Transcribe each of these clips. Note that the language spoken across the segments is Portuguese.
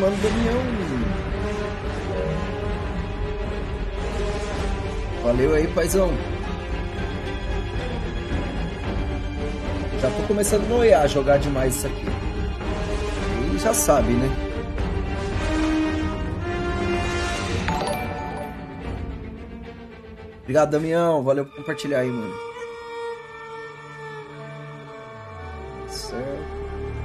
mano Damião. Valeu aí, paizão. Já tô começando a noiar, jogar demais isso aqui. E já sabe, né? Obrigado, Damião. Valeu por compartilhar aí, mano. Certo.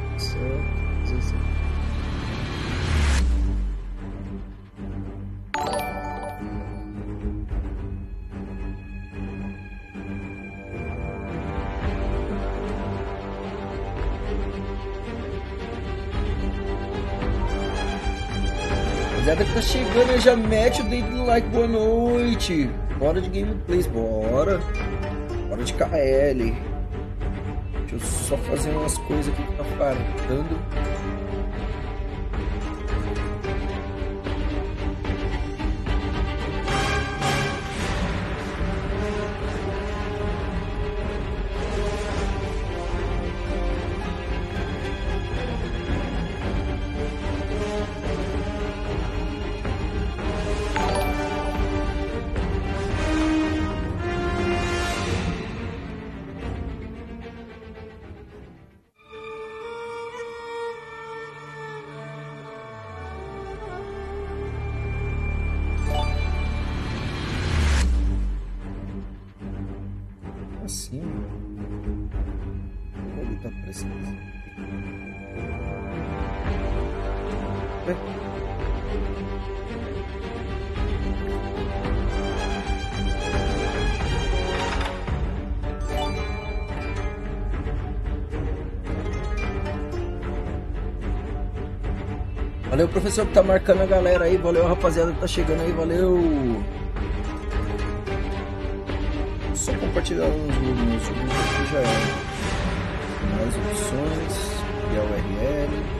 Rapaziada que tá chegando, já mete o dedo no like, boa noite. Bora de gameplays, bora. Bora de KL. Deixa eu só fazer umas coisas aqui que tá faltando. Assim. Olha, tá aparecendo. Valeu, professor, que tá marcando a galera aí. Valeu, rapaziada, que tá chegando aí. Valeu. Só compartilhar uns vídeos aqui já é. Mais opções. E a URL.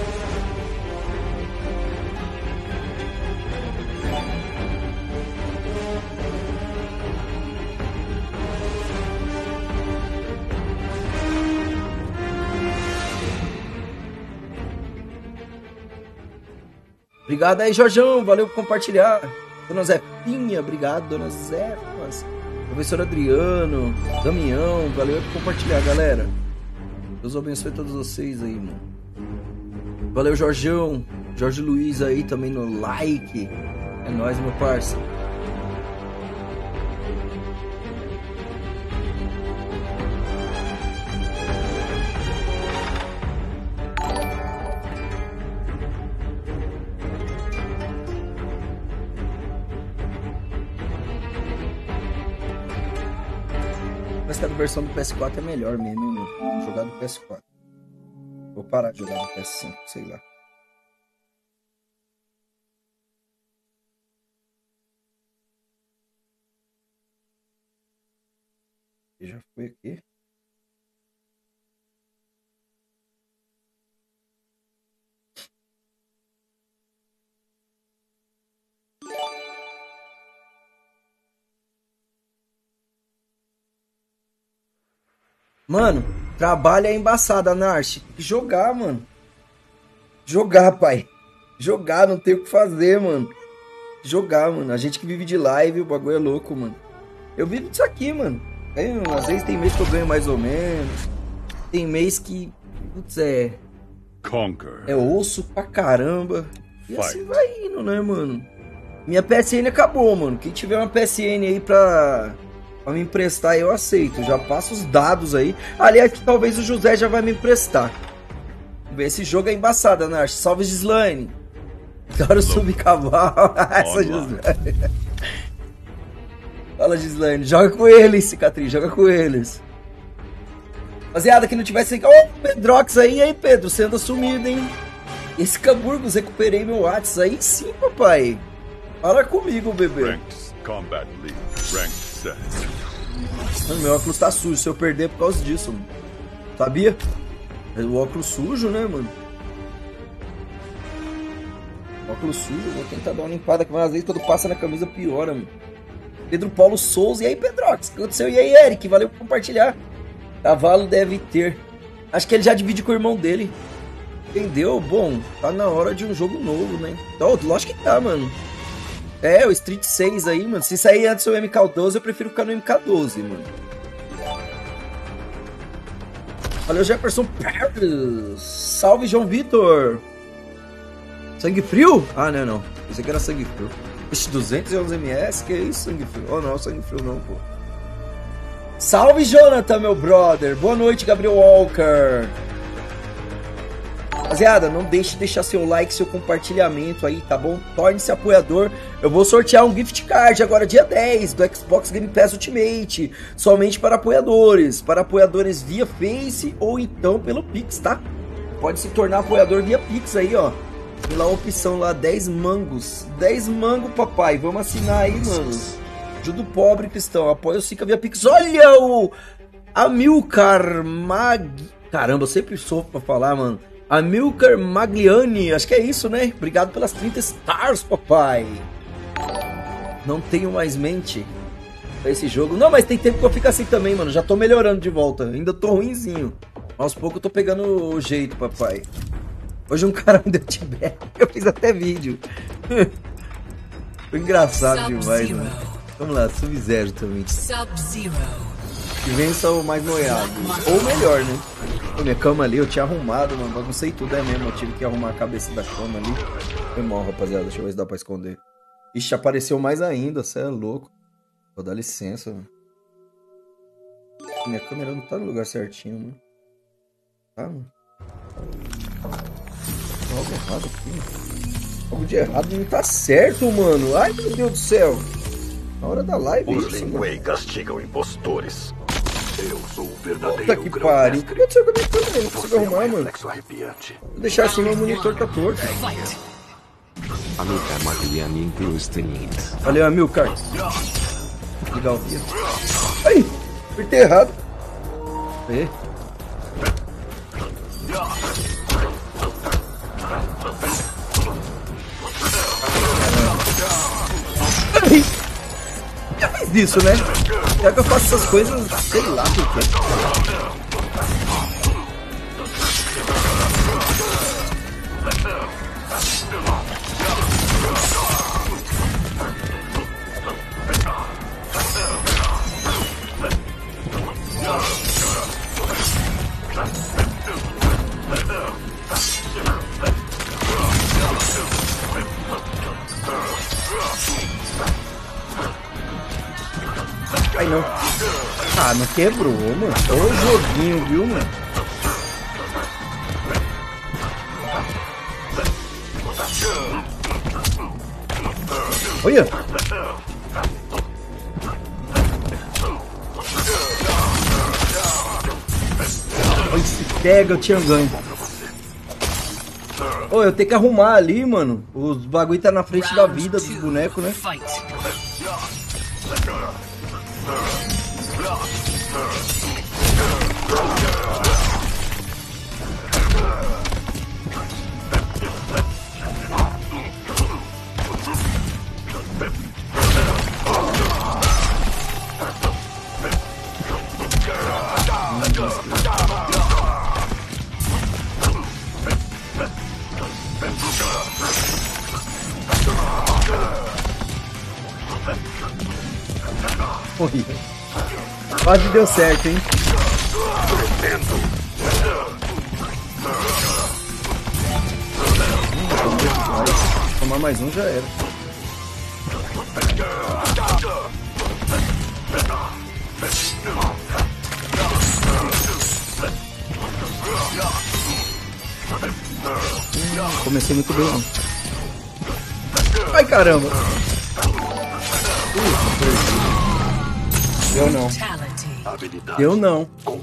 Obrigado aí, Jorjão. Valeu por compartilhar. Dona Zefinha, obrigado, Dona Zefas. Professor Adriano, Damião, valeu por compartilhar, galera. Deus abençoe todos vocês aí, mano. Valeu, Jorjão. Jorge Luiz aí também no like. É nóis, meu parça. Mas a versão do PS4 é melhor mesmo, hein, meu? Jogar no PS4. Vou parar de jogar no PS5, sei lá. Já foi aqui. Mano, trabalho é embaçado, Narch. Tem que jogar, mano. Jogar, pai. Jogar, não tem o que fazer, mano. Jogar, mano. A gente que vive de live, o bagulho é louco, mano. Eu vivo disso aqui, mano. Às vezes tem mês que eu ganho mais ou menos. Tem mês que, putz, é osso pra caramba. E assim vai indo, né, mano? Minha PSN acabou, mano. Quem tiver uma PSN aí pra me emprestar, eu aceito. Já passo os dados aí. Aliás, que talvez o José já vai me emprestar. Esse jogo é embaçado, Narch. Salve, Gislaine. Adoro subir cavalo. Essa Gislaine. Fala, Gislaine. Joga com eles, cicatriz. Joga com eles. Rapaziada, que não tivesse... Ô, Pedrox aí. E aí, Pedro? Você anda sumido, hein? Esse Camburgos, recuperei meu WhatsApp. Aí sim, papai. Fala comigo, bebê. Mano, meu óculos tá sujo. Se eu perder é por causa disso, mano. Sabia? É o óculos sujo, né, mano? Óculos sujo. Vou tentar dar uma limpada aqui. Mas às vezes quando passa na camisa piora, mano. Pedro Paulo Souza. E aí, Pedrox? O que aconteceu? E aí, Eric? Valeu por compartilhar. Cavalo deve ter. Acho que ele já divide com o irmão dele. Entendeu? Bom, tá na hora de um jogo novo, né? Então, lógico que tá, mano. É, o Street 6 aí, mano. Se sair antes do MK12, eu prefiro ficar no MK12, mano. Valeu, Jefferson Pérez. Salve, João Vitor. Sangue frio? Ah, não. Esse aqui era sangue frio. Ixi, 211 ms? Que isso, sangue frio? Oh, não, sangue frio não, pô. Salve, Jonathan, meu brother. Boa noite, Gabriel Walker. Rapaziada, não deixe de deixar seu like, seu compartilhamento aí, tá bom? Torne-se apoiador. Eu vou sortear um gift card agora dia 10 do Xbox Game Pass Ultimate, somente para apoiadores via Face ou então pelo Pix, tá? Pode se tornar apoiador via Pix aí, ó. Pela opção lá, 10 mangos. 10 mangos, papai. Vamos assinar aí, mano. Ajuda o pobre cristão. Apoia o Sica via Pix. Olha o Amilcar Caramba, eu sempre sofro pra falar, mano. Amilcar Magliani, acho que é isso, né? Obrigado pelas 30 stars, papai. Não tenho mais mente pra esse jogo. Não, mas tem tempo que eu fico assim também, mano. Já tô melhorando de volta. Ainda tô ruinzinho. Aos poucos eu tô pegando o jeito, papai. Hoje um cara me deu tibete. Eu fiz até vídeo. Foi engraçado demais, mano. Vamos lá, Sub-Zero também. Que vença o mais noiado. Ou melhor, né? Pô, minha cama ali, eu tinha arrumado, mano. Baguncei tudo, é mesmo. Eu tive que arrumar a cabeça da cama ali. Foi mal, rapaziada. Deixa eu ver se dá pra esconder. Ixi, apareceu mais ainda. Você é louco. Vou dar licença, mano. Minha câmera não tá no lugar certinho, mano. Tá, mano? Algo errado aqui, mano. Algo de errado não tá certo, mano. Ai, meu Deus do céu. Na hora da live. Os Lin-Kuei castigam impostores. Eu sou o verdadeiro. Puta que pariu. O que aconteceu com a minha câmera? Não consigo arrumar, mano. Vou deixar assim, meu monitor tá torto. Valeu, Amilcar. Ligar o vídeo. Ai, apertei errado. Aí. Ai. Já fiz isso, né? Já que eu faço essas coisas, sei lá por quê. Ai, não. Ah, não quebrou, mano. Ô joguinho, viu, mano? Olha! Olha, se pega, eu tinha ganho. Ô, eu tenho que arrumar ali, mano. Os bagulho tá na frente da vida dos bonecos, né? Morri. Quase deu certo, hein? Tomar mais um já era. Comecei muito bem, não. Ai, caramba! Deu não. Deu não.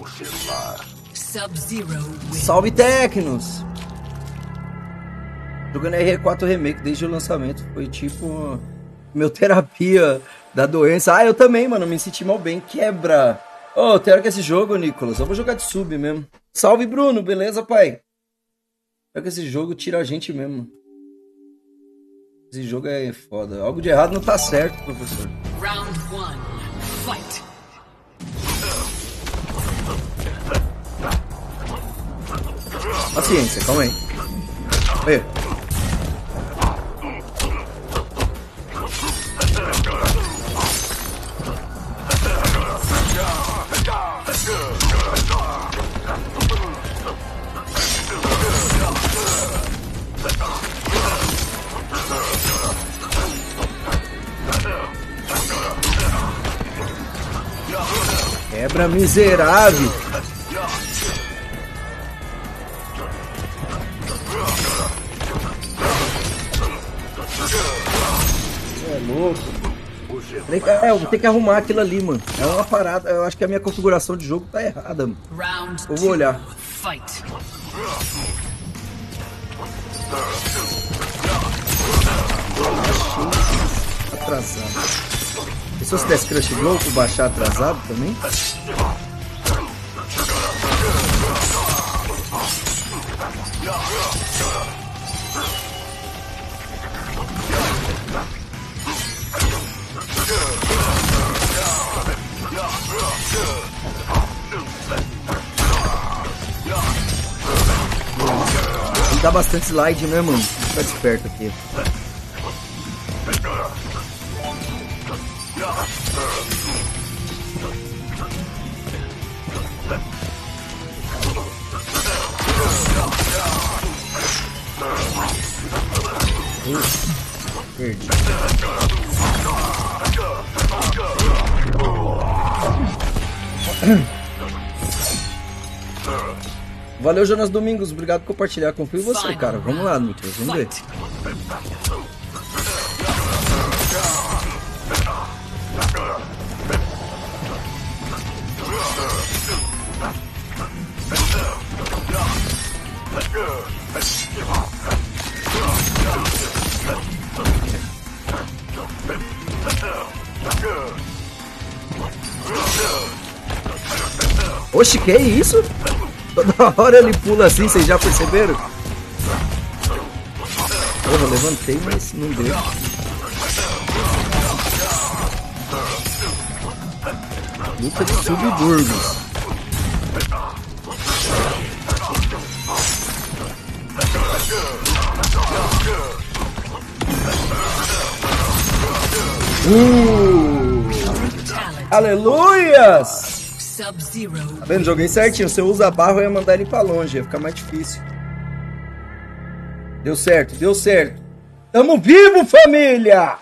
Salve, Tecnos! Jogando R4 Remake desde o lançamento. Foi tipo meu terapia da doença. Ah, eu também, mano. Me senti mal bem. Quebra. Ô, tem hora que esse jogo, Nicolas. Eu vou jogar de sub mesmo. Salve, Bruno. Beleza, pai? Pior que esse jogo tira a gente mesmo. Esse jogo é foda. Algo de errado não tá certo, professor. Round 1. Fight. Paciência, calma aí. Olha. Quebra miserável. É louco. Eu vou ter que arrumar aquilo ali, mano. É uma parada. Eu acho que a minha configuração de jogo tá errada, mano. Eu vou olhar. Atrasado. E se eu desse Crush Blow pra baixar atrasado também? Ele dá bastante slide, né, mano? Fica desperto aqui. Perdi. Valeu, Jonas Domingos. Obrigado por compartilhar. Confio em você, cara. Vamos lá, Nicolas. Vamos ver. Oxe, que isso? Toda hora ele pula assim, vocês já perceberam? Porra, eu levantei, mas não deu. Luta de Subburgos. Aleluias! Tá vendo? Joguei certinho. Se eu usa barro, eu ia mandar ele pra longe. Ia ficar mais difícil. Deu certo, deu certo. Tamo vivo, família!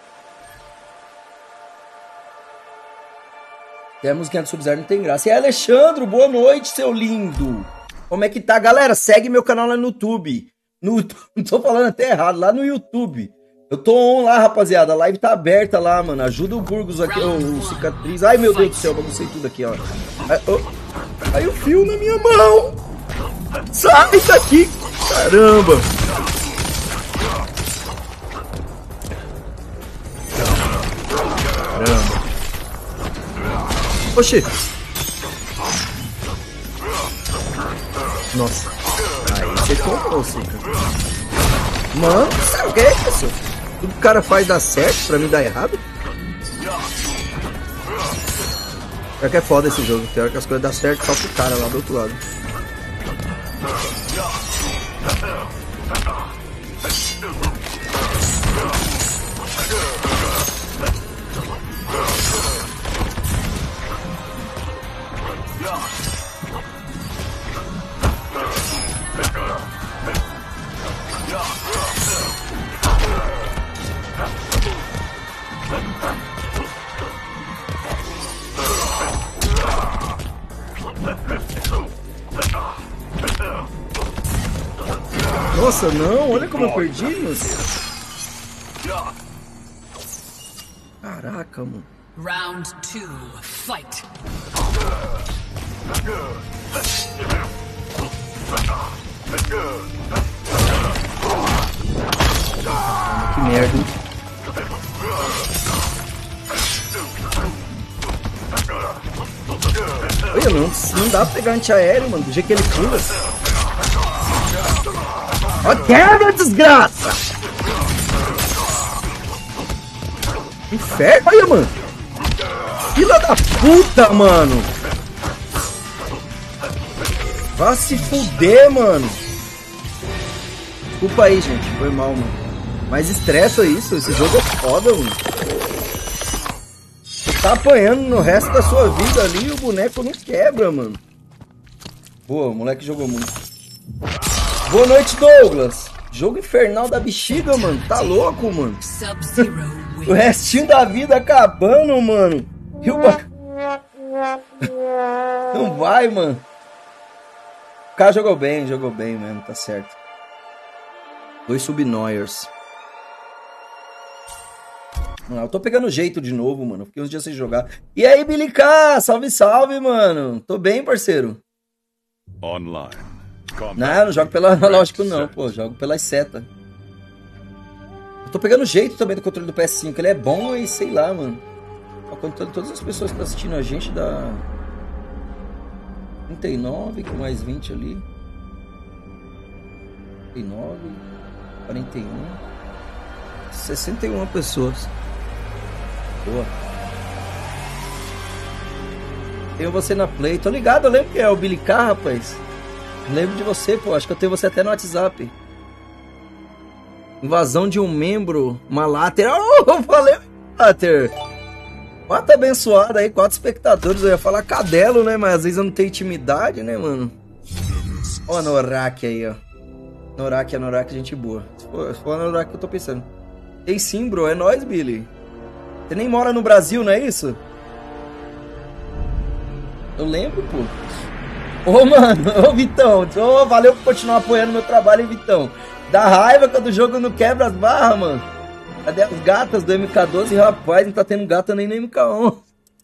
Tem a musiquinha do Sub-Zero, não tem graça. E aí, Alexandre, boa noite, seu lindo. Como é que tá? Galera, segue meu canal lá no YouTube. Não tô falando até errado, lá no YouTube. Eu tô on lá, rapaziada. A live tá aberta lá, mano. Ajuda o Burgos aqui, o cicatriz. Ai, meu Deus do céu, baguncei tudo aqui, ó. Aí o fio na minha mão. Sai daqui, caramba. Caramba. Oxê. Nossa. Aí você comprou, Cica. Mano, sabe o que é isso? Tudo que o cara faz dá certo, pra mim dá errado. Pior que é foda esse jogo, pior que as coisas dão certo só pro cara lá do outro lado. Nossa, não, olha como eu perdi, meu Deus. Caraca, mano. Round 2, fight. Que merda, hein? Olha, não dá pra pegar antiaéreo, mano, do jeito que ele pula. Ó, quebra, desgraça! Inferno, olha, mano! Filha da puta, mano! Vai se fuder, mano! Desculpa aí, gente. Foi mal, mano. Mas estressa isso. Esse jogo é foda, mano. Você tá apanhando no resto da sua vida ali e o boneco não quebra, mano. Boa, o moleque jogou muito. Boa noite, Douglas. Jogo infernal da bexiga, mano. Tá louco, mano. O restinho da vida acabando, mano. E o não vai, mano. O cara jogou bem mesmo, tá certo. 2 subnoyers. Eu tô pegando jeito de novo, mano. Fiquei uns dias sem jogar. E aí, Billy K? Salve, salve, mano. Tô bem, parceiro. Online. Não jogo pelo analógico não, pô. Jogo pelas setas. Eu tô pegando jeito também do controle do PS5. Ele é bom e sei lá, mano. Contando todas as pessoas que estão assistindo a gente, dá 39 com mais 20 ali. 39, 41, 61 pessoas. Boa. Tenho você na Play. Tô ligado, eu lembro que é o Billy K, rapaz. Lembro de você, pô. Acho que eu tenho você até no WhatsApp. Invasão de um membro. Uma láter. Oh, valeu, láter. 4 abençoados aí, 4 espectadores. Eu ia falar cadelo, né? Mas às vezes eu não tenho intimidade, né, mano? Ó a Norak aí, ó. Norak, gente boa. Se for a Norak que eu tô pensando. Tem sim, bro. É nóis, Billy. Você nem mora no Brasil, não é isso? Eu lembro, pô. Ô, mano. Ô, Vitão. Ô, valeu por continuar apoiando meu trabalho, hein, Vitão. Dá raiva quando o jogo não quebra as barras, mano. Cadê as gatas do MK12? Rapaz, não tá tendo gata nem no MK11.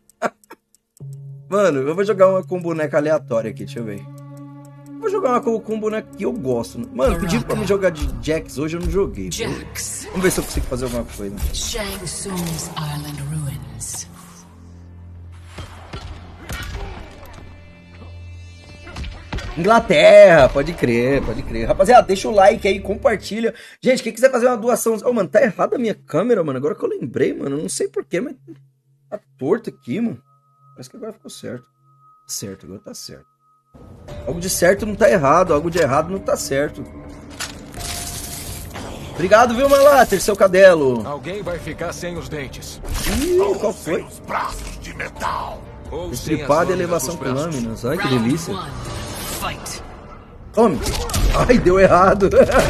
Mano, eu vou jogar uma com boneca aleatória aqui, deixa eu ver. Vou jogar uma com boneca que eu gosto. Mano, pediram pra me jogar de Jax hoje, eu não joguei. Vamos ver se eu consigo fazer alguma coisa. Shang Tsung's Island Ruins. Inglaterra, pode crer, pode crer. Rapaziada, deixa o like aí, compartilha. Gente, quem quiser fazer uma doação... Oh, mano, tá errada a minha câmera, mano. Agora que eu lembrei, mano. Eu não sei porquê, mas tá torto aqui, mano. Parece que agora ficou certo. Certo, agora tá certo. Algo de certo não tá errado, algo de errado não tá certo. Obrigado, viu, Malater, seu cadelo. Alguém vai ficar sem os dentes. Ih, qual foi? Os braços de metal. Estripada e elevação com lâminas. Ai, que delícia. Fight. Tome. Ai, deu errado.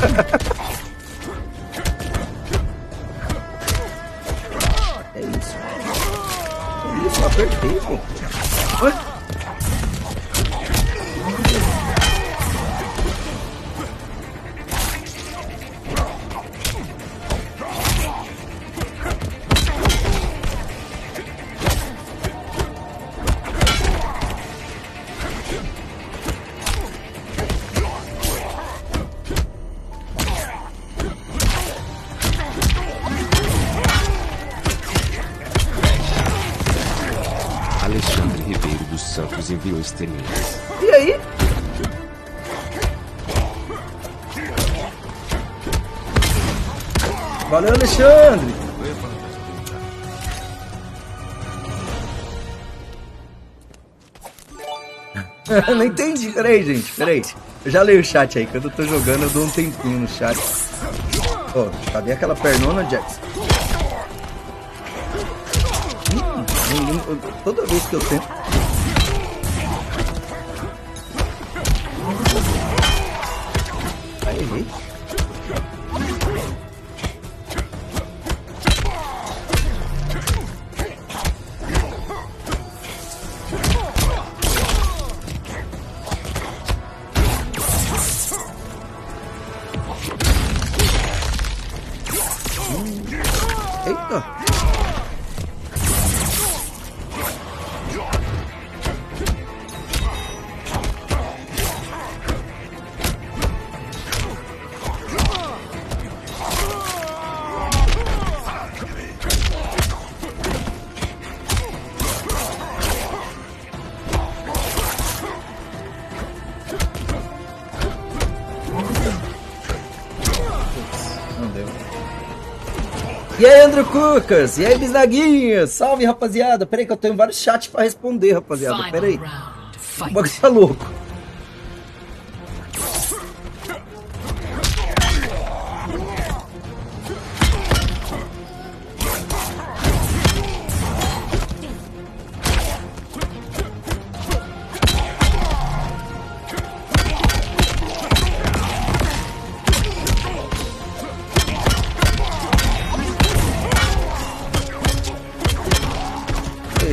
É isso. É isso, eu apertei, pô. Ué? Alexandre Ribeiro dos Santos enviou estrelinhas. E aí? Valeu, Alexandre! Não entendi, peraí, gente, peraí. Eu já leio o chat aí, quando eu tô jogando eu dou um tempinho no chat. Ó, cadê aquela pernona, Jax? Toda vez que eu tento... Aí, errei. Eita! E aí, Andrew Cucas? E aí, Bisnaguinha? Salve, rapaziada. Pera aí que eu tenho vários chats pra responder, rapaziada. Pera aí. O bagulho tá louco.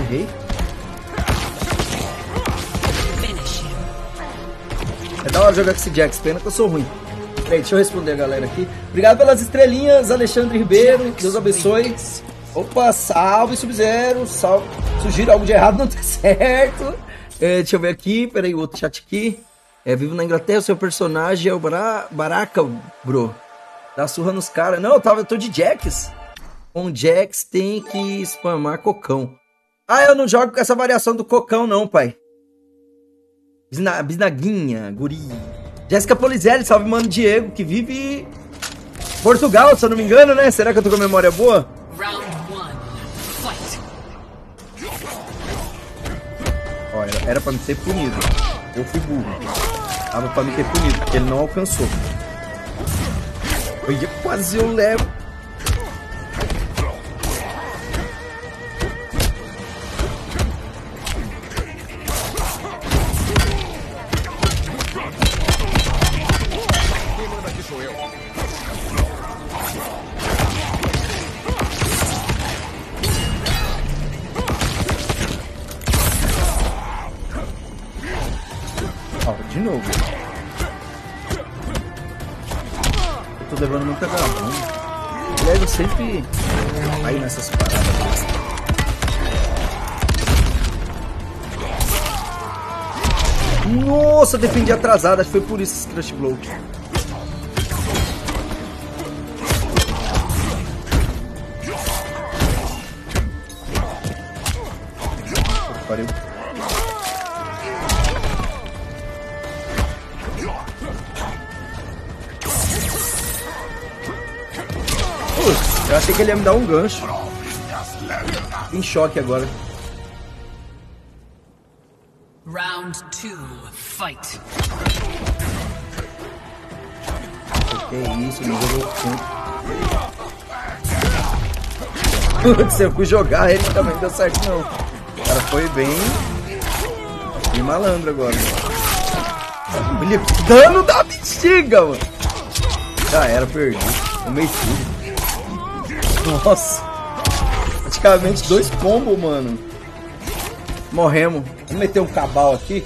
Errei. É da hora jogar com esse Jax, pena que eu sou ruim. Peraí, deixa eu responder a galera aqui. Obrigado pelas estrelinhas, Alexandre Ribeiro. Deus abençoe. Opa, salve Sub-Zero. Salve. Sugiro algo de errado, não tá certo. Deixa eu ver aqui. Peraí, o outro chat aqui. Vivo na Inglaterra, o seu personagem é o Baraka, bro. Dá surra nos caras. Não, eu tô de Jax. Com Jax tem que spamar cocão. Ah, eu não jogo com essa variação do cocão não, pai. Bisnaguinha, guri. Jéssica Polizelli, salve mano Diego, que vive em Portugal, se eu não me engano, né? Será que eu tô com a memória boa? Round 1. Fight. Ó, era pra me ter punido. Eu fui burro. Tava pra me ter punido, porque ele não alcançou. Olha, quase eu levo. De novo. Eu tô levando muita garrão. Eu sempre aí nessas paradas. Nossa, defendi atrasado. Acho que foi por isso esse Crush Blow. Pariu. Eu achei que ele ia me dar um gancho. Em choque agora. Round 2. Fight. Que isso, me jogou tanto. Putz, eu fui jogar, ele também não deu certo não. O cara foi bem malandro agora. Olha que dano da bexiga, mano. Já era, perdi. Tomei tudo. Nossa. Praticamente 2 combos, mano. Morremos. Vamos meter um cabal aqui.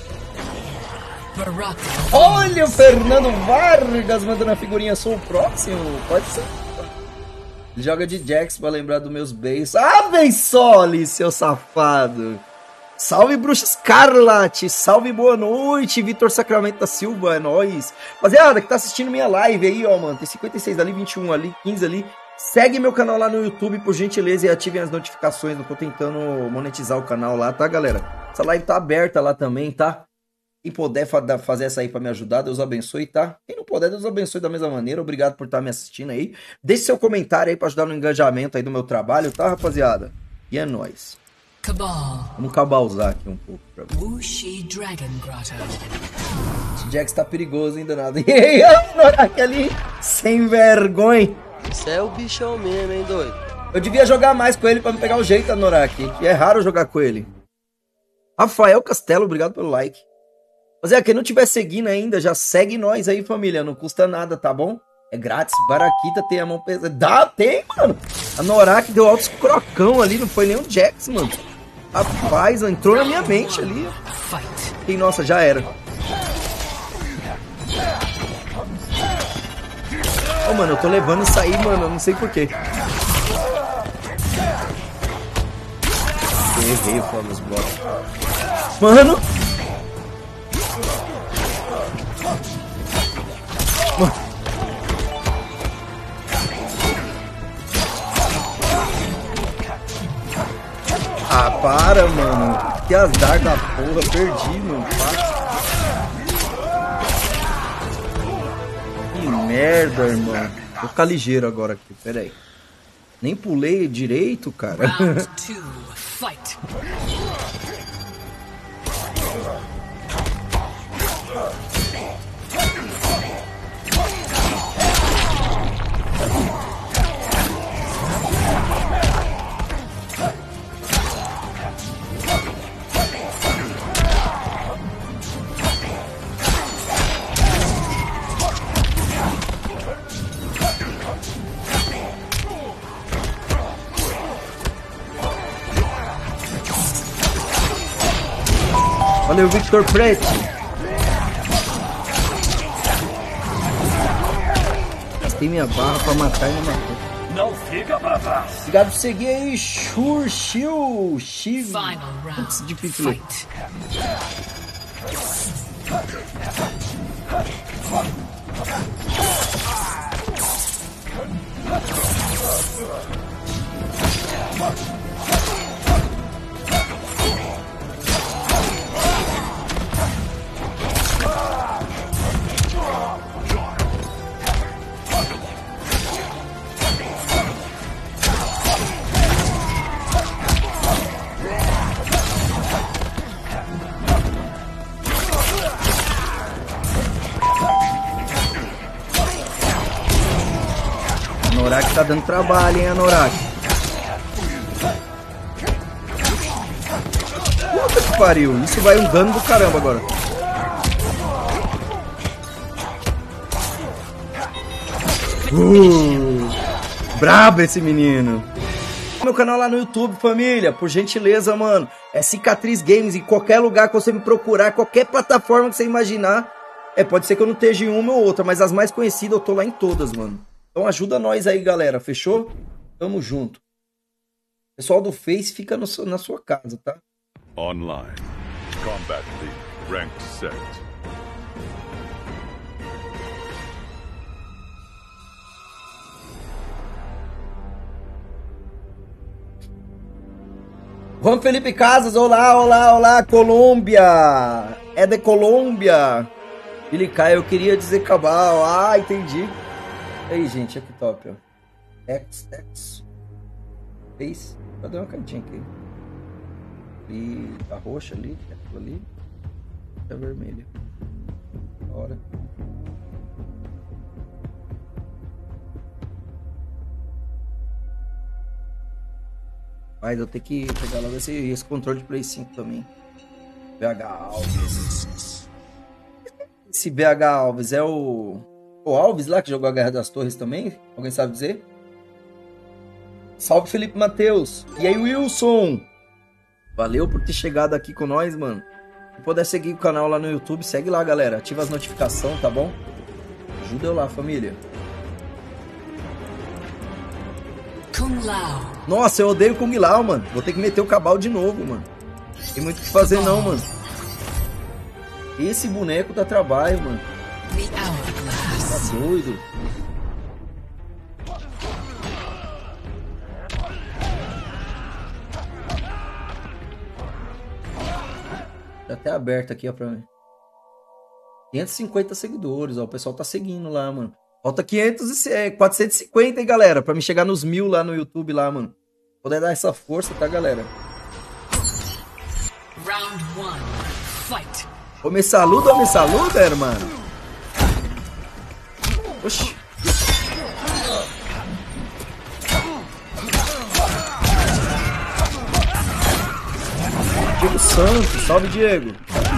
Olha o Fernando Vargas mandando a figurinha. Sou o próximo. Pode ser. Ele joga de Jax pra lembrar dos meus beijos. Abençoe, seu safado. Salve, Bruxa Escarlate. Salve, boa noite. Vitor Sacramento da Silva. É nóis. Rapaziada, que tá assistindo minha live aí, ó, mano. Tem 56 ali, 21 ali, 15 ali. Segue meu canal lá no YouTube, por gentileza, e ativem as notificações. Eu tô tentando monetizar o canal lá, tá, galera? Essa live tá aberta lá também, tá? Quem puder fazer essa aí pra me ajudar, Deus abençoe, tá? Quem não puder, Deus abençoe da mesma maneira. Obrigado por estar me assistindo aí. Deixe seu comentário aí pra ajudar no engajamento aí do meu trabalho, tá, rapaziada? E é nóis. Cabal. Vamos cabalzar aqui um pouco pra ver. Wuxi Dragon Grotto. Esse Jax tá perigoso ainda nada. E aí, aquele sem vergonha. Você é o bichão mesmo, hein, doido? Eu devia jogar mais com ele pra me pegar o jeito, Anorak. E é raro jogar com ele. Rafael Castelo, obrigado pelo like. Mas quem não tiver seguindo ainda, já segue nós aí, família. Não custa nada, tá bom? É grátis. Baraquita tem a mão pesada. Tem, mano. A Norak deu altos crocão ali. Não foi nem o Jax, mano. Rapaz, entrou na minha mente ali. E nossa, já era. Ô, mano, eu tô levando isso aí, mano. Eu não sei porquê. Errei o Flamengo Block. Mano. Ah, para, mano. Que azar da porra. Perdi, mano. Que merda, irmão. Vou ficar ligeiro agora aqui. Pera aí. Nem pulei direito, cara. Round 2. Fight. Valeu, Victor Prete. Tem minha barra pra matar e não matou. Não fica pra trás. Obrigado por seguir aí, Shurshil. Final Putz, round. difícil ler. Fight. Anorak tá dando trabalho, hein, Anorak. Puta que pariu. Isso vai um dano do caramba agora. Brabo esse menino. Meu canal lá no YouTube, família. Por gentileza, mano. É Cicatriz Games. Em qualquer lugar que você me procurar, qualquer plataforma que você imaginar. Pode ser que eu não esteja em uma ou outra, mas as mais conhecidas eu tô lá em todas, mano. Então ajuda nós aí, galera. Fechou? Tamo junto. Pessoal do Face fica na sua casa, tá? Online. Combat League. Rank set. Juan Felipe Casas, olá, olá, olá, Colômbia. É de Colômbia. Billy Kai, eu queria dizer cabal. Ah, entendi. Aí, gente, olha que top, ó. X. Face. Cadê uma cantinha aqui? E a roxa ali, aquela ali. E a vermelha. Bora. Mas eu tenho que pegar logo esse controle de Play 5 também. BH Alves. Esse BH Alves é o Alves lá que jogou a Guerra das Torres também? Alguém sabe dizer? Salve, Felipe Matheus. E aí, Wilson? Valeu por ter chegado aqui com nós, mano. Se puder seguir o canal lá no YouTube, segue lá, galera. Ativa as notificações, tá bom? Ajuda eu lá, família. Kung Lao. Nossa, eu odeio Kung Lao, mano. Vou ter que meter o cabal de novo, mano. Tem muito o que fazer não, mano. Esse boneco dá trabalho, mano. The Hourglass. Tá doido. Tá até aberto aqui, ó, pra mim. 550 seguidores, ó. O pessoal tá seguindo lá, mano. Falta 450, hein, galera? Pra me chegar nos 1000 lá no YouTube, lá, mano. Poder dar essa força, tá, galera? Round 1. Fight. Ô, me saluda, hermano. Oxi. Diego Santos, salve, Diego.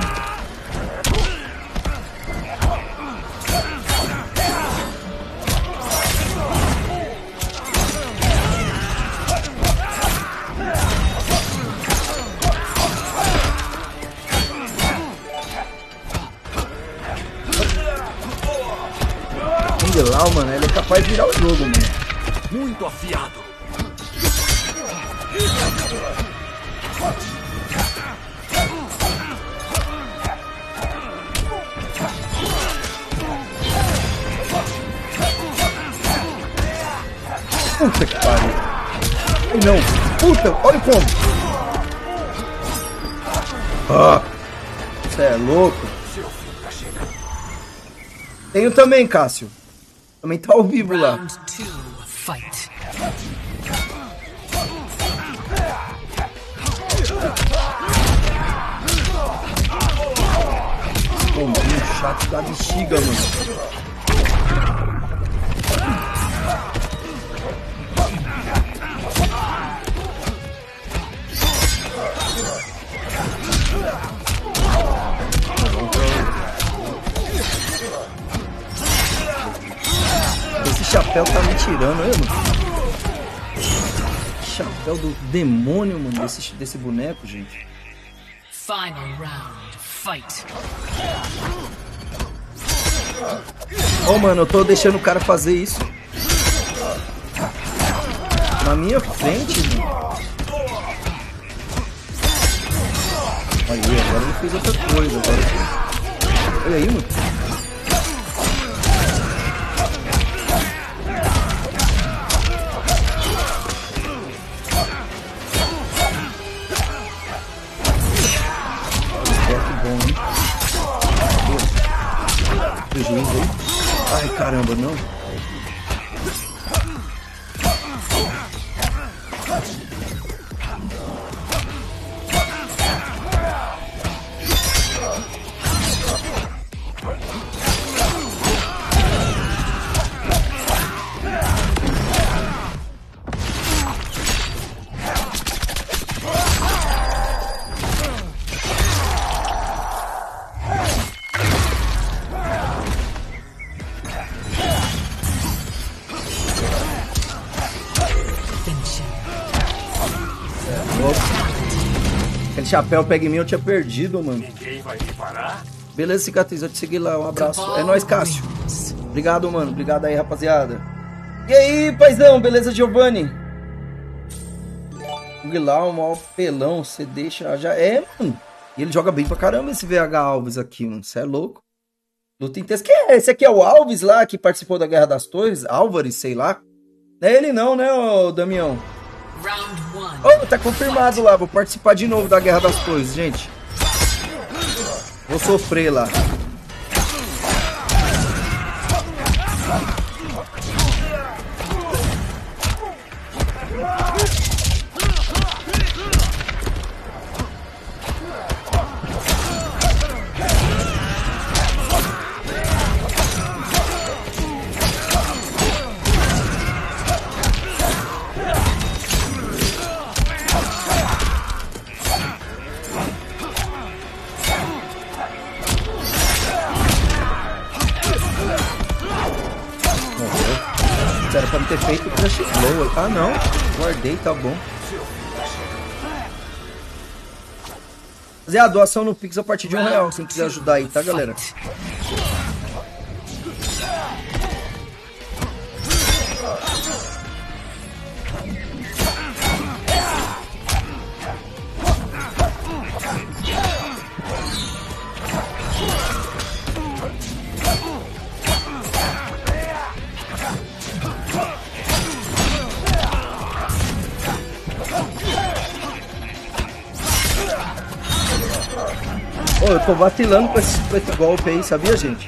Lá, mano, ele é capaz de virar o jogo, mano. Muito afiado. Puta que pariu. Ai, não. Puta, olha como. Ah, você é louco. Tenho também, Cássio. Também tá ao vivo lá. Round 2. Fight. Pô, mano, chato da bexiga, mano. Esse chapéu tá me tirando, aí, mano. Chapéu do demônio, mano, desse boneco, gente. Final round. fight. Ô, mano, eu tô deixando o cara fazer isso na minha frente, mano. Aí, agora ele fez outra coisa. Agora. Olha aí, mano. Prejuízo aí. Ai, caramba, não. Aquele chapéu pega em mim, eu tinha perdido, mano. Ninguém vai me parar? Beleza, cicatriz, eu te segui lá, um abraço. É nóis, Cássio. Obrigado, mano. Obrigado aí, rapaziada. E aí, paizão, beleza, Giovanni? O Guilau, um maior pelão, você deixa... Já é, mano. E ele joga bem pra caramba esse VH Alves aqui, mano. Você é louco. Luta intensa. Quem é? Esse aqui é o Alves lá, que participou da Guerra das Torres? Álvares, sei lá. Não é ele não, né, ô Damião? Oh, tá confirmado lá. Vou participar de novo da Guerra das Torres, gente. Vou sofrer lá. Era pra me ter feito o Crush Blow. Ah, não. Guardei, tá bom. Fazer a doação no Pix a partir de R$1. Quem quiser ajudar aí, tá, galera? Ô, eu tô vacilando com esse golpe aí, sabia, gente?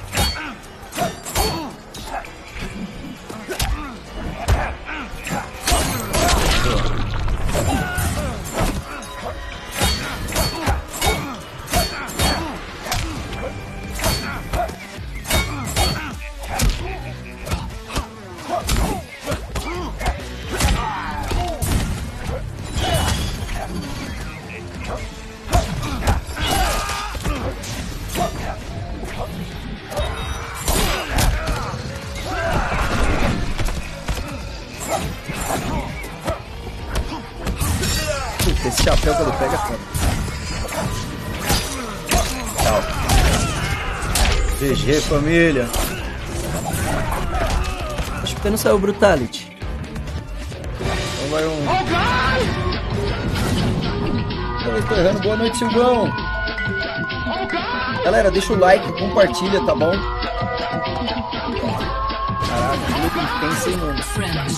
Esse chapéu quando pega é foda. Tchau. GG, família. Acho que não saiu o Brutality. Então vai um... Eu tô errando. Boa noite, Silvão. Galera, deixa o like, compartilha, tá bom? Caraca, que luta intensa, hein, mano.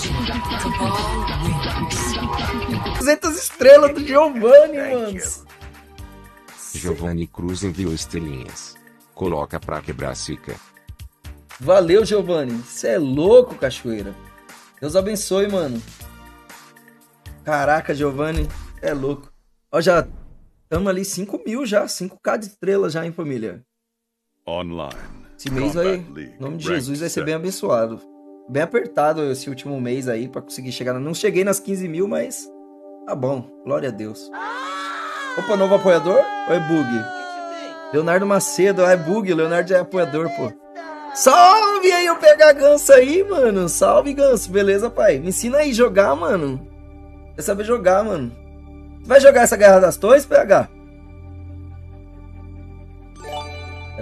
200 estrelas do Giovanni, mano. Giovanni Cruz enviou estrelinhas. Coloca pra quebrar a cica. Valeu, Giovanni. Você é louco, cachoeira. Deus abençoe, mano. Caraca, Giovanni. É louco. Ó, já estamos ali 5.000 já. 5K de estrelas já, hein, família. Online. Esse mês vai, em nome de Jesus, vai ser bem abençoado. Bem apertado esse último mês aí pra conseguir chegar. Não cheguei nas 15.000, mas tá bom. Glória a Deus. Opa, novo apoiador? Ou é bug? Leonardo Macedo. Ah, é bug. Leonardo já é apoiador, pô. Salve aí o PH Ganso aí, mano. Salve, Ganso. Beleza, pai? Me ensina aí a jogar, mano. Quer saber jogar, mano. Você vai jogar essa Guerra das Torres, PH?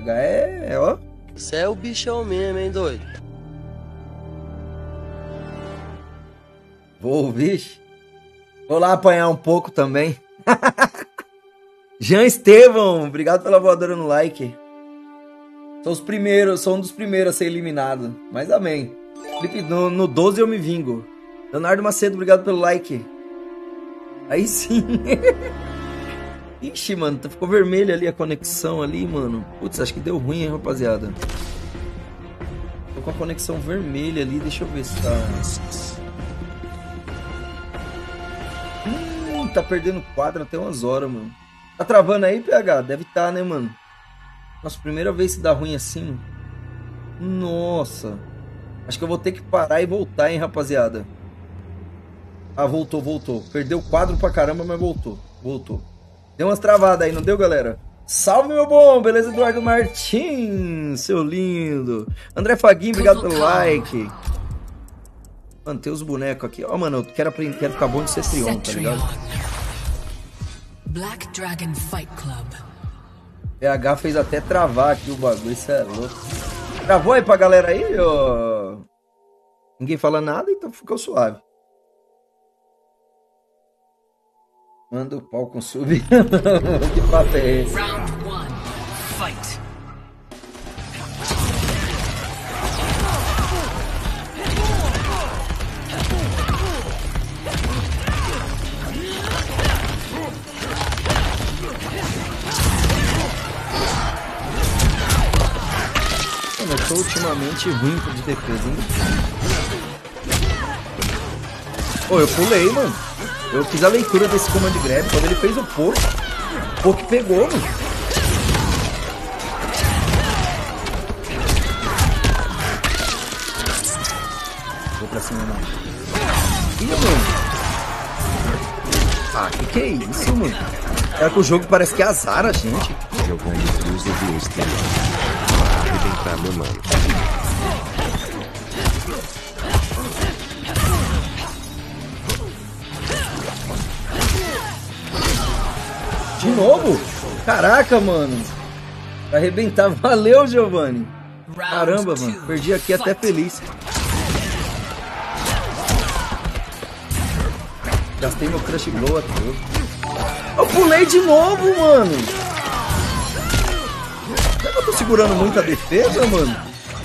PH ó. Você é o bichão mesmo, hein, doido? Vou, bicho. Vou lá apanhar um pouco também. Jean Estevão, obrigado pela voadora no like. Sou um dos primeiros a ser eliminado. Mas amém. Felipe, no 12 eu me vingo. Leonardo Macedo, obrigado pelo like. Aí sim. Ixi, mano, ficou vermelho ali a conexão ali, mano. Putz, acho que deu ruim, hein, rapaziada. Tô com a conexão vermelha ali, deixa eu ver se tá... Tá perdendo quadro até umas horas, mano. Tá travando aí, PH? Deve tá, né, mano? Nossa, primeira vez que dá ruim assim. Nossa. Acho que eu vou ter que parar e voltar, hein, rapaziada. Ah, voltou. Perdeu o quadro pra caramba, mas voltou. Deu umas travadas aí, não deu, galera? Salve, meu bom! Beleza, Eduardo Martins? Seu lindo. André Faguinho, obrigado pelo like. Mano, tem os bonecos aqui. Ó, mano, eu quero aprender, quero ficar bom de Cetrion, tá ligado? Black Dragon Fight Club. PH fez até travar aqui o bagulho, isso é louco. Travou aí pra galera aí, ó? Ninguém fala nada, então ficou suave. Manda o pau com sub. Que papo é esse? Round 1. Fight. Mano, eu tô ultimamente ruim de defesa, hein? Pô, eu pulei, mano. Eu fiz a leitura desse command grab. Quando ele fez o poke pegou, mano. Vou pra cima, não. Ih, mano. Ah, que é isso, mano? É que o jogo parece que azara, gente. Giovanni Cruz viu stream. Arrebentar meu mano. De novo? Caraca, mano. Vai arrebentar. Valeu, Giovanni. Caramba, mano. Perdi aqui até feliz. Gastei meu crush glow todo. Eu pulei de novo, mano. Será que eu tô segurando muito a defesa, mano?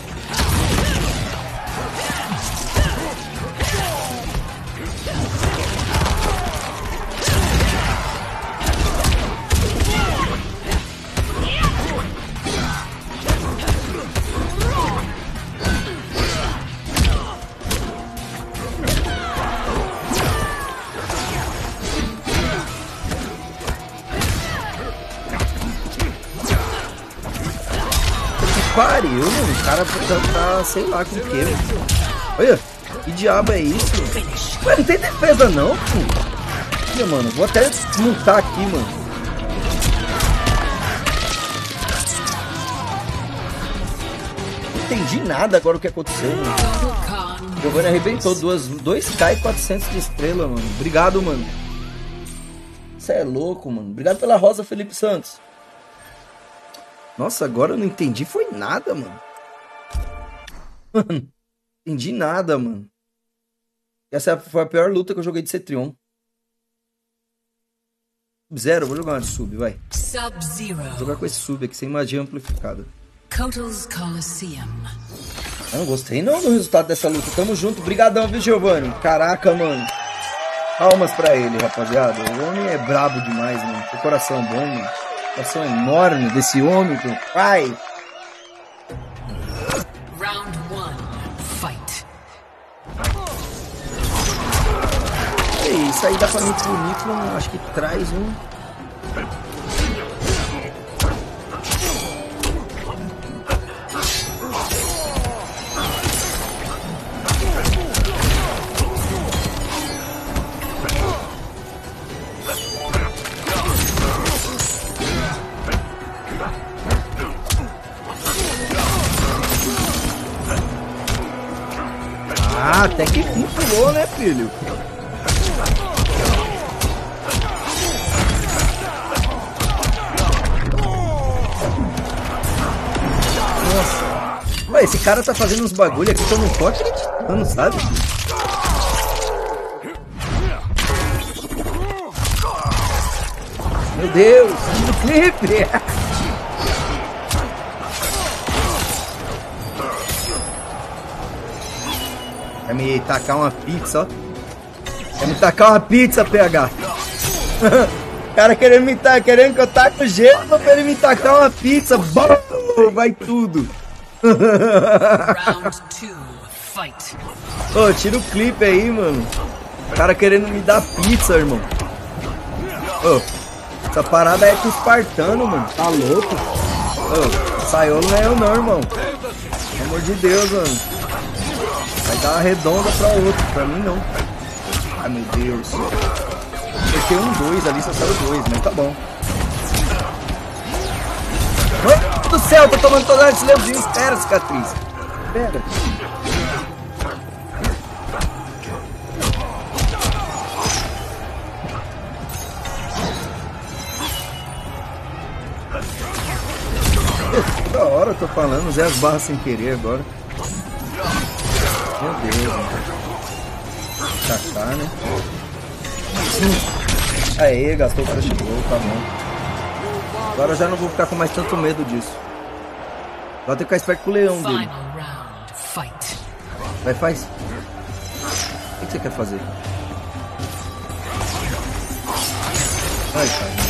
Pariu, mano. O cara tá sei lá com o que. Olha, que diabo é isso? Ué, não tem defesa não, pô. Olha, mano, vou até desmontar aqui, mano. Não entendi nada agora o que aconteceu, mano. O Giovanni arrebentou 2k e 400 de estrela, mano. Obrigado, mano. Você é louco, mano. Obrigado pela rosa, Felipe Santos. Nossa, agora eu não entendi foi nada, mano. Mano, entendi nada, mano. Essa foi a pior luta que eu joguei de Cetrion. Sub-Zero, vou jogar uma de sub, vai. Sub-Zero. Vou jogar com esse sub aqui, sem magia amplificada. Kotal's Coliseum. Eu não gostei não do resultado dessa luta. Tamo junto, brigadão, viu, Giovanni? Caraca, mano. Palmas pra ele, rapaziada. O homem é brabo demais, mano. Que coração bom, mano. Coração enorme desse homem, meu pai. Round 1. Fight. E isso aí dá pra mim punir com, acho que traz um... Ah, até que fim pulou, né, filho? Nossa. Ué, esse cara tá fazendo uns bagulho aqui que eu não tô acreditando, sabe? Meu Deus, do clipe! Quer me tacar uma pizza, ó. Quer me tacar uma pizza, PH. O cara querendo que eu taque o gelo pra ele me tacar uma pizza. Bom, vai tudo. Round 2, fight. Ô, tira o clipe aí, mano. O cara querendo me dar pizza, irmão. Ô, essa parada é com espartano, mano. Tá louco? Ô, Saiolo não é eu não, irmão. Pelo amor de Deus, mano. Vai dar uma redonda pra outro. Pra mim, não. Ai, meu Deus. Acertei 2 ali, só saiu 2, mas tá bom. Mano do céu, tô tomando toda esse leãozinho. Espera, cicatriz. Espera. Da hora eu tô falando, usei as barras sem querer agora. Meu Deus, mano. Tacar, né? Aê, gastou o crush blow, tá bom. Agora eu já não vou ficar com mais tanto medo disso. Agora tem que ficar esperto com o leão dele. Final round, fight. Vai, faz. O que você quer fazer? Vai, cara.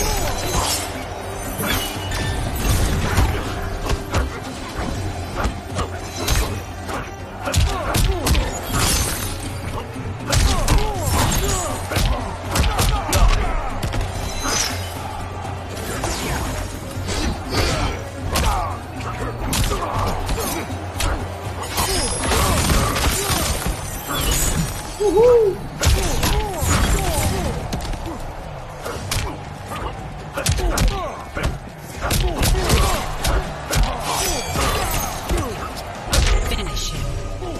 Finish him.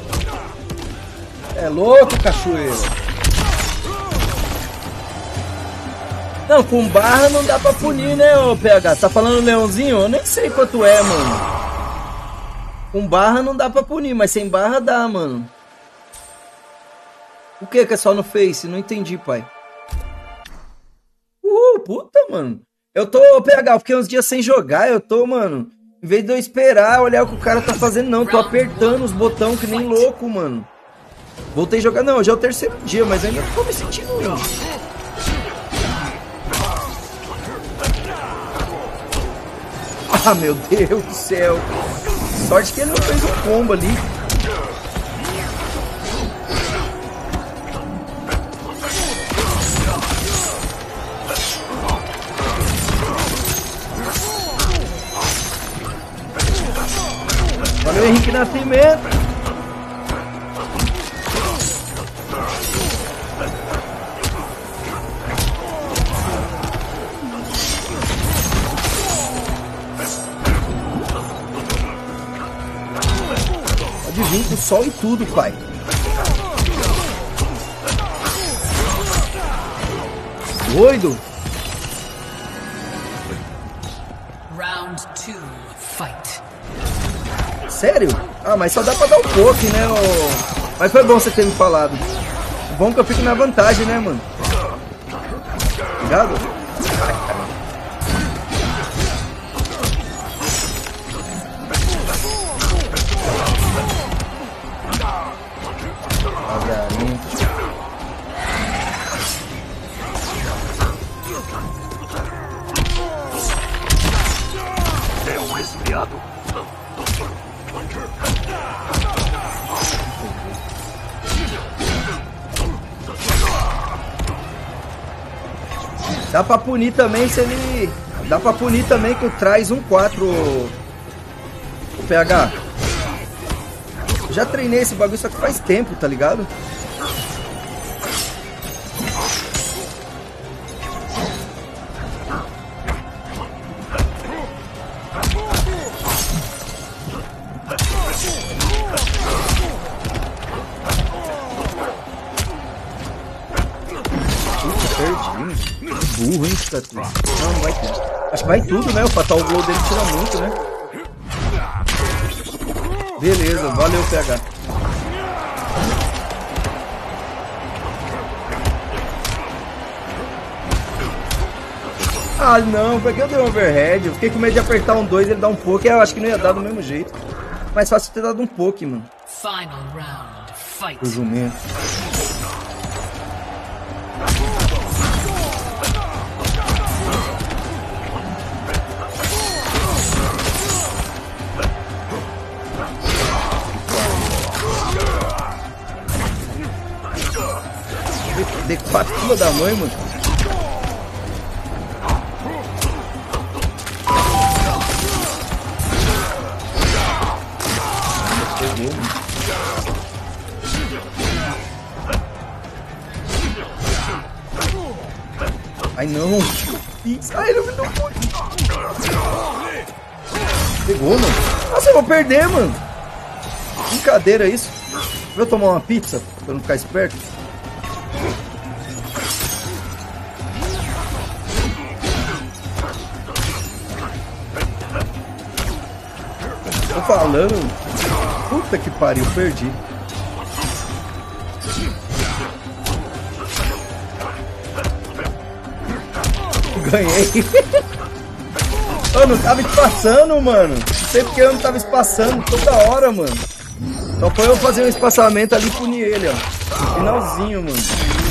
É louco, cachoeira. Não, com barra não dá pra punir, né, ô PH? Tá falando leãozinho? Eu nem sei quanto é, mano. Com barra não dá pra punir, mas sem barra dá, mano. O que é só no Face? Não entendi, pai. Puta, mano. Eu tô, PH, eu fiquei uns dias sem jogar, eu tô, mano. Em vez de eu esperar, olhar o que o cara tá fazendo, não. Tô apertando os botões que nem louco, mano. Voltei a jogar, não, hoje é o 3º dia, mas ainda não tô me sentindo, não. Ah, meu Deus do céu. Sorte que ele não fez um combo ali. Valeu, Henrique Nascimento. Pode vir com sol e tudo, pai. Doido. Round 2, fight. Sério? Ah, mas só dá pra dar um pouco, né? Mas foi bom você ter me falado. Bom que eu fico na vantagem, né, mano? Obrigado? Ai, caramba. É um resfriado. Dá pra punir também se ele... Dá pra punir também que o traz 1-4 o PH. Eu já treinei esse bagulho, só que faz tempo, tá ligado? Burro, hein, cicatriz? Não vai tudo. Acho que vai tudo, né? O Fatal Blow dele tira muito, né? Beleza, valeu, PH. Ah, não, por que eu dei um overhead? Eu fiquei com medo de apertar um 2 e ele dar um poke. Eu acho que não ia dar do mesmo jeito. Mais fácil ter dado um poke, mano. Final round. Fight. O jumento. D4 filha da mãe, mano. Ai não. Ai, ele me deu muito. Pegou, mano. Nossa, eu vou perder, mano. Brincadeira isso. Vou tomar uma pizza pra não ficar esperto. Tô falando. Puta que pariu, perdi. Ganhei. Eu não tava espaçando, mano. Não sei porque eu não tava espaçando toda hora, mano. Só foi eu fazer um espaçamento ali e punir ele, ó. Finalzinho, mano.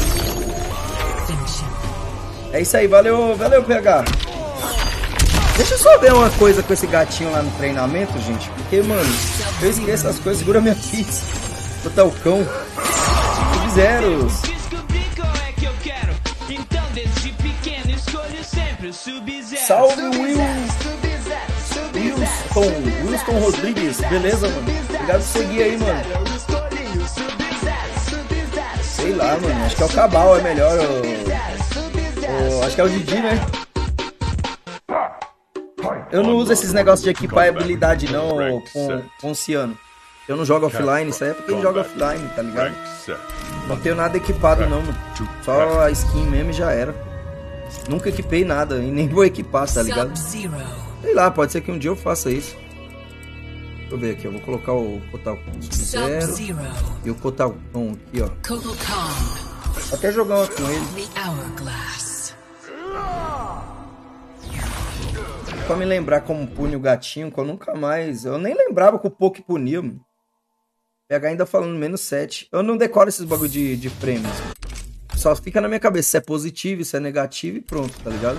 É isso aí, valeu, valeu, PH. Deixa eu só ver uma coisa com esse gatinho lá no treinamento, gente. Porque, mano, eu esqueço as coisas, segura minha pizza. Botar o cão. Sub-Zero. Salve, Wilson Rodrigues. Beleza, mano? Obrigado por seguir aí, mano. Sei lá, mano. Acho que é o Cabal, é melhor. Acho que é o Didi, né? Eu não uso esses negócios de equipar habilidade não com o Ciano. Eu não jogo offline, isso aí é pra quem joga offline, tá ligado? Não tenho nada equipado não, mano. Só a skin mesmo e já era. Nunca equipei nada e nem vou equipar, tá ligado? Sei lá, pode ser que um dia eu faça isso. Deixa eu ver aqui, eu vou colocar o Kotalkon Sub-Zero e o Kotalkon aqui, ó. Vou até jogar uma com ele. Pra me lembrar como pune o gatinho, que eu nunca mais... Eu nem lembrava que o Poke punia, mano. PH ainda falando menos 7. Eu não decoro esses bagulho de prêmios. Só fica na minha cabeça se é positivo, se é negativo e pronto, tá ligado?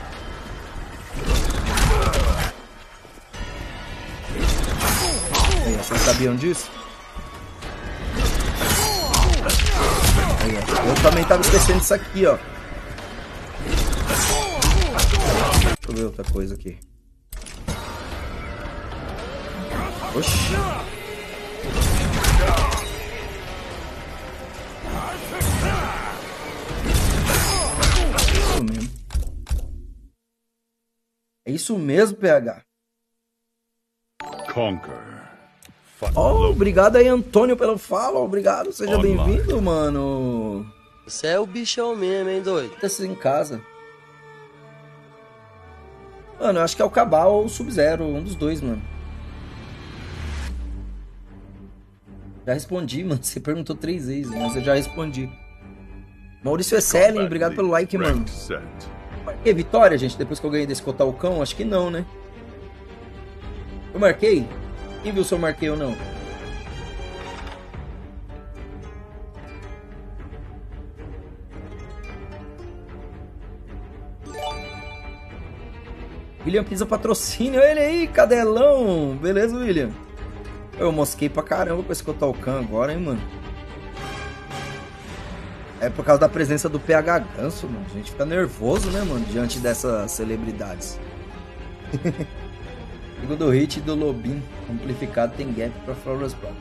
Aí, vocês sabiam disso? Aí, eu também tava esquecendo disso aqui, ó. Deixa eu ver outra coisa aqui. Oxi. Isso mesmo. É isso mesmo, PH. Oh, obrigado aí, Antônio, pelo follow. Obrigado, seja bem-vindo, mano. Você é o bichão mesmo, hein, doido? Tá em casa. Mano, eu acho que é o Cabal ou o Sub-Zero, um dos dois, mano. Já respondi, mano. Você perguntou 3 vezes, mas eu já respondi. Maurício Esselin, obrigado pelo like, mano. Marquei vitória, gente, depois que eu ganhei desse Kotalkon? Acho que não, né? Eu marquei? Quem viu se eu marquei ou não? William Pisa patrocínio, ele aí, cadelão. Beleza, William? Eu mosquei pra caramba com esse Kotalkon agora, hein, mano. É por causa da presença do PH Ganso, mano. A gente fica nervoso, né, mano, diante dessas celebridades. Fico do hit do Lobin amplificado tem gap pra Flawless Block.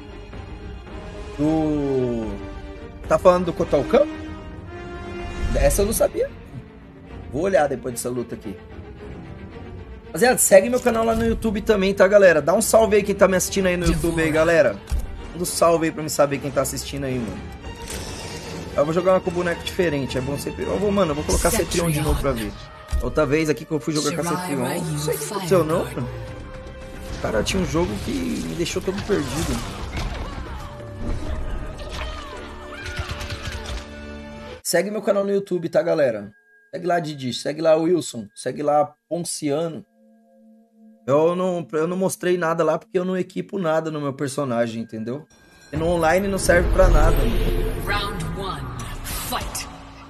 Tá falando do Kotalkon? Essa eu não sabia. Vou olhar depois dessa luta aqui. Rapaziada, segue meu canal lá no YouTube também, tá, galera? Dá um salve aí quem tá me assistindo aí no YouTube aí, galera. Manda um salve aí pra me saber quem tá assistindo aí, mano. Eu vou jogar uma com boneco diferente, é bom sempre... Mano, eu vou colocar Cetrion de novo pra ver. Outra vez aqui que eu fui jogar com a Cetrion. Não sei o que aconteceu, não, mano. Cara, tinha um jogo que me deixou todo perdido. Segue meu canal no YouTube, tá, galera? Segue lá, Didi. Segue lá, Wilson. Segue lá, Ponciano. Eu não mostrei nada lá porque eu não equipo nada no meu personagem, entendeu? E no online não serve pra nada. Round 1. Fight.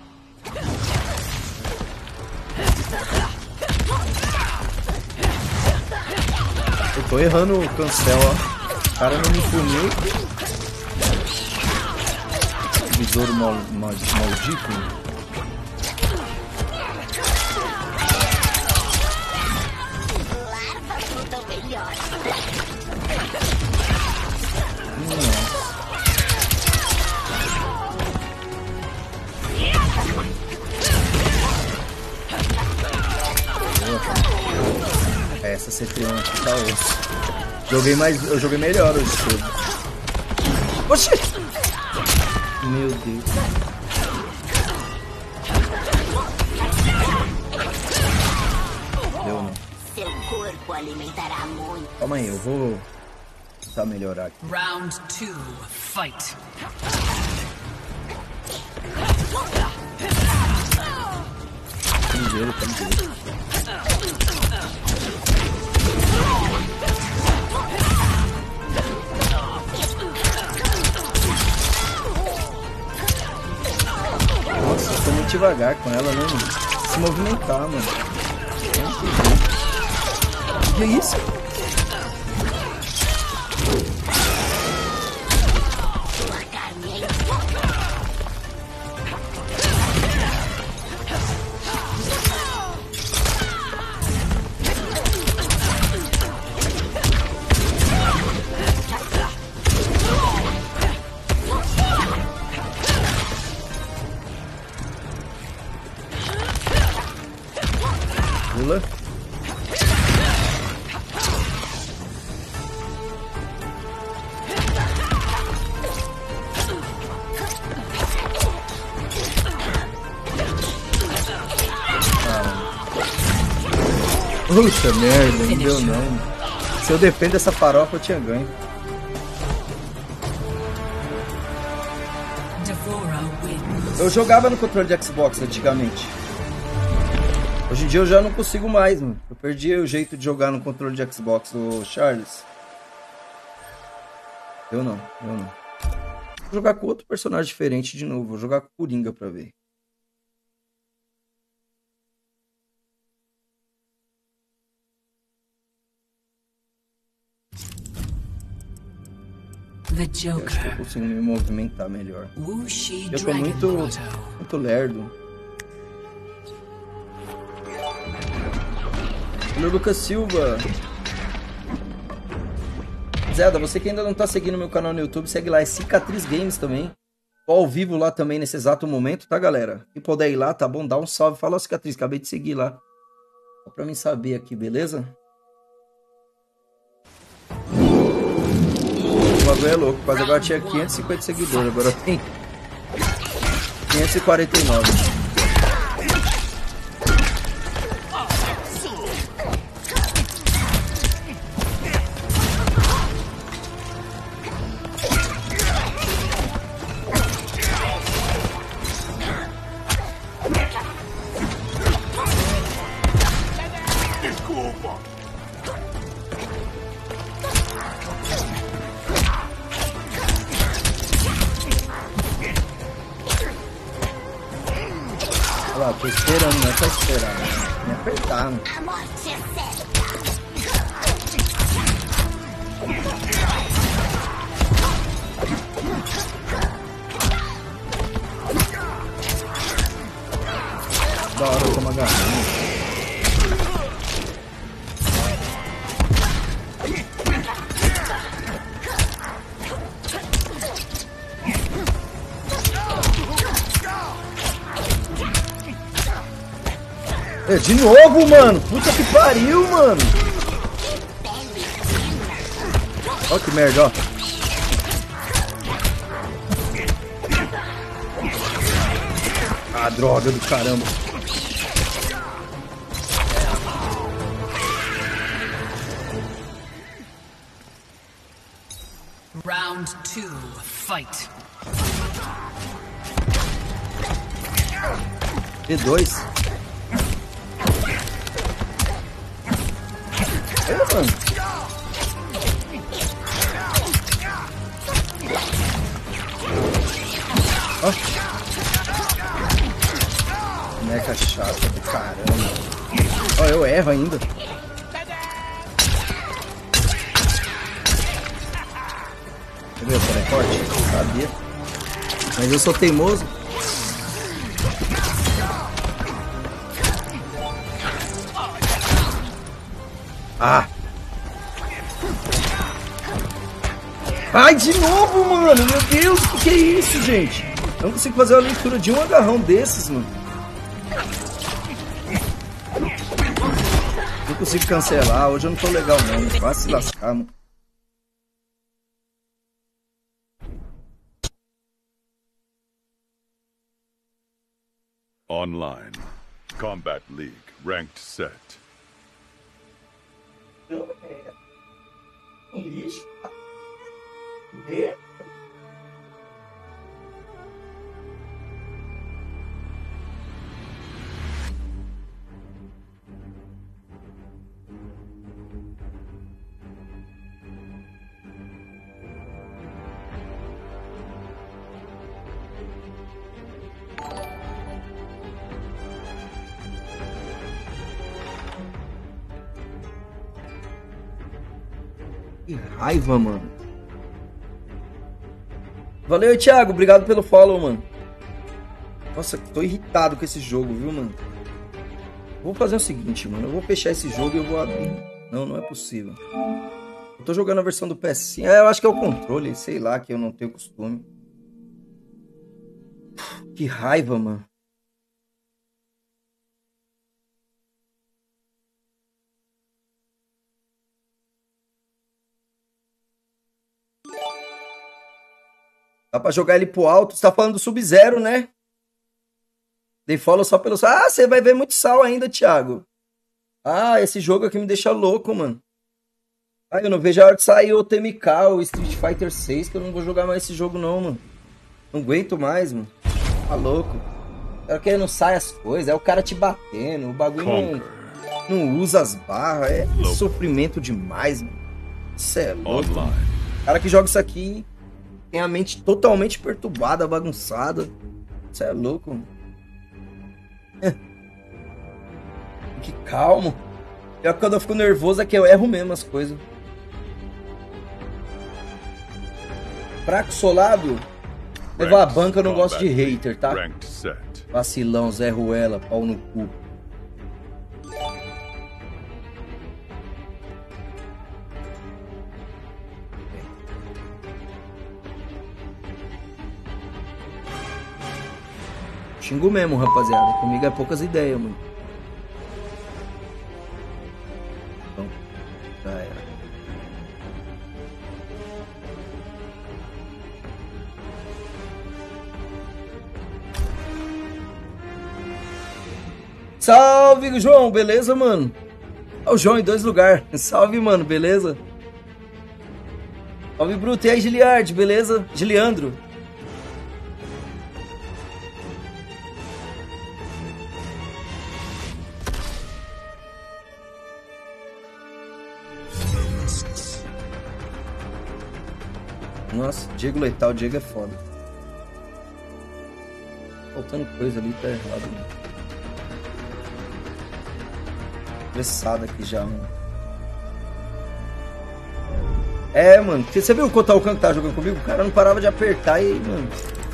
Eu tô errando o cancel, ó. O cara não me puniu. Besouro maldito. Essa C3 aqui tá osso. Eu joguei melhor hoje cedo. Oxi! Meu Deus. Deu não. Seu corpo alimentará muito. Calma aí, eu vou tentar melhorar aqui. Round 2. Fight. Primeiro, primeiro. Nossa, eu tô muito devagar com ela, né, mano? Se movimentar, mano. Que isso? Pula. Puxa merda, não deu não. Se eu defendo essa farofa, eu tinha ganho. Eu jogava no controle de Xbox antigamente. Hoje em dia eu já não consigo mais, mano. Eu perdi o jeito de jogar no controle de Xbox, o Charles. Eu não. Vou jogar com outro personagem diferente de novo. Vou jogar com o Coringa pra ver. The Eu acho que eu consigo me movimentar melhor. Eu tô muito lerdo. Olha o Lucas Silva. Zelda, você que ainda não tá seguindo meu canal no YouTube, segue lá. É Cicatriz Games também. Tô ao vivo lá também nesse exato momento, tá, galera? Se puder ir lá, tá bom? Dá um salve. Fala, ó, Cicatriz, acabei de seguir lá. Só pra mim saber aqui, beleza? O bagulho é louco. Quase agora tinha 550 seguidores. Agora tem 549. Olha lá, tô esperando, não é pra esperar, né? Me apertar, mano. A morte é certa. Da hora eu tomar garrafa. É, de novo, mano. Puta que pariu, mano. Ó que merda, ó. Ah, droga do caramba. Round 2, fight. P2. É, mano. Ó. Boneca chata do caramba. Ó, eu erro ainda. Quer ver o teleporte? Sabia. Mas eu sou teimoso. Ah! Ai, de novo, mano! Meu Deus, o que é isso, gente? Eu não consigo fazer a leitura de um agarrão desses, mano. Não consigo cancelar. Hoje eu não tô legal, não. Vai se lascar, mano. Online. Combat League. Ranked set. Lixo. Que raiva, mano. Valeu, Thiago. Obrigado pelo follow, mano. Nossa, tô irritado com esse jogo, viu, mano? Vou fazer o seguinte, mano. Eu vou fechar esse jogo e eu vou abrir. Não, não é possível. Eu tô jogando a versão do PS5. Eu acho que é o controle, sei lá, que eu não tenho costume. Que raiva, mano. Dá pra jogar ele pro alto. Você tá falando do Sub-Zero, né? Dei follow só pelo... Ah, você vai ver muito sal ainda, Thiago. Ah, esse jogo aqui me deixa louco, mano. Ah, eu não vejo a hora de sair o TMK, o Street Fighter 6, que eu não vou jogar mais esse jogo não, mano. Não aguento mais, mano. Tá louco. É que não sai as coisas, é o cara te batendo, o bagulho não usa as barras, é sofrimento demais, mano. Isso é louco. O cara que joga isso aqui tem a mente totalmente perturbada, bagunçada. Isso é louco, mano. Que calmo. Pior que quando eu fico nervoso é que eu erro mesmo as coisas. Fraco solado. Levar a banca, eu não gosto de hater, tá? Vacilão, Zé Ruela, pau no cu. Xingo mesmo, rapaziada. Comigo é poucas ideias, mano. Então, já era. Salve, João, beleza, mano? Ó, o João em 2 lugares. Salve, mano, beleza? Salve, Bruto. E aí, Giliard, beleza? Giliandro. Nossa, Diego Letal, Diego é foda. Faltando coisa ali, tá errado, mano. Estressado aqui já, mano. É, mano, você viu o Kotalkan que tava jogando comigo? O cara não parava de apertar e, mano.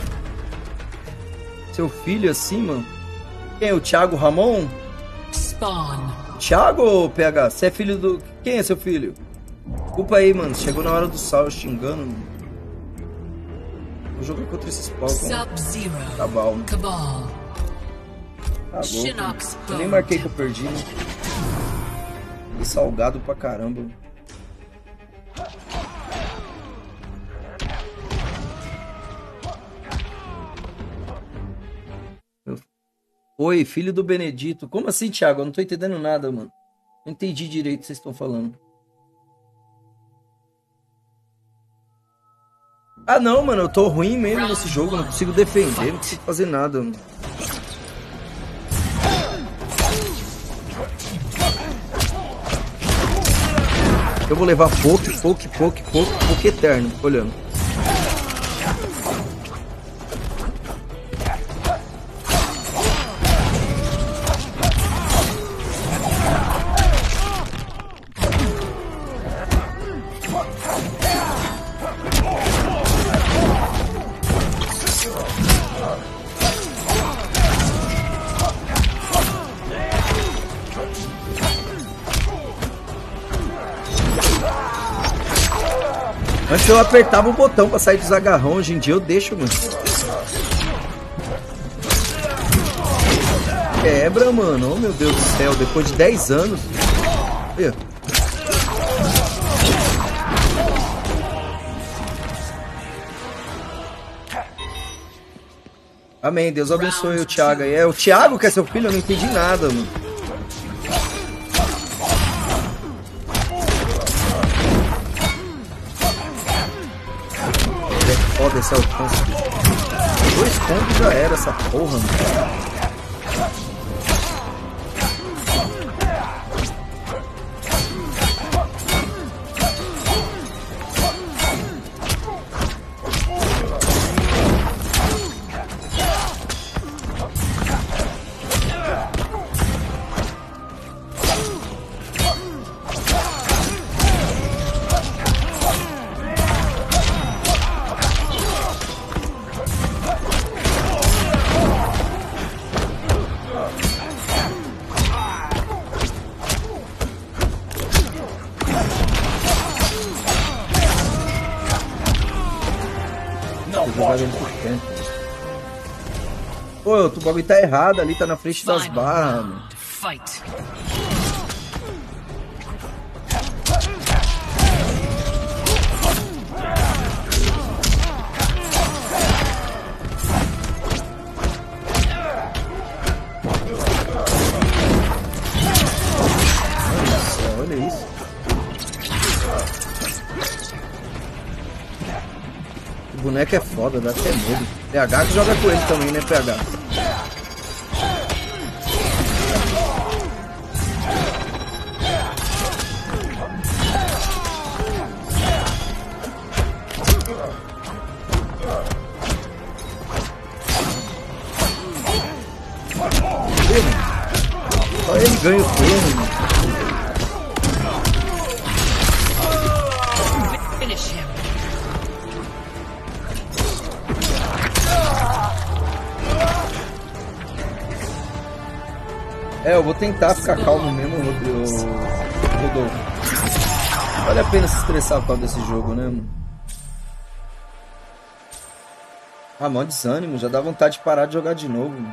Seu filho assim, mano. Quem é o Thiago Ramon? Spawn. Thiago ou PH? Você é filho do... Quem é seu filho? Desculpa aí, mano. Chegou na hora do sal xingando, mano. Vou jogar contra esses pau com Cabal, né? Cabal. Tá louco. Eu nem marquei que eu perdi, né? E salgado pra caramba. Oi, filho do Benedito. Como assim, Thiago? Eu não tô entendendo nada, mano. Não entendi direito o que vocês estão falando. Ah, não, mano, eu tô ruim mesmo nesse jogo, não consigo defender, não consigo fazer nada, mano. Eu vou levar poke eterno, olhando. Antes eu apertava o botão pra sair dos agarrão, hoje em dia eu deixo, mano. Quebra, mano. Oh, meu Deus do céu, depois de 10 anos. Olha. Amém, Deus abençoe o Thiago aí. É o Thiago que é seu filho? Eu não entendi nada, mano. Foda esse alcance. 2 combos já era essa porra, mano. Pô, o bagulho tá errado ali, tá na frente das barras, mano. Fight. Nossa, olha isso. O boneco é foda, dá até medo. PH que joga com ele também, né, PH? Só ele ganha o turno, mano. Finish him. É, eu vou tentar ficar calmo mesmo, Rodolfo. Vale a pena se estressar por causa desse jogo, né, mano? Ah, mó desânimo, já dá vontade de parar de jogar de novo, mano.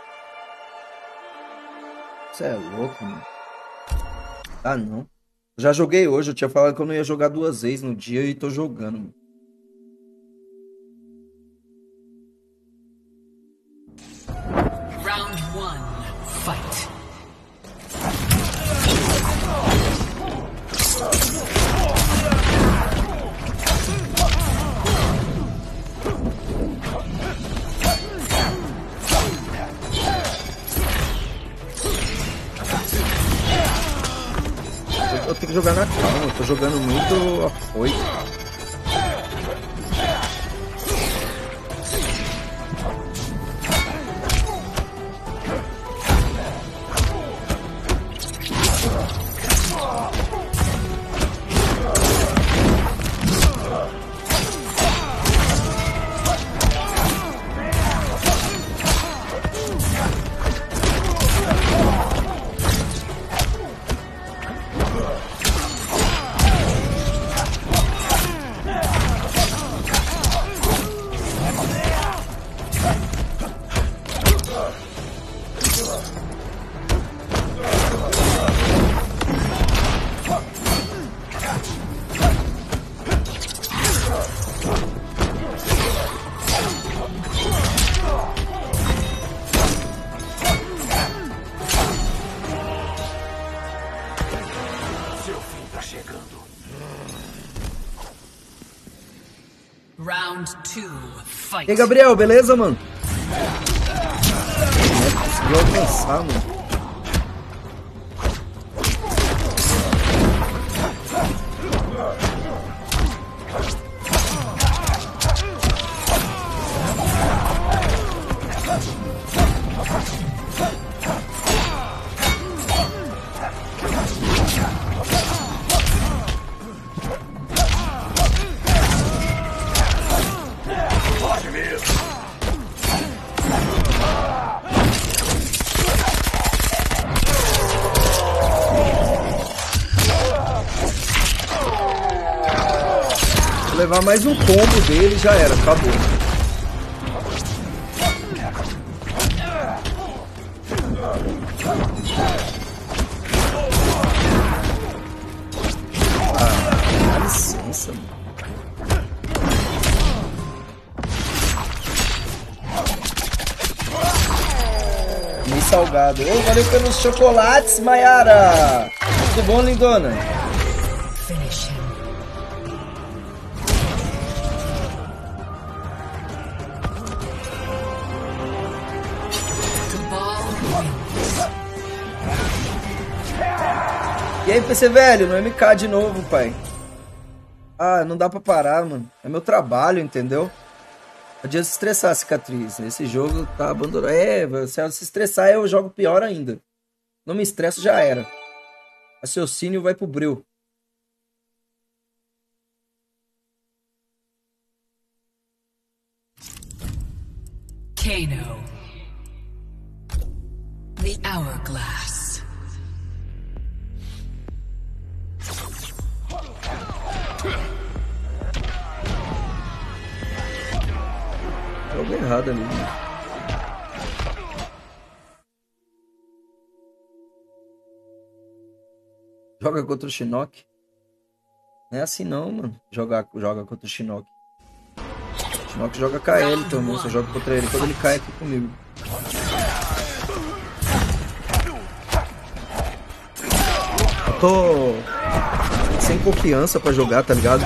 Você é louco, mano. Ah, não. Eu já joguei hoje, eu tinha falado que eu não ia jogar 2 vezes no dia e tô jogando, mano. Round 1. Fight. Eu tenho que jogar na calma, eu tô jogando muito afoito. Round 2, fight. E aí, Gabriel, beleza, mano? Conseguiu alcançar, mano. Levar mais um combo dele já era, acabou. Ah, dá licença, mano. Meio salgado. Ô, valeu pelos chocolates, Mayara! Tudo bom, lindona? Finish him. E aí, PC velho, no MK de novo, pai. Ah, não dá pra parar, mano. É meu trabalho, entendeu? Não adianta se estressar, cicatriz. Esse jogo tá abandonado. É, se ela se estressar, eu jogo pior ainda. Não me estresso, já era. Raciocínio vai pro breu. Kano. The Hourglass. Jogo errado ali, né? Joga contra o Shinnok. Não é assim não, mano. Joga contra o Shinnok. O Shinnok joga KL também, só joga contra ele quando ele cai aqui comigo. Eu tô sem confiança pra jogar, tá ligado?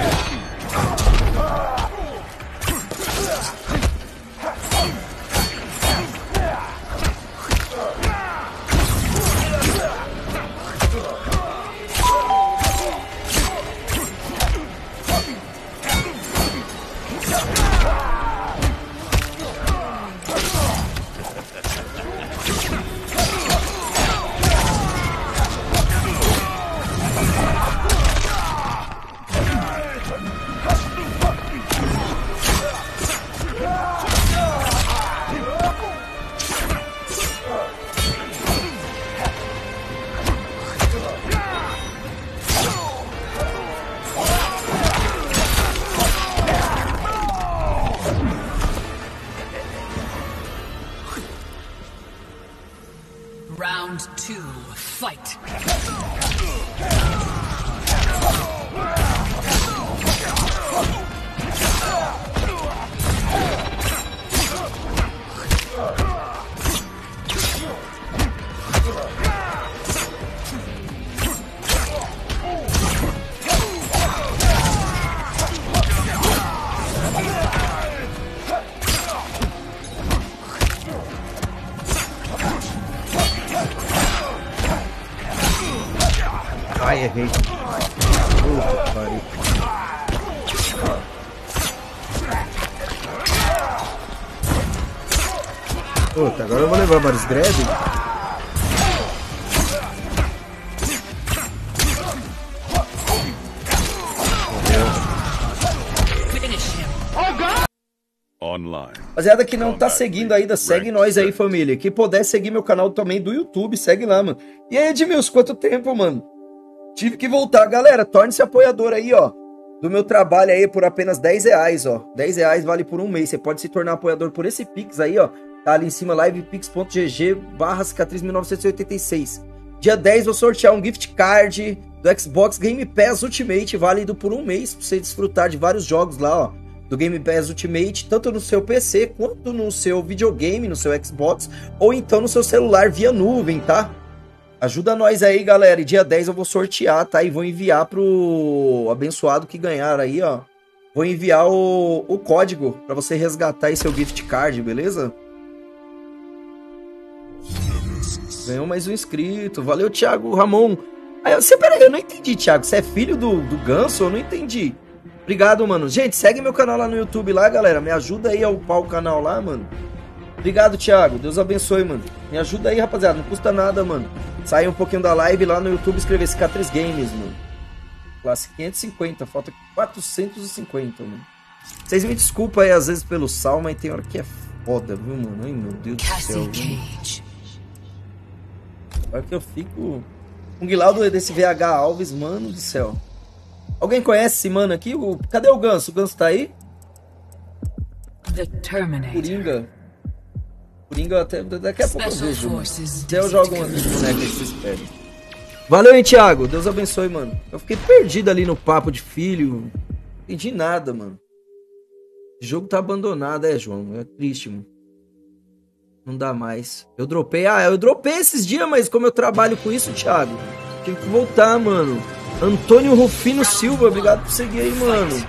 Round 2, fight. Ai, errei. Puta que pariu. Puta, agora eu vou levar vários grab. Finish him. Online. Rapaziada que não tá seguindo ainda, segue nós aí, família. Que puder seguir meu canal também do YouTube, segue lá, mano. E aí, Edmilson, quanto tempo, mano? Tive que voltar. Galera, torne-se apoiador aí, ó. Do meu trabalho aí por apenas R$10, ó. R$10 vale por um mês. Você pode se tornar apoiador por esse Pix aí, ó. Tá ali em cima, livepix.gg/cicatriz1986. Dia 10 vou sortear um gift card do Xbox Game Pass Ultimate, válido por um mês, pra você desfrutar de vários jogos lá, ó. Do Game Pass Ultimate, tanto no seu PC, quanto no seu videogame, no seu Xbox, ou então no seu celular via nuvem, tá? Ajuda nós aí, galera. E dia 10 eu vou sortear, tá? E vou enviar pro abençoado que ganhar aí, ó. Vou enviar o código pra você resgatar aí seu gift card, beleza? Ganhou mais um inscrito. Valeu, Thiago Ramon. Aí, peraí, eu não entendi, Thiago. Você é filho do Ganso? Eu não entendi. Obrigado, mano. Gente, segue meu canal lá no YouTube lá, galera. Me ajuda aí a upar o canal lá, mano. Obrigado, Thiago. Deus abençoe, mano. Me ajuda aí, rapaziada. Não custa nada, mano. Sai um pouquinho da live lá no YouTube e escrever Cicatriz Games, mano. Classe 550. Falta 450, mano. Vocês me desculpam aí, às vezes, pelo sal, mas tem hora que é foda, viu, mano? Ai, meu Deus do céu. Olha que eu fico... Um Guilaudo desse VH Alves, mano do céu. Alguém conhece esse mano aqui? Cadê o Ganso? O Ganso tá aí? Coringa. Coringa até daqui a pouco eu vejo, mano. Até eu jogo uma boneca que vocês pedem. Valeu, hein, Thiago? Deus abençoe, mano. Eu fiquei perdido ali no papo de filho. Não entendi nada, mano. O jogo tá abandonado, João. É triste, mano. Não dá mais. Eu dropei. Eu dropei esses dias, mas como eu trabalho com isso, Thiago, tinha que voltar, mano. Antônio Rufino Silva, obrigado por seguir aí, mano.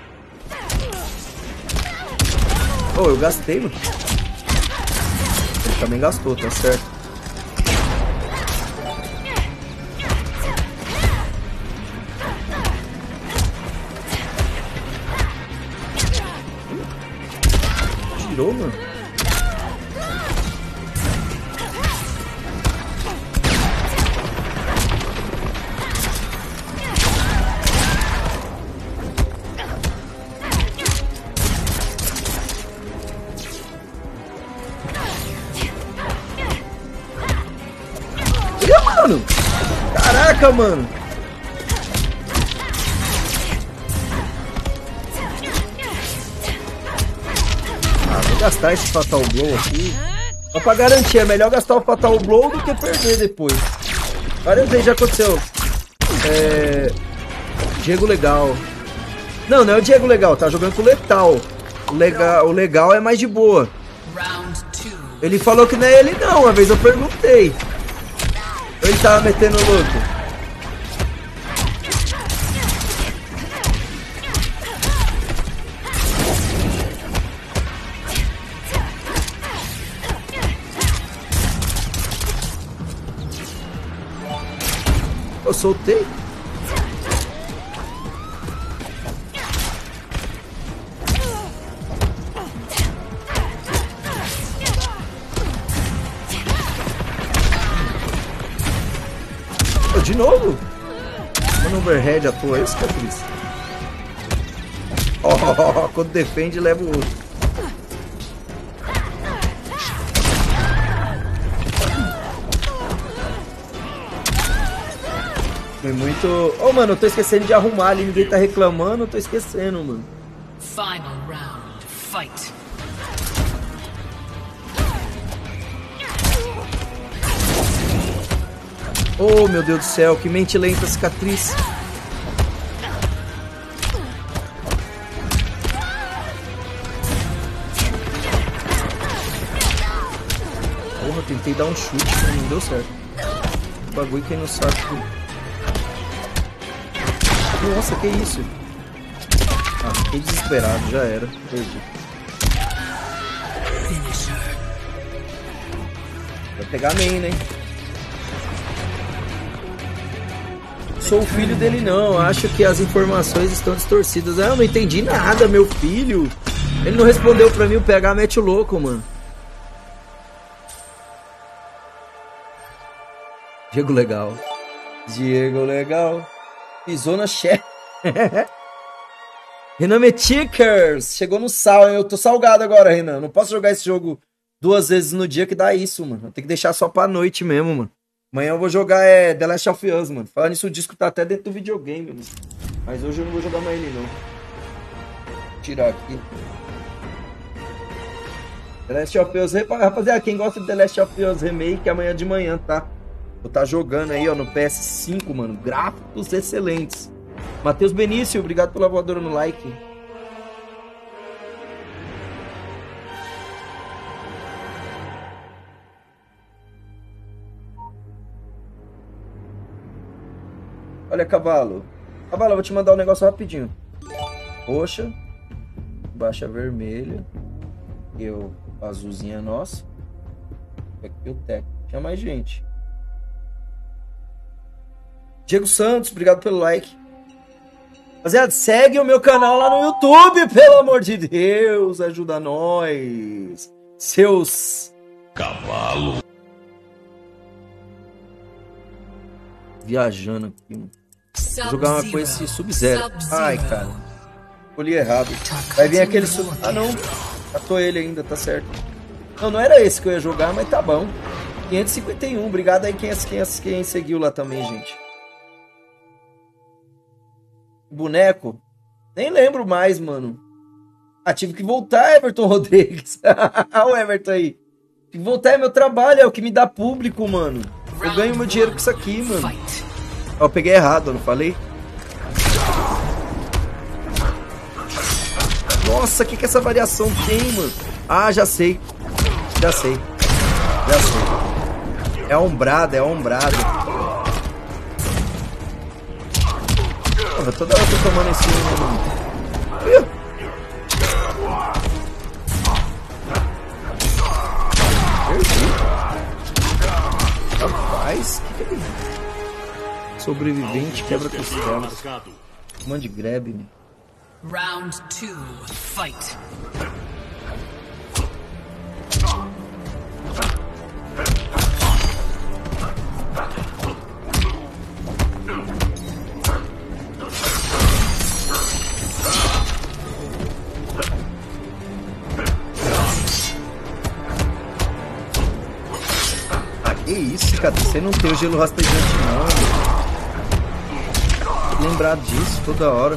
Oh, eu gastei, mano. Ele também gastou, tá certo. Tirou, mano. Mano. Caraca, mano. Vou gastar esse Fatal Blow aqui. Só pra garantir, é melhor gastar o Fatal Blow do que perder depois. Várias vezes já aconteceu. Diego Legal. Não é o Diego Legal, tá jogando com o Letal. O Legal é mais de boa. Ele falou que não é ele não, uma vez eu perguntei. Ele tava metendo louco. Eu soltei. De novo? Mano, overhead à toa, isso que é triste. Quando defende, leva o outro. Foi muito... Mano, eu tô esquecendo de arrumar ali, ninguém tá reclamando, eu tô esquecendo, mano. Final round, fight. Oh, meu Deus do céu, que mente lenta, cicatriz. Porra, tentei dar um chute, mas não deu certo. O bagulho que no saco. Nossa, que isso? Fiquei desesperado, já era. Perdi. Vai pegar a main, né? Sou o filho dele não, acho que as informações estão distorcidas. Eu não entendi nada, meu filho. Ele não respondeu pra mim, o PH mete o louco, mano. Diego Legal. Diego Legal. Pisou na chefe. Renan Metikers. Chegou no sal, hein? Eu tô salgado agora, Renan. Não posso jogar esse jogo 2 vezes no dia que dá isso, mano. Tem que deixar só pra noite mesmo, mano. Amanhã eu vou jogar The Last of Us, mano. Falando nisso, o disco tá até dentro do videogame, mano. Mas hoje eu não vou jogar mais ele, não. Vou tirar aqui. The Last of Us... Rapaziada, quem gosta de The Last of Us Remake, amanhã de manhã, tá? Vou tá jogando aí, ó, no PS5, mano. Gráficos excelentes. Matheus Benício, obrigado pela voadora no like. Olha, Cavalo. Cavalo, eu vou te mandar um negócio rapidinho. roxa, embaixo a vermelha, e o azulzinho é nosso. Aqui o técnico. Tinha mais gente. Diego Santos, obrigado pelo like. Rapaziada, segue o meu canal lá no YouTube, pelo amor de Deus, ajuda nós. Seus Cavalo. Viajando aqui, mano. Vou jogar uma coisa esse Sub-Zero. Ai, cara. Escolhi errado. Vai vir aquele sub... Ah, não. Catou ele ainda, tá certo. Não, não era esse que eu ia jogar, mas tá bom. 551. Obrigado aí quem seguiu lá também, gente. Boneco? Nem lembro mais, mano. Ah, tive que voltar, Everton Rodrigues. Olha o Everton aí. Tive que voltar, é meu trabalho, é o que me dá público, mano. Eu ganho meu dinheiro com isso aqui, mano. Ó, eu peguei errado, eu não falei? Nossa, o que essa variação tem, mano? Ah, já sei. Já sei. Já sei. É ombrada, é ombrada. Porra, toda hora eu tô tomando esse... Perdi. Rapaz, o que ele... Sobrevivente quebra costelas. Comando de grab, né? Round 2, fight. Ah, que isso, cara? Você não tem o gelo rastejante, não. Lembrar disso toda hora.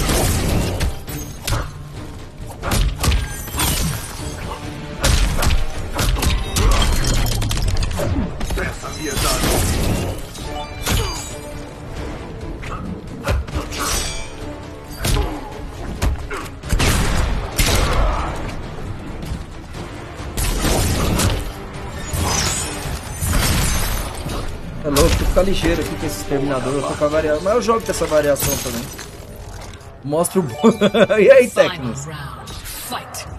É louco, tem que ficar ligeiro aqui com esse exterminador. Eu tô com a variação, mas eu jogo com essa variação também. Mostra o... E aí, Tecnos? Fight.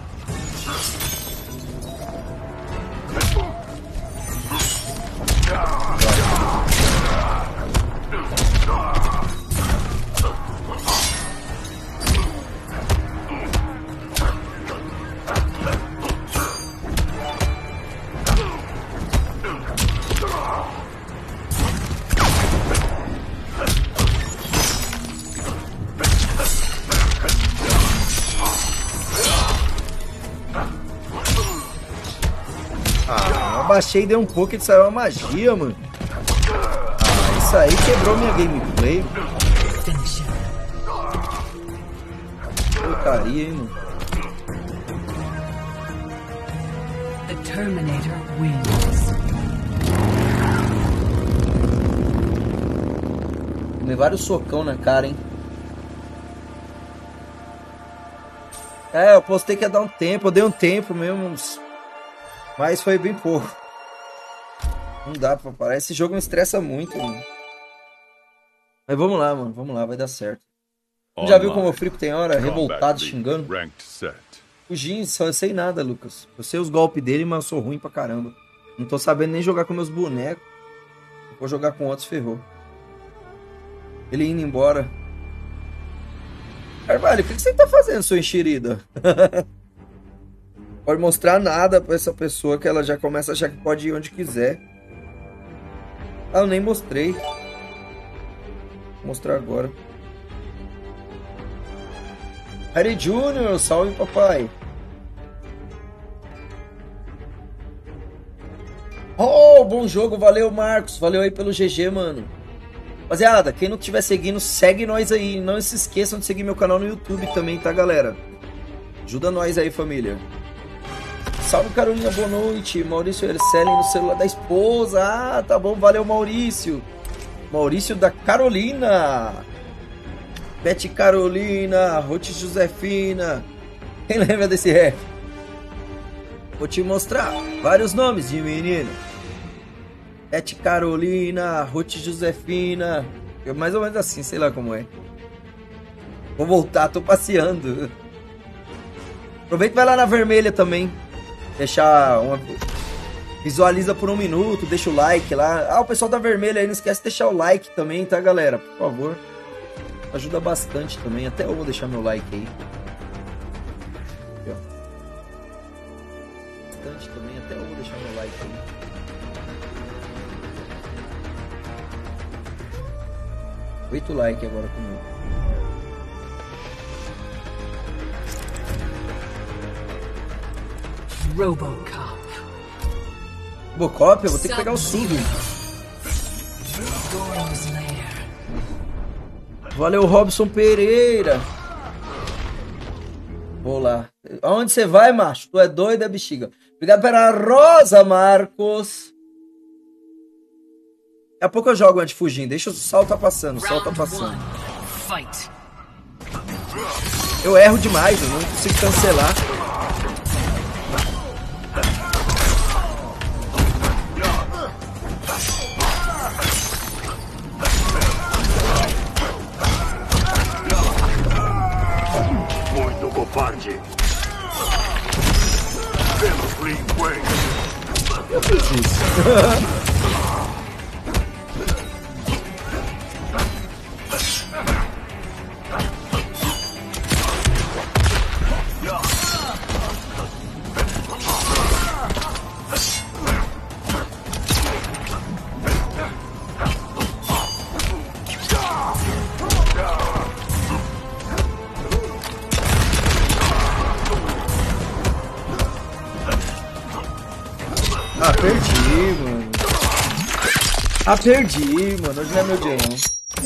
Baixei e dei um pouco e saiu uma magia, mano. Ah, isso aí quebrou minha gameplay. Porcaria, hein, mano. The Terminator wins. Tomei vários socão na cara, hein. É, eu postei que ia dar um tempo. Eu dei um tempo mesmo. Mas foi bem pouco. Não dá pra parar. Esse jogo me estressa muito, mano. Mas vamos lá, mano. Vamos lá, vai dar certo. Já viu como o Frico tem hora? Revoltado, xingando. Fugindo, só eu sei nada, Lucas. Eu sei os golpes dele, mas eu sou ruim pra caramba. Não tô sabendo nem jogar com meus bonecos. Vou jogar com outros, ferrou. Ele indo embora. Carvalho, o que você tá fazendo, sua enxerida? Pode mostrar nada pra essa pessoa que ela já começa a achar que pode ir onde quiser. Ah, eu nem mostrei. Vou mostrar agora. Harry Jr., salve papai. Oh, bom jogo, valeu Marcos. Valeu aí pelo GG, mano. Rapaziada, quem não estiver seguindo, segue nós aí. Não se esqueçam de seguir meu canal no YouTube também, tá, galera? Ajuda nós aí, família. Salve, Carolina, boa noite. Maurício Ercelen no celular da esposa. Ah, tá bom, valeu, Maurício. Maurício da Carolina. Bete Carolina, Ruth Josefina. Quem lembra desse rap? Vou te mostrar vários nomes de menino. Bete Carolina, Ruth Josefina. Mais ou menos assim, sei lá como é. Vou voltar, tô passeando. Aproveita e vai lá na vermelha também. Deixar uma... Visualiza por 1 minuto, deixa o like lá. Ah, o pessoal da vermelha aí, não esquece de deixar o like também, tá, galera? Por favor. Ajuda bastante também. Até eu vou deixar meu like aí. Aqui, ó. Bastante também. Até eu vou deixar meu like aí. Oito likes agora comigo. Robocop. Robocop, eu vou ter que pegar o Sub. Gorm's Lair. Valeu, Robson Pereira. Vou lá. Aonde você vai, macho? Tu é doido, é bexiga. Obrigado pela Rosa, Marcos. Daqui a pouco eu jogo antes de fugir. Deixa o sol tá passando. O sol tá passando. Fight. Eu erro demais, eu não consigo cancelar. Muito covarde. Pelos Lin Kuei. Eu fiz isso. Ah, perdi, mano. Ah, perdi, mano. Hoje não é meu dia, não.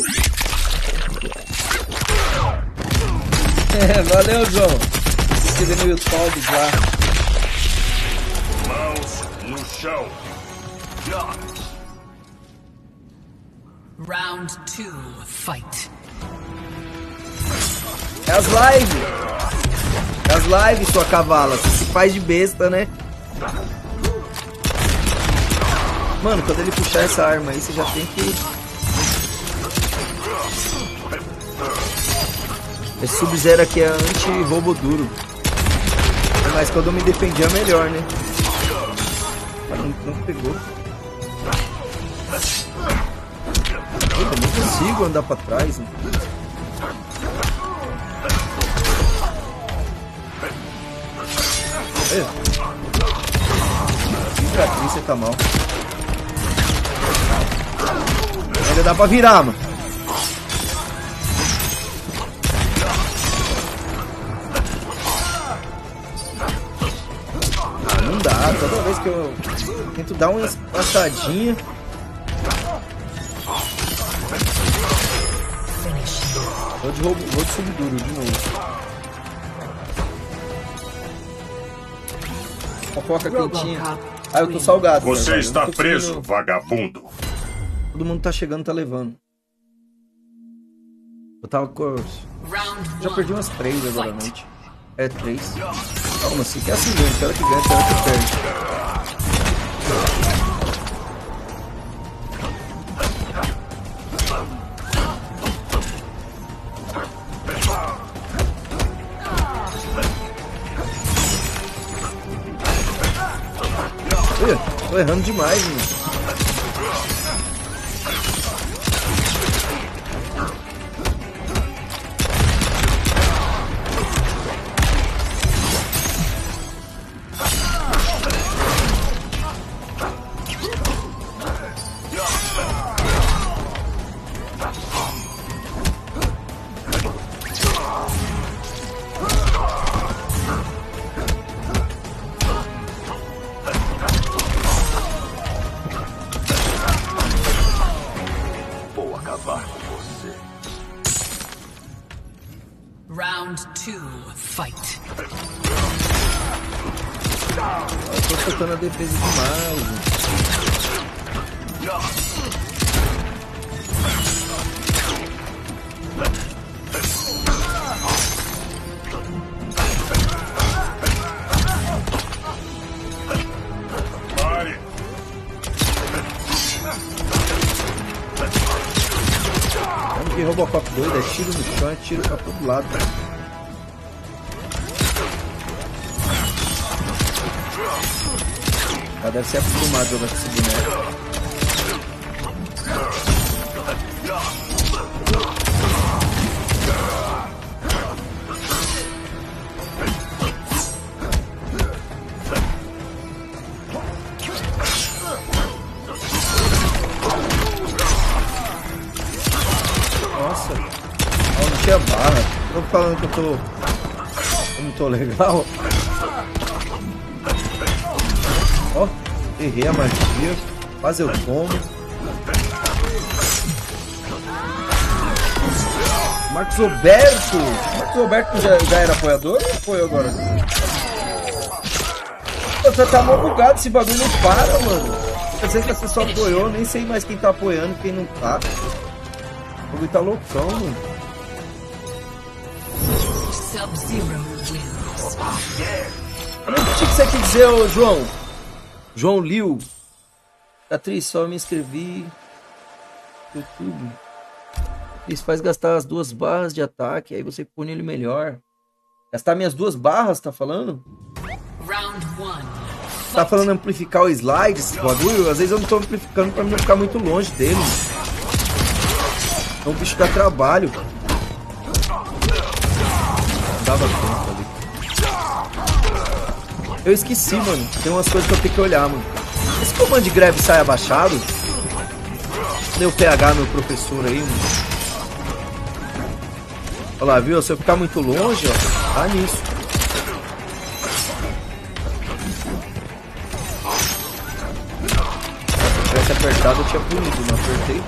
Valeu, João. Inscrever no YouTube já. Mãos no chão. Round 2. Fight. É as lives. É as lives, sua cavala. Você se faz de besta, né? Mano, quando ele puxar essa arma aí, você já tem que... Esse Sub-Zero aqui é anti-roubo duro. Mas quando eu me defendia, melhor, né? Não pegou. Eu não consigo andar pra trás, né? Imperatriz, você tá mal. Ainda dá pra virar, mano. Ah, não dá. Toda vez que eu tento dar uma passadinha. Vou de subduro de novo. Fofoca quentinha. Ah, eu tô salgado. Você cara. está Eu tô preso, conseguindo... vagabundo. Todo mundo tá chegando, tá levando. Eu tava com... Já perdi umas 3 agora à noite. É, 3. Calma, assim, que é assim mesmo. Quero que ganha, quero que perde. Tô errando demais, mano. Round 2. Fight. Eu tô soltando a defesa demais. Pare. Não Que Robocop doido, é tiro no chão, é tiro pra todo lado. Ela deve ser acostumado a jogar com esse boneco. Nossa, eu não tinha barra. Tô falando que eu não tô legal. Ó, errei a magia. Quase eu como. Marcos Roberto. Marcos Roberto já era apoiador ou apoiou agora? Tá mal bugado, esse bagulho não para, mano. Quer dizer que você só apoiou, nem sei mais quem tá apoiando, quem não tá. O bagulho tá loucão, mano. Sub-Zero wins. O que você quer dizer, ô João? João Liu. Catriz, só me inscrevi. YouTube. Isso faz gastar as 2 barras de ataque, aí você pune ele melhor. Gastar minhas 2 barras, tá falando? Round 1. Tá falando amplificar o slide, esse bagulho? Às vezes eu não tô amplificando pra não ficar muito longe dele. Então o bicho dá trabalho. Não dava conta ali. Eu esqueci, mano. Tem umas coisas que eu tenho que olhar, mano. Esse comando de greve sai abaixado? Deu PH no professor aí, mano. Olha lá, viu? Se eu ficar muito longe, ó, tá nisso. Se tivesse apertado, eu tinha punido, não apertei.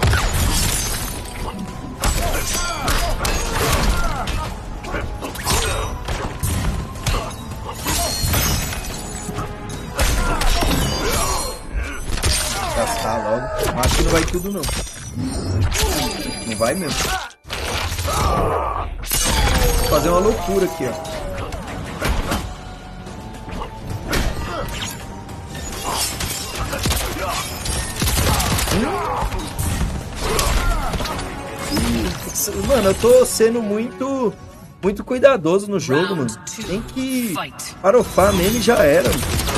Gastar logo. Acho que não vai tudo, não. Não vai mesmo. Vou fazer uma loucura aqui, ó. Mano, eu tô sendo muito cuidadoso no jogo, mano. Tem que farofar nele e já era.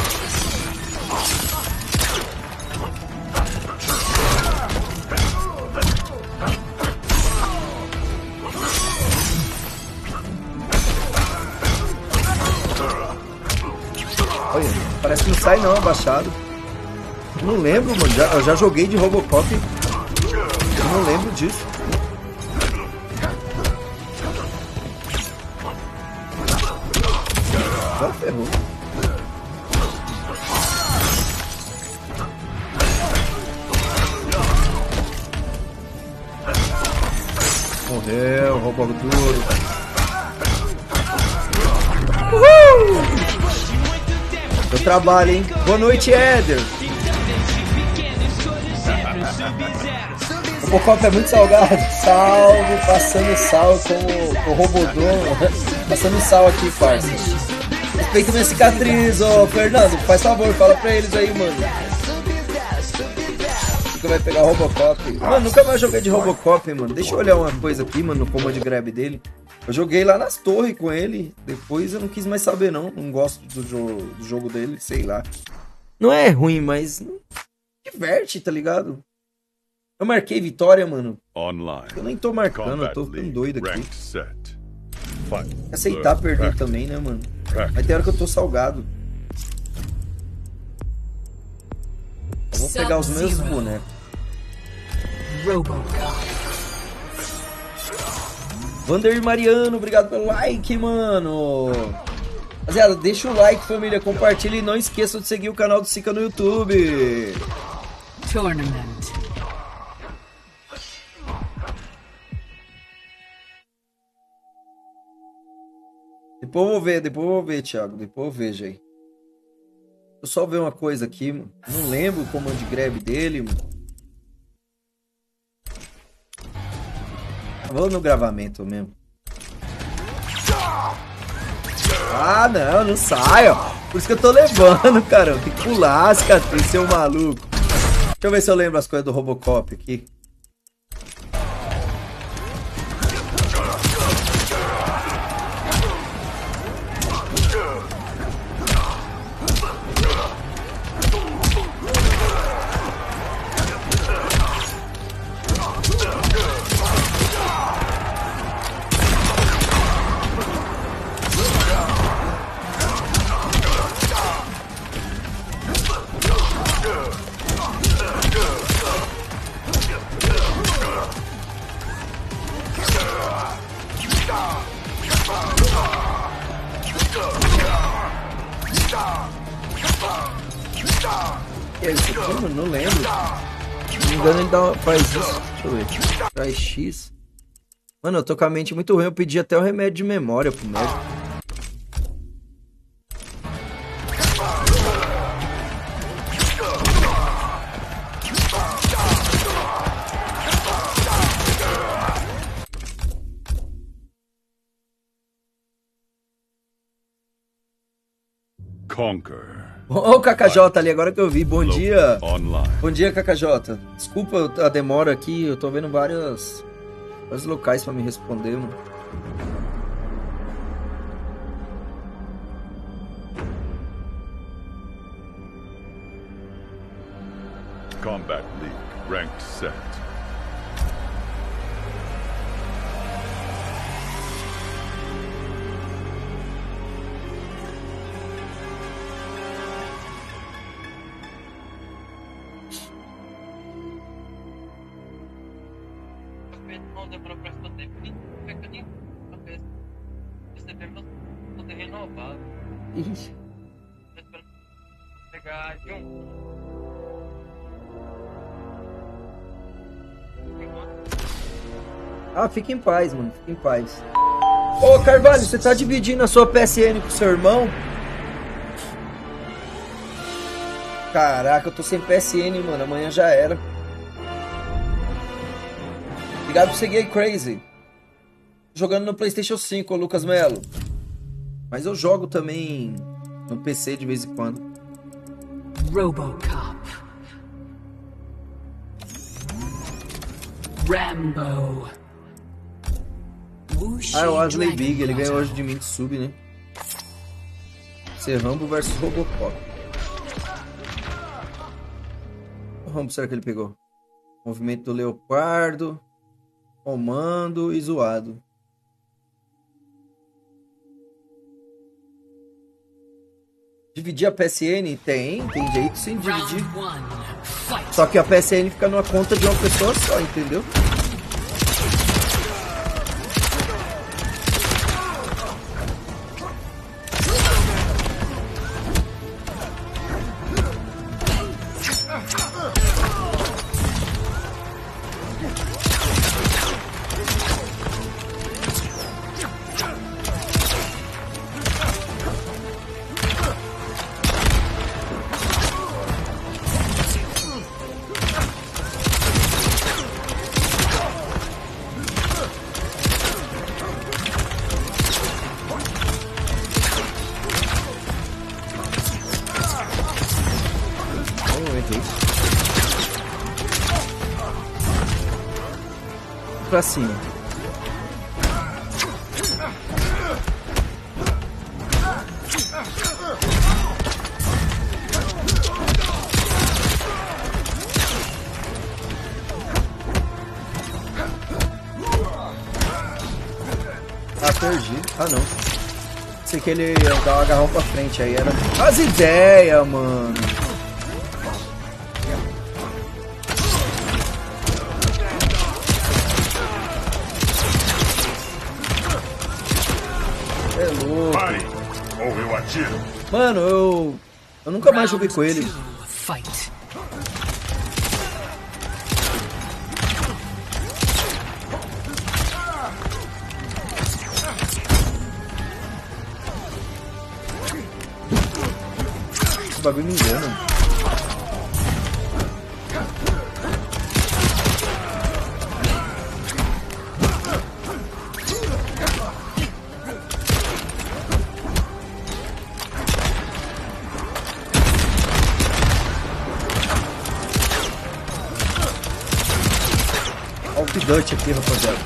Olha, parece que não sai não, abaixado. Eu não lembro, mano. Eu já joguei de Robocop. Eu não lembro disso. Já ferrou. Morreu, Robô duro. Uhul! Eu trabalho, hein? Boa noite, Éder. O Robocop é muito salgado. Salve, passando sal com o Robodon. Passando sal aqui, parça. Respeita minha cicatriz, ô Fernando. Faz favor, fala pra eles aí, mano. Nunca vai pegar o Robocop. Mano, nunca mais joguei de Robocop, mano. Deixa eu olhar uma coisa aqui, mano, no comando de grab dele. Eu joguei lá nas torres com ele. Depois eu não quis mais saber, não. Não gosto do jogo dele, sei lá. Não é ruim, mas diverte, tá ligado? Eu marquei vitória, mano. Online. Eu nem tô marcando, eu tô ficando doido aqui. Aceitar perder também, né, mano? Mas tem hora que eu tô salgado. Eu vou pegar os meus bonecos. Vander Mariano, obrigado pelo like, mano. Rapaziada, deixa o like, família, compartilha e não esqueçam de seguir o canal do Sika no YouTube. Tournament. Depois eu vou ver, Thiago. Depois eu vejo aí. Eu só ver uma coisa aqui, mano. Não lembro o comando de grab dele, mano. Vou no gravamento mesmo. Ah, não sai, ó. Por isso que eu tô levando, cara. Tem que pular, cicatriz, seu maluco. Deixa eu ver se eu lembro as coisas do Robocop aqui. engano, ele faz isso. Deixa eu ver. Traz X. Mano, eu tô com a mente muito ruim. Eu pedi até o remédio de memória pro médico. Conquer. Ó o KKJ ali, agora que eu vi. Bom dia. Online. Bom dia, KKJ. Desculpa a demora aqui. Eu tô vendo vários locais pra me responder, mano. Combat League. Ranked set. Não demorou pra responder porque fica nem cabeça. Recebemos poder renovado. Ixi. Pegar de um. Ah, fica em paz, mano. Fica em paz. Ô, Carvalho, você tá dividindo a sua PSN com seu irmão? Caraca, eu tô sem PSN, mano. Amanhã já era. Obrigado por seguir aí, Crazy. Jogando no PlayStation 5, ô Lucas Melo. Mas eu jogo também no PC de vez em quando. Robocop. Rambo. Ah, é o Wesley Big, ele ganhou hoje de mim de sub, né? Ser Rambo versus Robocop. O Rambo será que ele pegou? Movimento do Leopardo, Comando e Zoado. Dividir a PSN? Tem jeito sim de dividir. Só que a PSN fica numa conta de uma pessoa só, entendeu? Pra cima. Ah, perdi. Ah, não. Sei que ele ia dar um agarrão pra frente, aí era as ideias, mano. É louco. Pare, ou eu atiro. Mano, eu nunca mais joguei com ele. Fight. Esse bagulho me engana. Olha o Dutch aqui, rapaziada.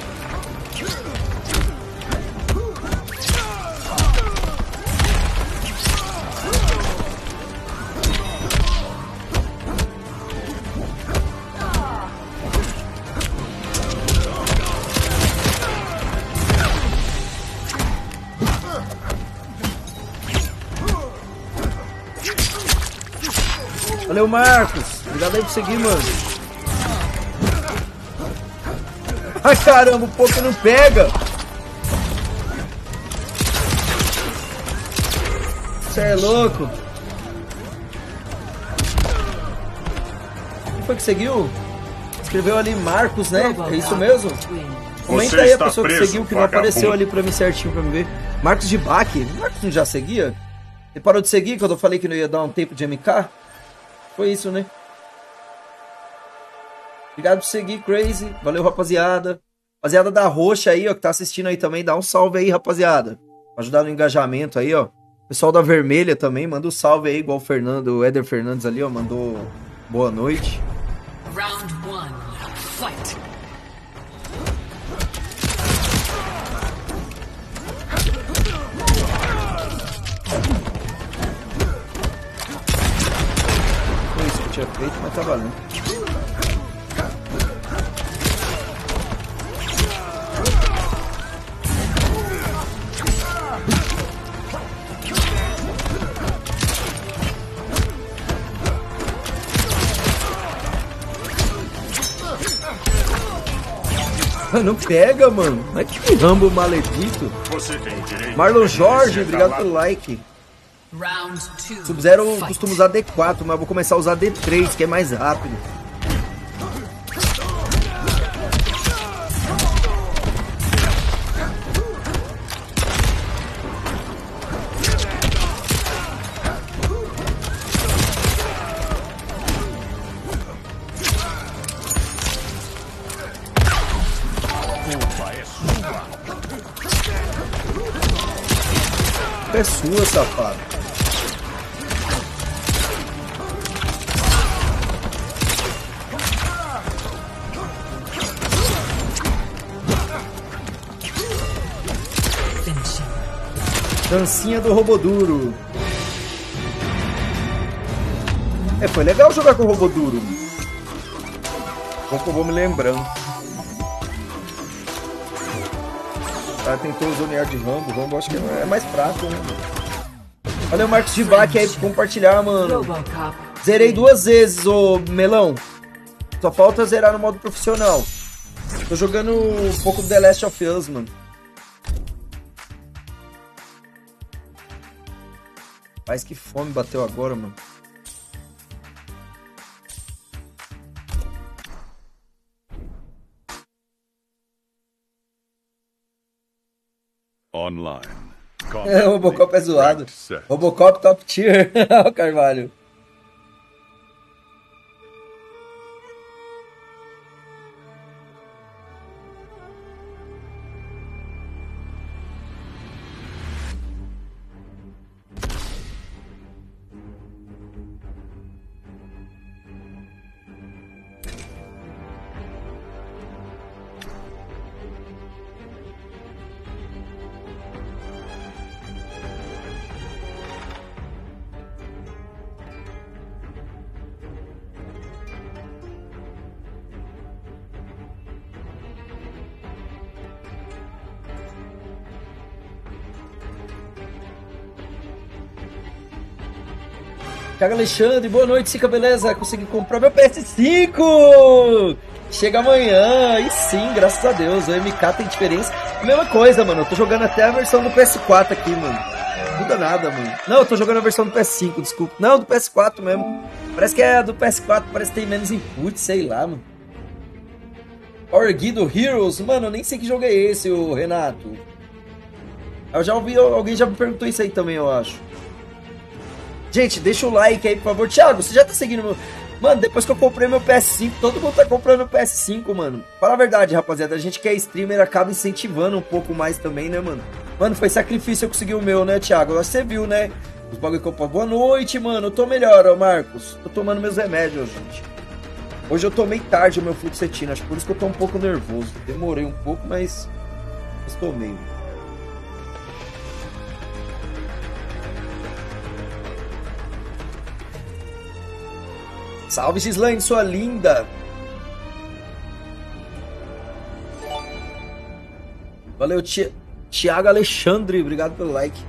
Valeu, Marcos. Obrigado aí por seguir, mano. Ai, caramba, o pouco não pega. Você é louco. Quem foi que seguiu? Escreveu ali Marcos, né? É isso mesmo? Comenta Você aí a está pessoa que preso, seguiu, que não vagabundo. apareceu ali pra mim certinho pra me ver. Marcos de Baque. Marcos não já seguia? Ele parou de seguir quando eu falei que não ia dar um tempo de MK? Foi isso, né? Obrigado por seguir, Crazy. Valeu, rapaziada. Rapaziada da Roxa aí, ó, que tá assistindo aí também, dá um salve aí, rapaziada. Pra ajudar no engajamento aí, ó. Pessoal da Vermelha também, manda um salve aí, igual o Fernando, o Éder Fernandes ali, ó, mandou boa noite. Round 1. Fight. Foi isso que eu tinha feito, mas tá valendo. Não pega, mano. Mas que Rambo maledito. Você tem direito. Marlon de Jorge, ser obrigado calado. pelo like. Round 2. Sub-Zero eu costumo usar D4, mas eu vou começar a usar D3, que é mais rápido. É sua, safado. Finishing. Dancinha do Roboduro. É, foi legal jogar com o Roboduro. Bom que eu vou me lembrando. Ah, tentou o zonear de Rambo. Rambo acho que é mais fraco, né? Valeu, Marcos de Baque aí por compartilhar, mano. Robocop. Zerei 2 vezes, ô Melão. Só falta zerar no modo profissional. Tô jogando um pouco do The Last of Us, mano. Mas que fome bateu agora, mano. Online. É, o Robocop é zoado. Set. Robocop top tier. Ó, o Carvalho. Thiago Alexandre, boa noite, Cica, beleza? Consegui comprar meu PS5! Chega amanhã, e sim, graças a Deus, o MK tem diferença. Mesma coisa, mano, eu tô jogando até a versão do PS4 aqui, mano. Não muda nada, mano. Não, eu tô jogando a versão do PS5, desculpa. Não, do PS4 mesmo. Parece que é a do PS4, parece que tem menos input, sei lá, mano. Power Guido Heroes, mano, eu nem sei que jogo é esse, o Renato. Eu já ouvi, alguém já me perguntou isso aí também, eu acho. Gente, deixa o like aí, por favor. Thiago, você já tá seguindo meu... Mano, depois que eu comprei meu PS5, todo mundo tá comprando o PS5, mano. Fala a verdade, rapaziada. A gente que é streamer acaba incentivando um pouco mais também, né, mano? Mano, foi sacrifício eu consegui o meu, né, Thiago? Você viu, né? Os bagulho que eu... Boa noite, mano. Eu tô melhor, ó, Marcos. Tô tomando meus remédios, gente. Hoje eu tomei tarde o meu fluoxetina. Acho por isso que eu tô um pouco nervoso. Demorei um pouco, mas tomei. Salve, Gislaine, sua linda! Valeu, Thiago Alexandre, obrigado pelo like.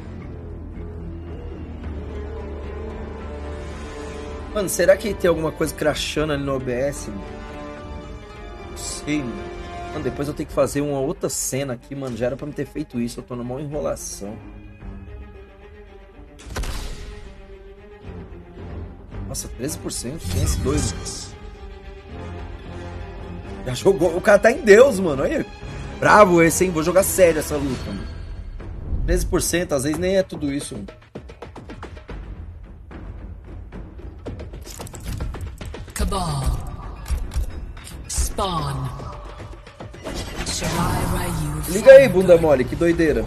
Mano, será que tem alguma coisa crashando ali no OBS? Mano? Não sei, mano. Mano, depois eu tenho que fazer uma outra cena aqui, mano. Já era pra me ter feito isso, eu tô numa enrolação. Nossa, 13%? Tem esse doido. Já jogou. O cara tá em Deus, mano. Olha aí. Bravo esse, hein? Vou jogar sério essa luta, mano. 13%, às vezes nem é tudo isso, mano. Cabal. Spawn. Shirai Ryu. Liga aí, bunda mole, que doideira.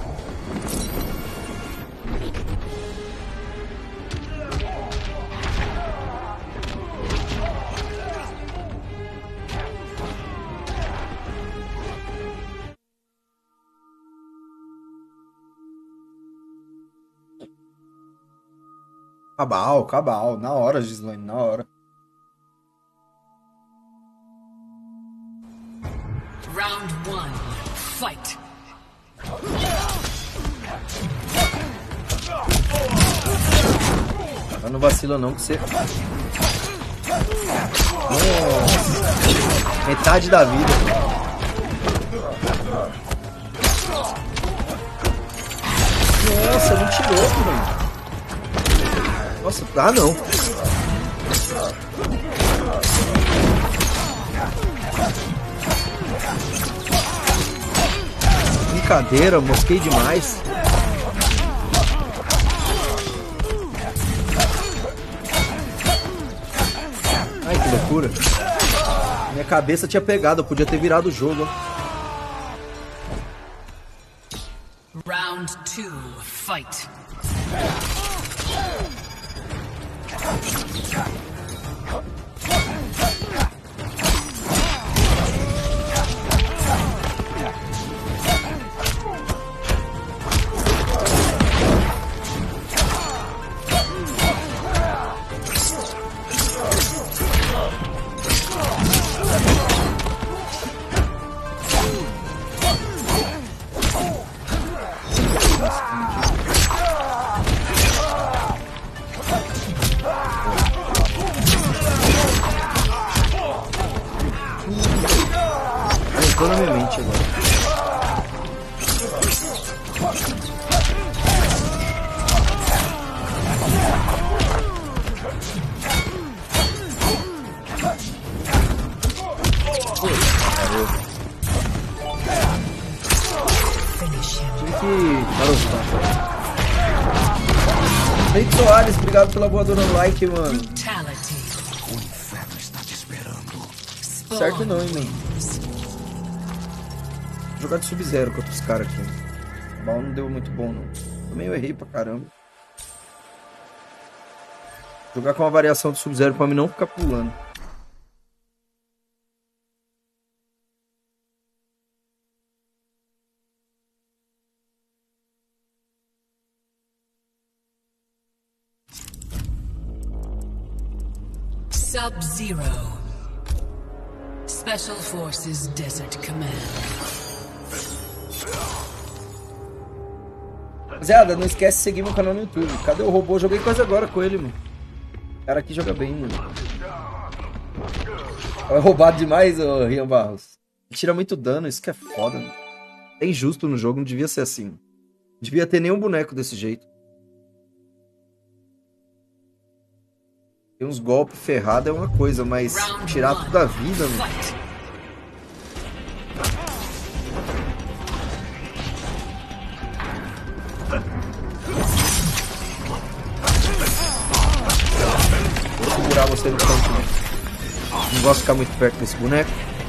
Cabal, na hora, Gislaine, na hora. Round 1. Fight. Mas não vacila não que você... Nossa. Metade da vida. Nossa, muito louco, mano. Nossa, não. Brincadeira, mosquei demais. Ai, que loucura. Minha cabeça tinha pegado, eu podia ter virado o jogo. Round 2. Fight. Entrou na minha mente agora. Tinha que garotar. Feito Soares, obrigado pela voadora no like, mano. Brutality. O inferno está te esperando. Certo não, hein, man. Vou jogar de Sub-Zero contra os caras aqui. O baú não deu muito bom, não. Também eu errei pra caramba. Jogar com uma variação do Sub-Zero pra mim não ficar pulando. Sub-Zero. Special Forces Desert Command. Rapaziada, não esquece de seguir meu canal no YouTube. Cadê o robô? Joguei quase agora com ele, mano. O cara aqui joga bem, mano. É roubado demais, ô Rian Barros. Ele tira muito dano, isso que é foda, mano. É injusto no jogo, não devia ser assim. Não devia ter nenhum boneco desse jeito. Tem uns golpes ferrados é uma coisa, mas tirar tudo da vida, mano. Vou segurar você no canto, né? Não gosto de ficar muito perto desse boneco.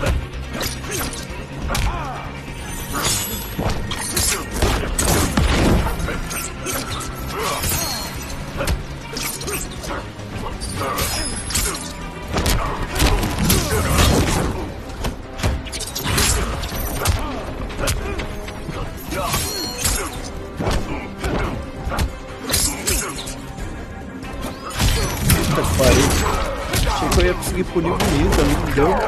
Achei que eu ia conseguir punir bonito ali, não deu.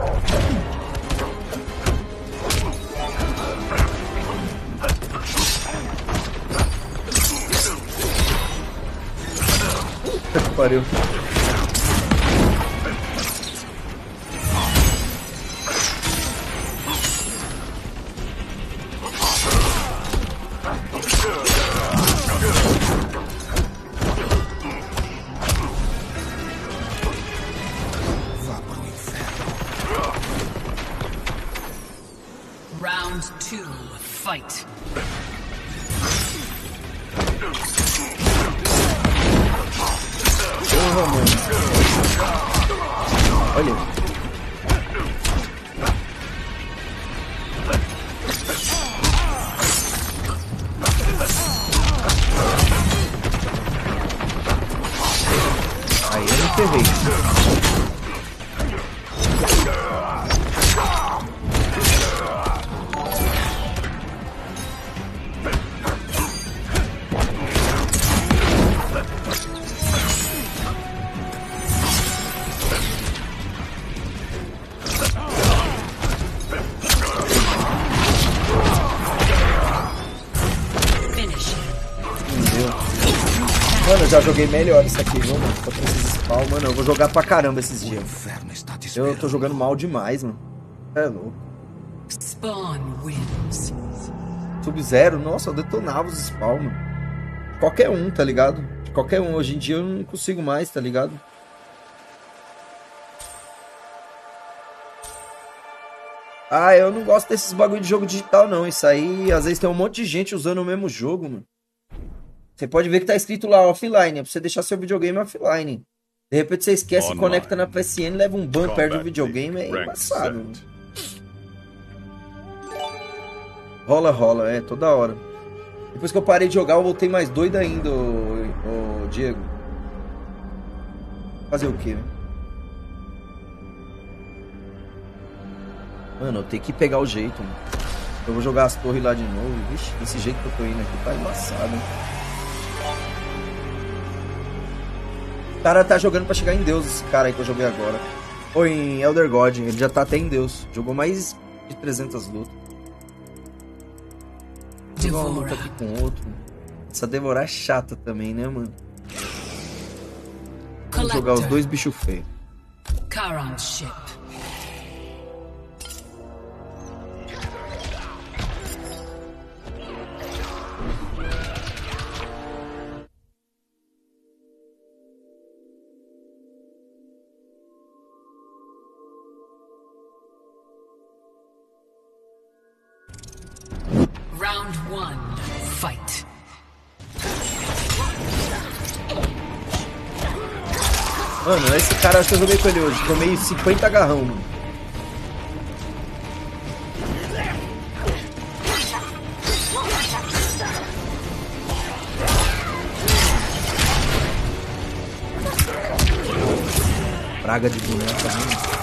Puta que pariu. Round 2, fight. Porra, mano. Olha. Aí eu não ferrei. Mano, eu já joguei melhor isso aqui, viu, mano? Contra esses spawn, mano, eu vou jogar pra caramba esses dias. Eu tô jogando mal demais, mano. É louco. Spawn wins. Sub-Zero, nossa, eu detonava os spawn, mano. Qualquer um, tá ligado? Qualquer um. Hoje em dia eu não consigo mais, tá ligado? Ah, eu não gosto desses bagulho de jogo digital, não. Isso aí, às vezes tem um monte de gente usando o mesmo jogo, mano. Você pode ver que tá escrito lá offline, é pra você deixar seu videogame offline. De repente você esquece, Online. conecta na PSN, leva um ban, perde o Combat videogame, é Rank embaçado. Mano. set. Rola, é, toda hora. Depois que eu parei de jogar, eu voltei mais doido ainda, ô Diego. Fazer o quê, né? Mano, eu tenho que pegar o jeito, mano. Eu vou jogar as torres lá de novo. Vixe, desse jeito que eu tô indo aqui, tá embaçado, hein? O cara tá jogando pra chegar em Deus, esse cara aí que eu joguei agora. Ou em Elder God, ele já tá até em Deus. Jogou mais de 300 lutas. Jogou uma luta aqui com outro. Essa devorar é chata também, né, mano? Vamos jogar os dois bichos feios. Charon ship. Round 1, fight. Mano, esse cara, acho que eu joguei com ele hoje. Tomei 50 agarrão, mano. Praga de boneca, mano.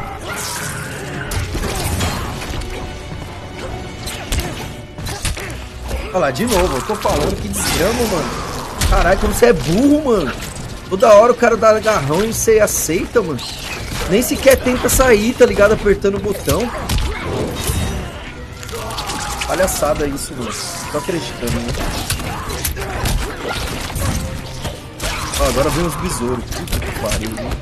Olha lá, de novo, eu tô falando que desgrama, mano. Caralho, como você é burro, mano. Toda hora o cara dá agarrão e você aceita, mano. Nem sequer tenta sair, tá ligado? Apertando o botão. Palhaçada isso, mano. Tô acreditando, né? Ó, agora vem os besouros. Puta que pariu, né?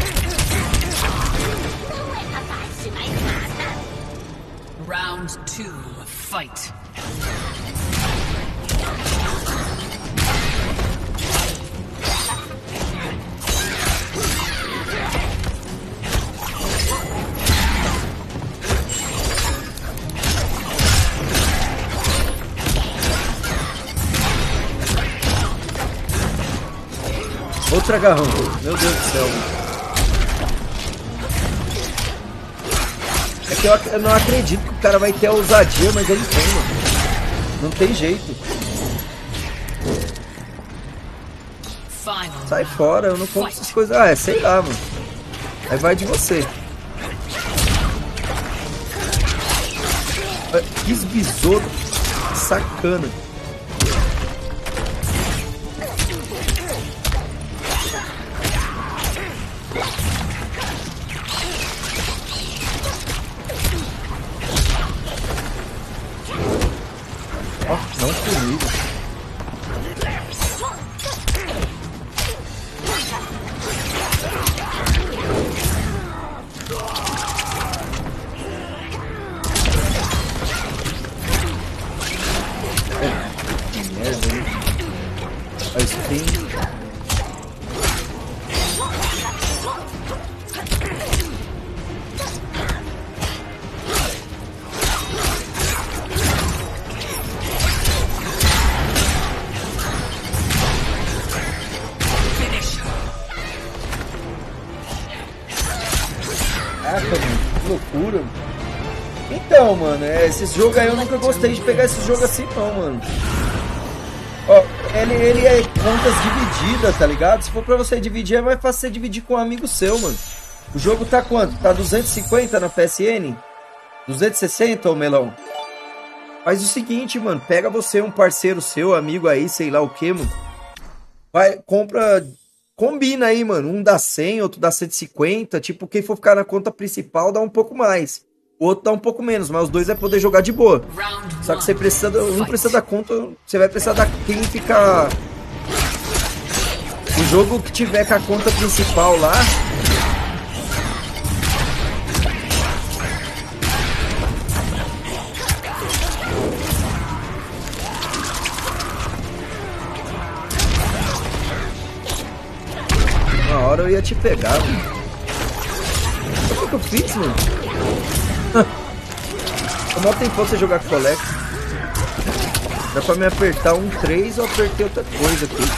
Round 2, fight. Outro agarrão, meu Deus do céu. É que eu não acredito que o cara vai ter a ousadia, mas ele tem, mano. Não tem jeito. Sai fora, eu não compro essas coisas. Ah, é, sei lá, mano. Aí vai de você. Que besouro sacana. Ó, não comigo. Que merda, hein? Olha, isso tem... Então, mano, esses jogos aí eu nunca gostei de pegar esse jogo assim não, mano. Ó, ele é contas divididas, tá ligado? Se for pra você dividir, é mais fácil você dividir com um amigo seu, mano. O jogo tá quanto? Tá 250 na PSN? 260, ô melão? Faz o seguinte, mano, pega você, um parceiro seu, amigo aí, sei lá o que, mano. Vai, compra, combina aí, mano. Um dá 100, outro dá 150. Tipo, quem for ficar na conta principal dá um pouco mais. O outro dá um pouco menos, mas os dois vai poder jogar de boa. Só que você precisa, um precisa da conta, você vai precisar da quem ficar... O jogo que tiver com a conta principal lá... Uma hora eu ia te pegar, mano. O que eu fiz, mano? Como tem você jogar Collect? Dá pra me apertar um 3 ou apertei outra coisa aqui.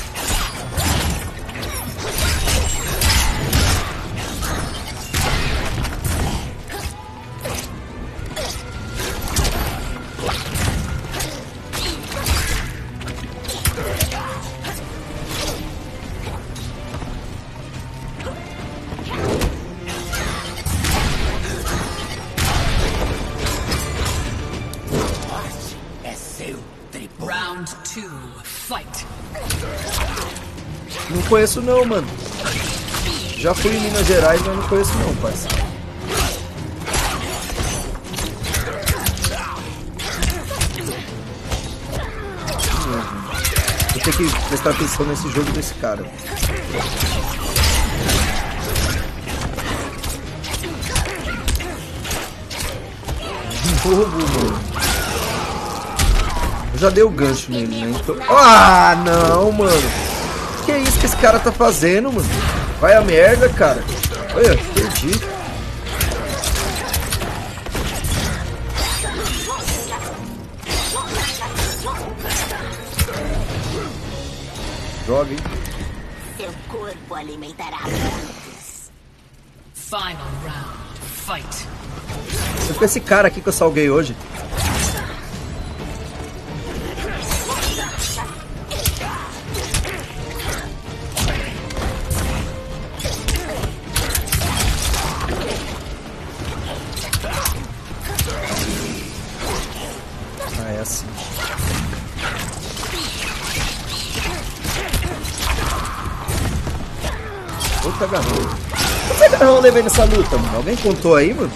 Não conheço não, mano. Já fui em Minas Gerais, mas não conheço não, parceiro. Vou ter que prestar atenção nesse jogo desse cara. De novo, mano. Eu já dei o gancho nele, né? Então... Ah, não, mano. Que é isso que esse cara tá fazendo, mano? Vai a merda, cara. Olha, perdi. Joga, hein? Seu corpo alimentará muitos. Final round. Fight. Eu com esse cara aqui que eu salguei hoje. Assim. Outro agarrão. Quantos agarrão eu levei nessa luta, mano? Alguém contou aí, mano?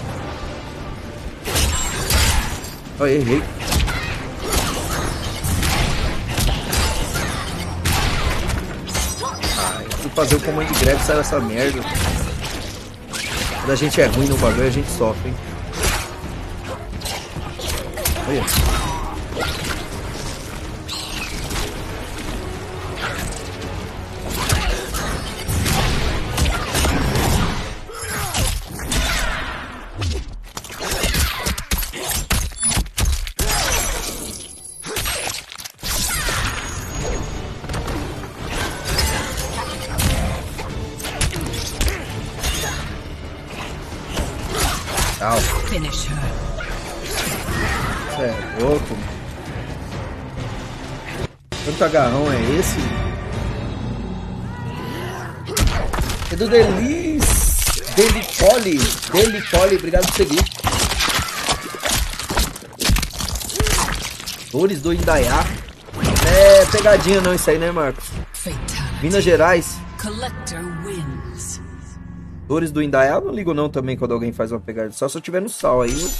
Olha, errei. Eu fui fazer o comando de greve, saiu essa merda. Quando a gente é ruim no bagulho, a gente sofre, hein? Olha. Finish her. Você é louco, mano. Quanto agarrão é esse? É do Delicole, obrigado por seguir. Dores do Indaiá. É pegadinha não isso aí, né, Marcos? Minas Gerais. Collector wins. Dores do Indaiá, eu não ligo não também quando alguém faz uma pegada. Só se eu tiver no sal aí. Eu...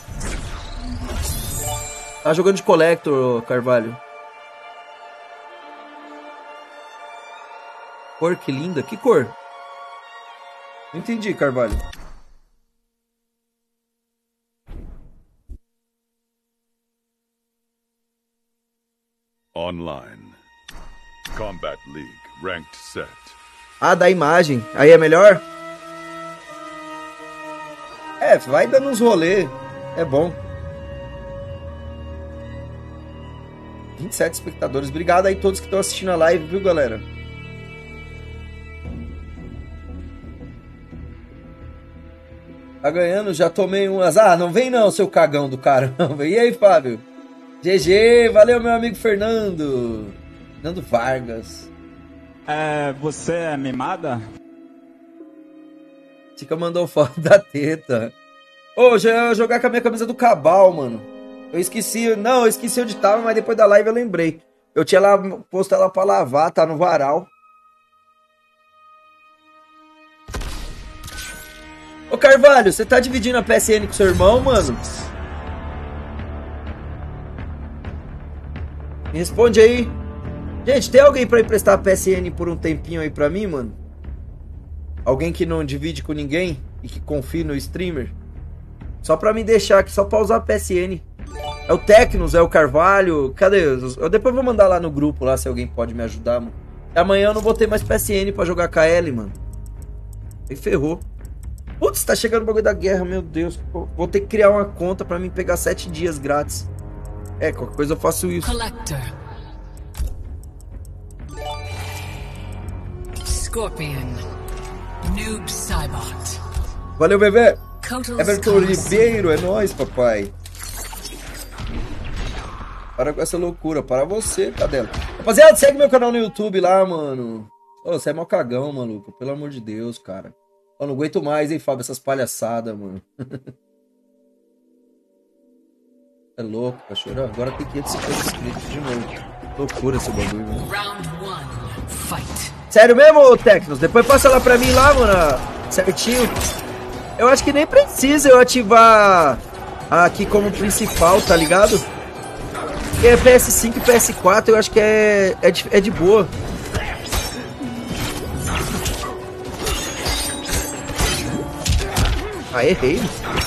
Tá jogando de Collector, Carvalho. Cor que linda. Que cor? Não entendi, Carvalho. Online. Combat League. Ranked set. Ah, da imagem. Aí é melhor? É, vai dando uns rolê. É bom. 27 espectadores. Obrigado aí a todos que estão assistindo a live, viu, galera? Tá ganhando, já tomei umas. Ah, não vem não, seu cagão do caramba. E aí, Fábio? GG, valeu, meu amigo Fernando. Fernando Vargas. Você é mimada? Tica mandou foto da teta. Ô, já ia jogar com a minha camisa do Cabal, mano. Eu esqueci onde tava, mas depois da live eu lembrei. Eu tinha lá posto ela pra lavar, tá no varal. Ô Carvalho, você tá dividindo a PSN com seu irmão, mano? Me responde aí. Gente, tem alguém pra emprestar a PSN por um tempinho aí pra mim, mano? Alguém que não divide com ninguém e que confie no streamer? Só pra me deixar aqui, só pra usar a PSN. É o Tecnos, é o Carvalho. Cadê? Eu depois vou mandar lá no grupo, lá, se alguém pode me ajudar, mano. Amanhã eu não vou ter mais PSN pra jogar KL, mano. Aí ferrou. Putz, tá chegando o bagulho da guerra, meu Deus. Vou ter que criar uma conta pra mim pegar 7 dias grátis. Qualquer coisa eu faço isso. Collector. Scorpion. Noob Saibot. Valeu, bebê. Kotal's Everton Ribeiro, é nóis, papai. Para com essa loucura, para você, cadela. Rapaziada, segue meu canal no YouTube lá, mano. Ô, você é mó cagão, maluco. Pelo amor de Deus, cara. Eu não aguento mais, hein, Fábio, essas palhaçadas, mano. É louco, cachorro. Agora tem 550 inscritos de novo. Loucura esse bagulho, mano. Round 1. Fight. Sério mesmo, Tecnos? Depois passa lá pra mim lá, mano. Certinho. Eu acho que nem precisa eu ativar aqui como principal, tá ligado? Porque é PS5 e PS4, eu acho que é de boa. Ah, errei.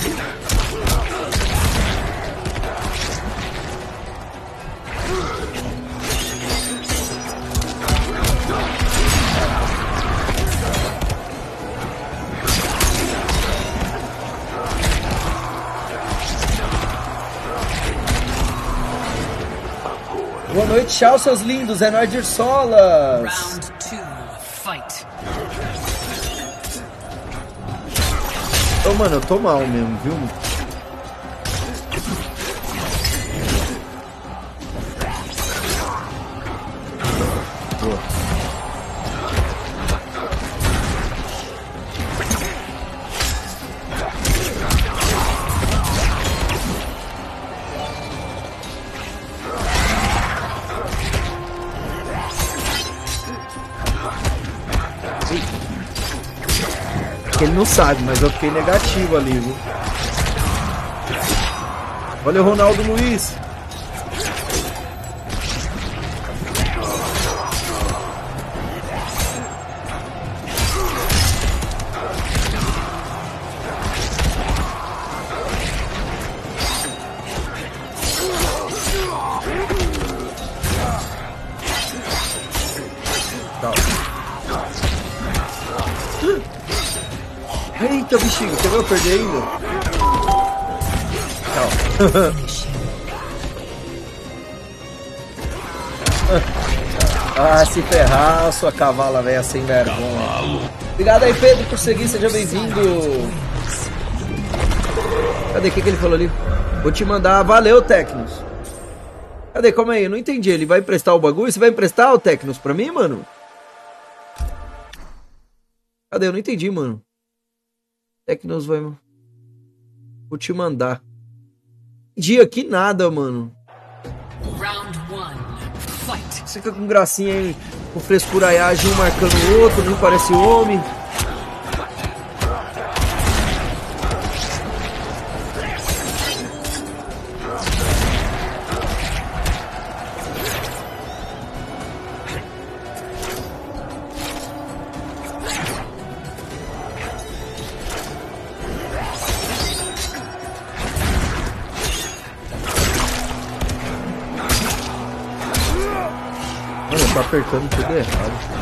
Boa noite, tchau, seus lindos. É nóis de Solas. Round 2. Fight. Ô, mano, eu tô mal mesmo, viu? Boa. Ele não sabe, mas eu fiquei negativo ali, viu? Olha o Ronaldo Luiz. Eita, bichinho, você vai perder ainda? Tchau. Ah, se ferrar, sua cavala velha sem vergonha. Obrigado aí, Pedro, por seguir, seja bem-vindo. Cadê? O que ele falou ali? Vou te mandar. Valeu, Tecnos. Cadê? Calma aí, eu não entendi. Ele vai emprestar o bagulho? Você vai emprestar o Tecnos pra mim, mano? Cadê? Eu não entendi, mano. Tecnos vai... Vou te mandar. Dia aqui nada, mano. Round 1. Fight. Você fica com gracinha aí, com frescuraiagem, um marcando o outro, nem parece homem. Tô apertando tudo errado.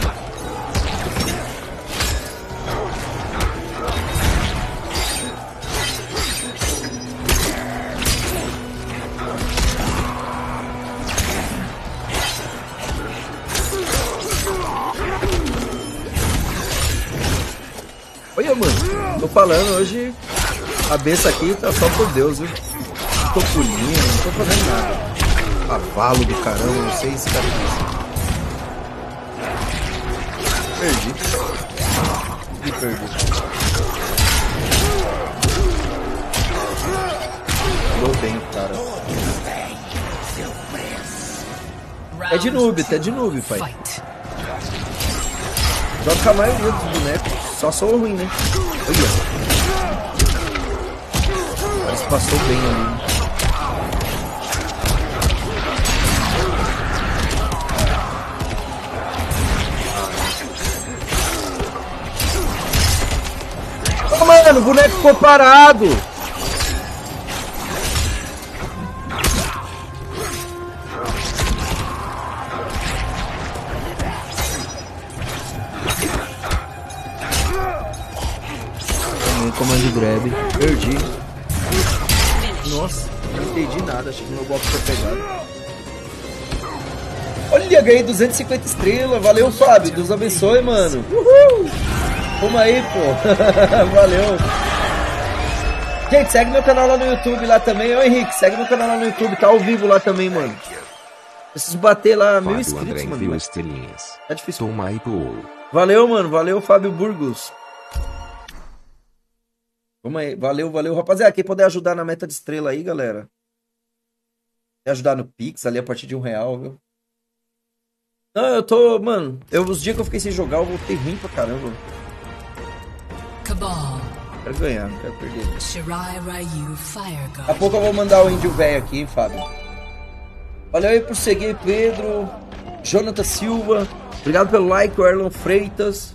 Olha, mano, tô falando hoje. A benção aqui tá só por Deus, viu? Não tô pulinho, não tô fazendo nada. Cavalo do caramba, não sei se tá difícil. Perdi. Me perdi. Tô bem, cara. É de noob, pai. Fight. Joga com a maioria dos bonecos. Só sou ruim, né? Olha. Mas passou bem ali. Né? Oh, mano, o boneco ficou parado. Comando grab, perdi. Nossa, não entendi nada, achei que meu golpe foi pegado. Olha, ganhei 250 estrelas, valeu Fábio, Deus abençoe, mano. Uhul! Vamos aí, pô. Valeu. Gente, segue meu canal lá no YouTube lá também, ô Henrique, segue meu canal lá no YouTube, tá ao vivo lá também, mano. Preciso bater lá 1000 inscritos, mano. Estrelinhas. Tá difícil. Toma aí pro ouro. Valeu, mano, valeu Fábio Burgos. Vamos aí, valeu, rapaziada. Quem puder ajudar na meta de estrela aí, galera. Quer ajudar no Pix ali a partir de R$1, viu? Não, eu tô, mano. Os dias que eu fiquei sem jogar, eu voltei ruim pra caramba. Cabal. Quero ganhar, não quero perder. Shirai Ryu Fire God. Daqui a pouco eu vou mandar o índio velho aqui, hein, Fábio. Valeu aí por seguir, Pedro. Jonathan Silva. Obrigado pelo like, o Erlon Freitas.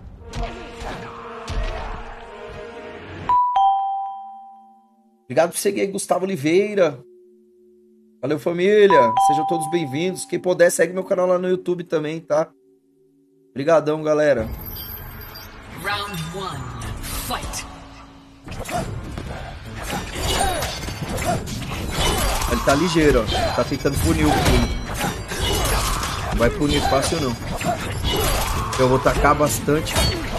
Obrigado por seguir aí, Gustavo Oliveira. Valeu, família. Sejam todos bem-vindos. Quem puder, segue meu canal lá no YouTube também, tá? Obrigadão, galera. Round 1. Fight. Ele tá ligeiro, ó. Tá tentando punir o pulo. Não vai punir fácil, não. Eu vou tacar bastante.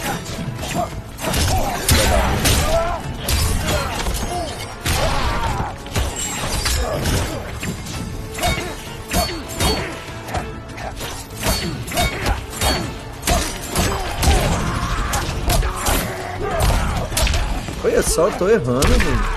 Olha só, eu tô errando, mano.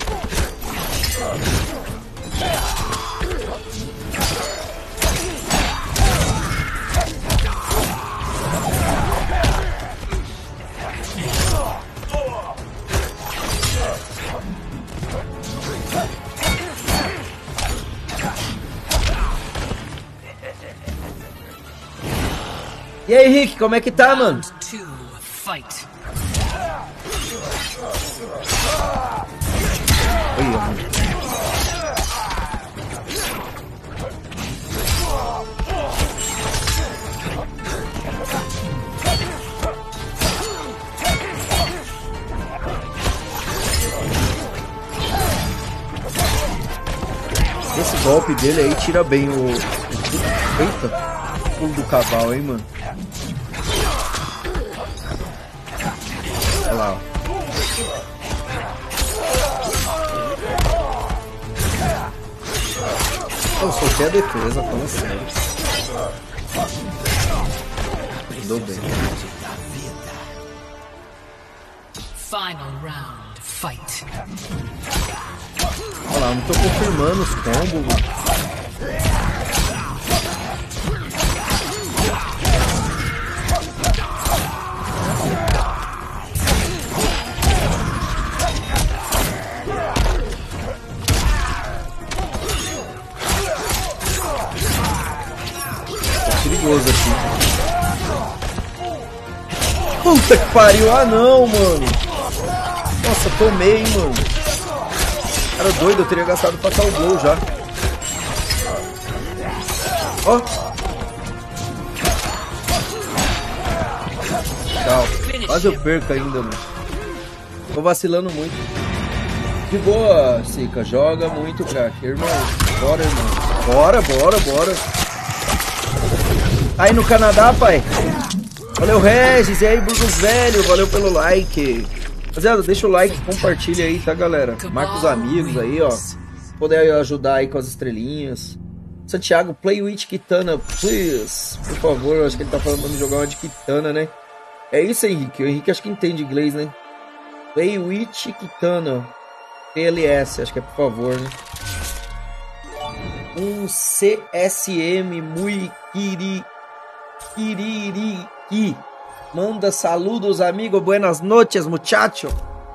E aí, Henrique, como é que tá, mano? Round 2. Fight. Olha, mano. Esse golpe dele aí tira bem o... Eita! O pulo do cavalo, hein, mano? Olha lá, ó. Eu soltei a defesa, falando sério. Mandou bem. Final round. Fight. Olha lá, não tô confirmando os combos, mano. Perigoso aqui. Puta que pariu. Ah não, mano. Nossa, tomei, mano. Cara doido, eu teria gastado pra tal gol já. Ó. Tchau. Quase eu perco ainda, mano. Tô vacilando muito. De boa, Sica. Joga muito, craque. Irmão, bora, irmão. Bora, bora, bora. Aí no Canadá, pai. Valeu, Regis. E aí, Burgos Velho. Valeu pelo like. Rapaziada, deixa o like, compartilha aí, tá, galera? Marca os amigos aí, ó. Poder ajudar aí com as estrelinhas. Santiago, play with Kitana, please. Por favor, acho que ele tá falando pra me jogar uma de Kitana, né? É isso, Henrique. O Henrique acho que entende inglês, né? Play with Kitana. PLS, acho que é por favor, né? Um CSM muy kiririki. Manda saludos, amigo. Buenas noches, muchacho.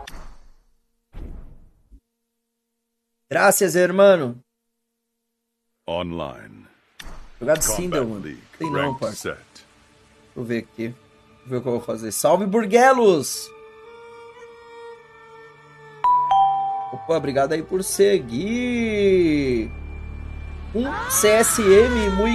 Gracias, hermano. Online. Jogar de Sindel, mano. Tem não, parça. Deixa eu ver aqui. Deixa eu ver o que eu vou fazer. Salve, Burguelos! Opa, obrigado aí por seguir. Um CSM muy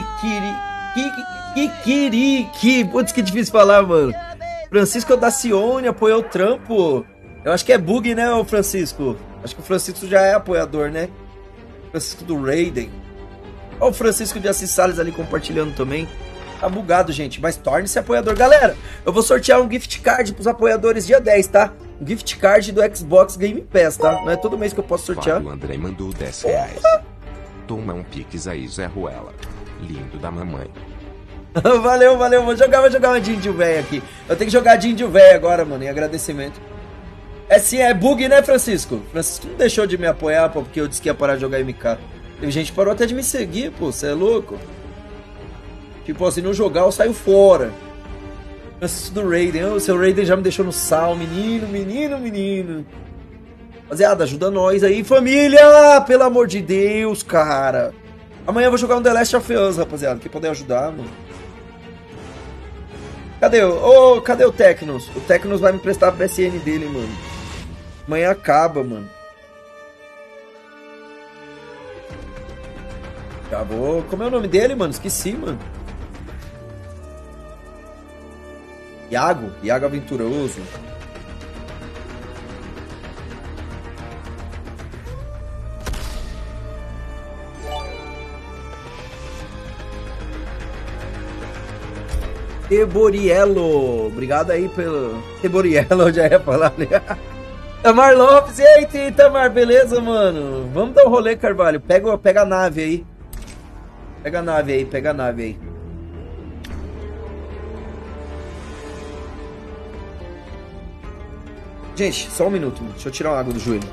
Kikiriki. Putz, que difícil falar, mano. Francisco Dacione apoiou o trampo. Eu acho que é bug, né, o Francisco? Acho que o Francisco já é apoiador, né? Francisco do Raiden. Olha o Francisco de Assis Salles ali compartilhando também. Tá bugado, gente, mas torne-se apoiador. Galera, eu vou sortear um gift card pros apoiadores dia 10, tá? Um gift card do Xbox Game Pass, tá? Não é todo mês que eu posso sortear. O André mandou 10 reais. Toma um pix aí, Zé Ruela. Lindo da mamãe. Valeu, valeu. Vou jogar uma de índio velho aqui. Eu tenho que jogar de índio velho agora, mano, em agradecimento. É sim, é bug, né, Francisco? Francisco não deixou de me apoiar, pô, porque eu disse que ia parar de jogar MK. Teve gente que parou até de me seguir, pô, você é louco? Tipo, se não jogar, eu saio fora. Francisco do Raiden, o seu Raiden já me deixou no sal, menino. Rapaziada, ajuda nós aí, família! Pelo amor de Deus, cara. Amanhã eu vou jogar um The Last of Us, rapaziada, quem puder ajudar, mano. Cadê o Tecnos? O Tecnos vai me prestar a PSN dele, mano. Amanhã acaba, mano. Já vou... Como é o nome dele, mano? Esqueci, mano. Iago Aventuroso. Teboriello. Obrigado aí pelo... Teboriello, eu já ia falar, né? Tamar Lopes. E aí, Tamar, beleza, mano? Vamos dar um rolê, Carvalho. Pega a nave aí. Pega a nave aí. Gente, só um minuto, mano. Deixa eu tirar uma água do joelho.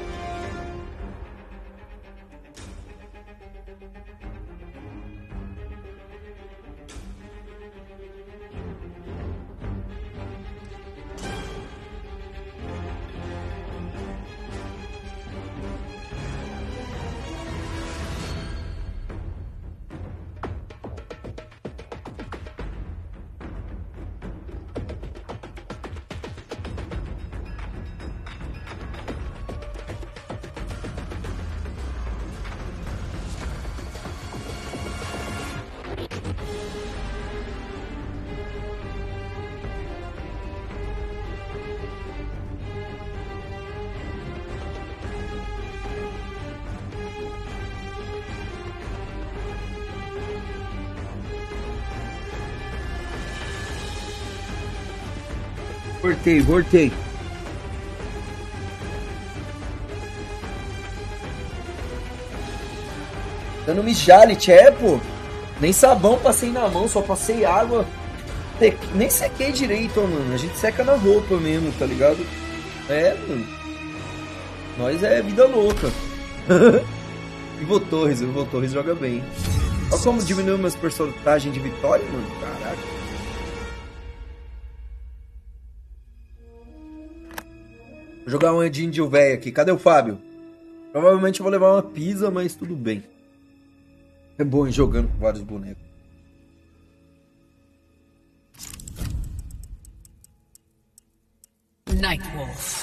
Voltei. Dando mijalite, pô. Nem sabão passei na mão, só passei água. Nem sequei direito, mano. A gente seca na roupa mesmo, tá ligado? É, mano. Nós é vida louca. Ivo Torres joga bem. Olha como diminuiu meus porcentagens de vitória, mano. Caraca. Vou jogar uma de índio velho aqui. Cadê o Fábio? Provavelmente eu vou levar uma pizza, mas tudo bem. É bom ir jogando com vários bonecos. Nightwolf.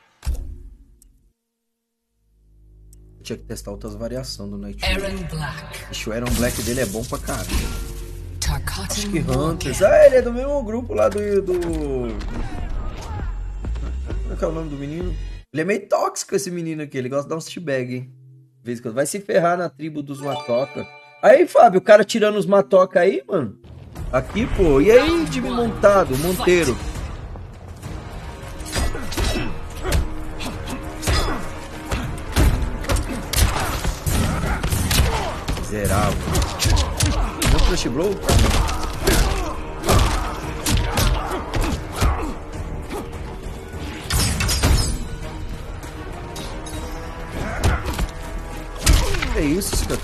Tinha que testar outras variações do Nightwolf. Aaron Black. Ixi, o Aaron Black dele é bom pra caramba. Acho que Tarkatan Hunters. Ah, ele é do mesmo grupo lá do... Como é que é o nome do menino? Ele é meio tóxico, esse menino aqui. Ele gosta de dar uns teabag, hein? De vez em quando. Vai se ferrar na tribo dos matoca. Aí, Fábio, o cara tirando os matoca aí, mano. Aqui, pô. E aí, time montado, Monteiro. Miserável. Meu Flash Blow? Que isso, cara?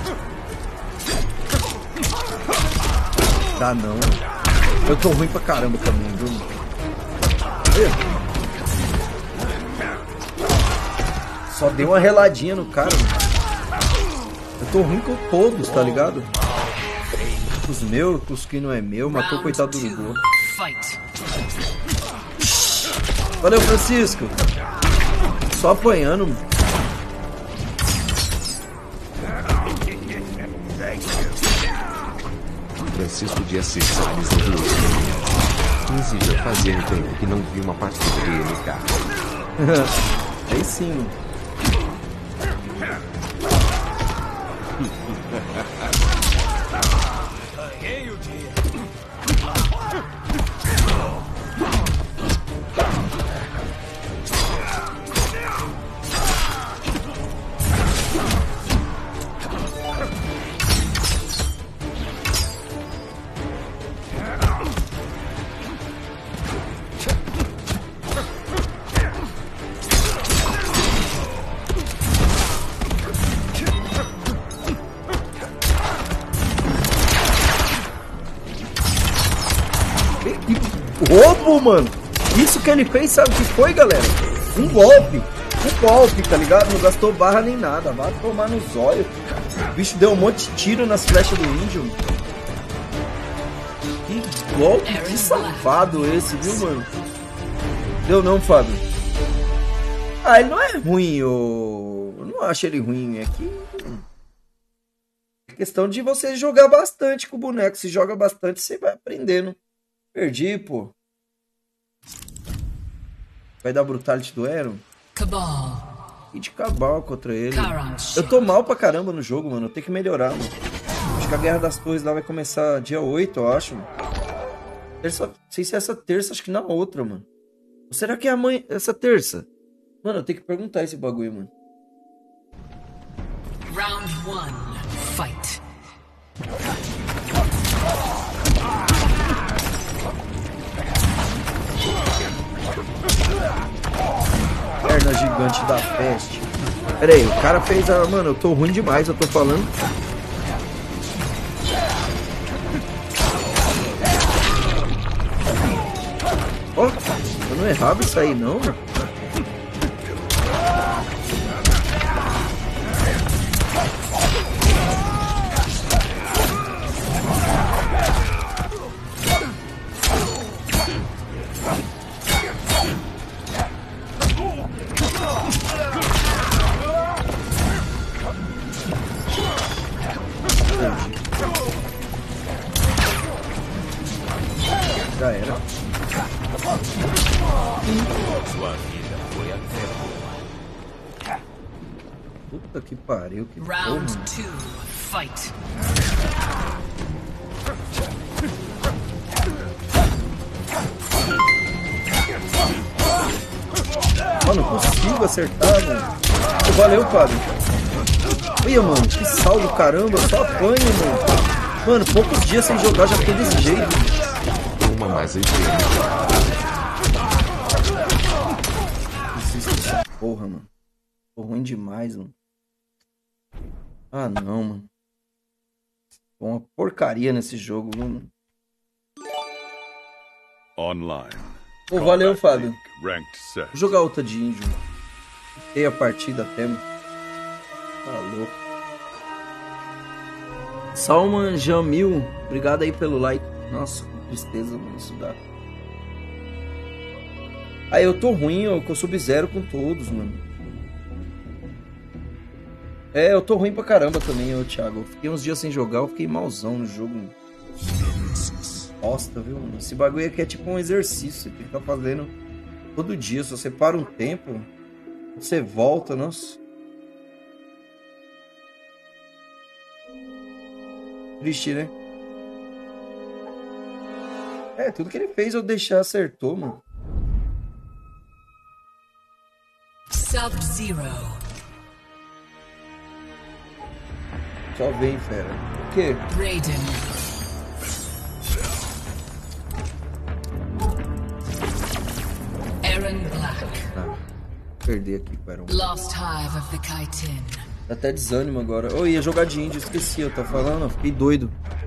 Dá não. Eu tô ruim pra caramba também, viu? Só dei uma reladinha no cara. Eu tô ruim com todos, tá ligado? Os meus, os que não é meu, matou o coitado do Hugo. Valeu, Francisco. Só apanhando. Francisco de Assis Salles no Rio. 15 já fazia um tempo que não vi uma partida de MK. Aí sim. Ganhei o dia. Roubo, mano. Isso que ele fez, sabe o que foi, galera? Um golpe, tá ligado? Não gastou barra nem nada. Vai tomar nos olhos. O bicho deu um monte de tiro nas flechas do índio. Que golpe, que safado esse, viu, mano? Deu não, Fábio? Ah, ele não é ruim, eu não acho ele ruim. É que... é questão de você jogar bastante com o boneco. Se joga bastante, você vai aprendendo. Perdi, pô. Vai dar Brutality do Aaron? Cabal. E de Cabal contra ele. Eu tô mal pra caramba no jogo, mano. Eu tenho que melhorar, mano. Acho que a Guerra das Torres lá vai começar dia 8, eu acho. Terça... Não sei se é essa terça, acho que na outra, mano. Ou será que é amanhã, essa terça? Mano, eu tenho que perguntar esse bagulho, mano. Round 1. Fight. Perna gigante da peste. Pera aí, o cara fez a... Mano, eu tô ruim demais, eu tô falando. Ó, eu não errava isso aí não, mano. Já era. Sua vida foi até boa. Puta que pariu, que Round porra. 2. Fight. Mano, não consigo acertar, mano. Valeu, Fábio. Olha, mano, que saldo, caramba. Eu só apanho, mano. Mano, poucos dias sem jogar já fiquei desse jeito. Uma mais aí. Preciso dessa porra, mano. Tô ruim demais, mano. Ah, não, mano. Tô uma porcaria nesse jogo, mano. Online. Pô, valeu, Fábio. Ranked set. Vou jogar outra de índio. Fiquei a partida até, mano. Tá louco. Salman Jamil, obrigado aí pelo like. Nossa, que tristeza, mano, isso dá. Ah, eu tô ruim, eu com Sub-Zero com todos, mano. É, eu tô ruim pra caramba também, ô Thiago. Eu fiquei uns dias sem jogar, eu fiquei malzão no jogo. Bosta, viu, mano? Esse bagulho aqui é tipo um exercício que tá fazendo todo dia. Se você para um tempo, você volta, nossa. Triste, né? É, tudo que ele fez eu deixar acertou, mano. Sub-Zero. Só vem, fera. O quê? Raiden. Aaron Black. Ah, perder aqui com Aaron. Lost Hive of the Kaitin. Dá até desânimo agora. Eu ia jogar de índio, esqueci, eu tô falando, eu fiquei doido.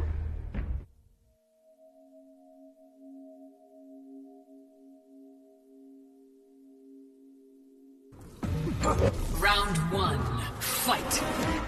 Round 1. Fight.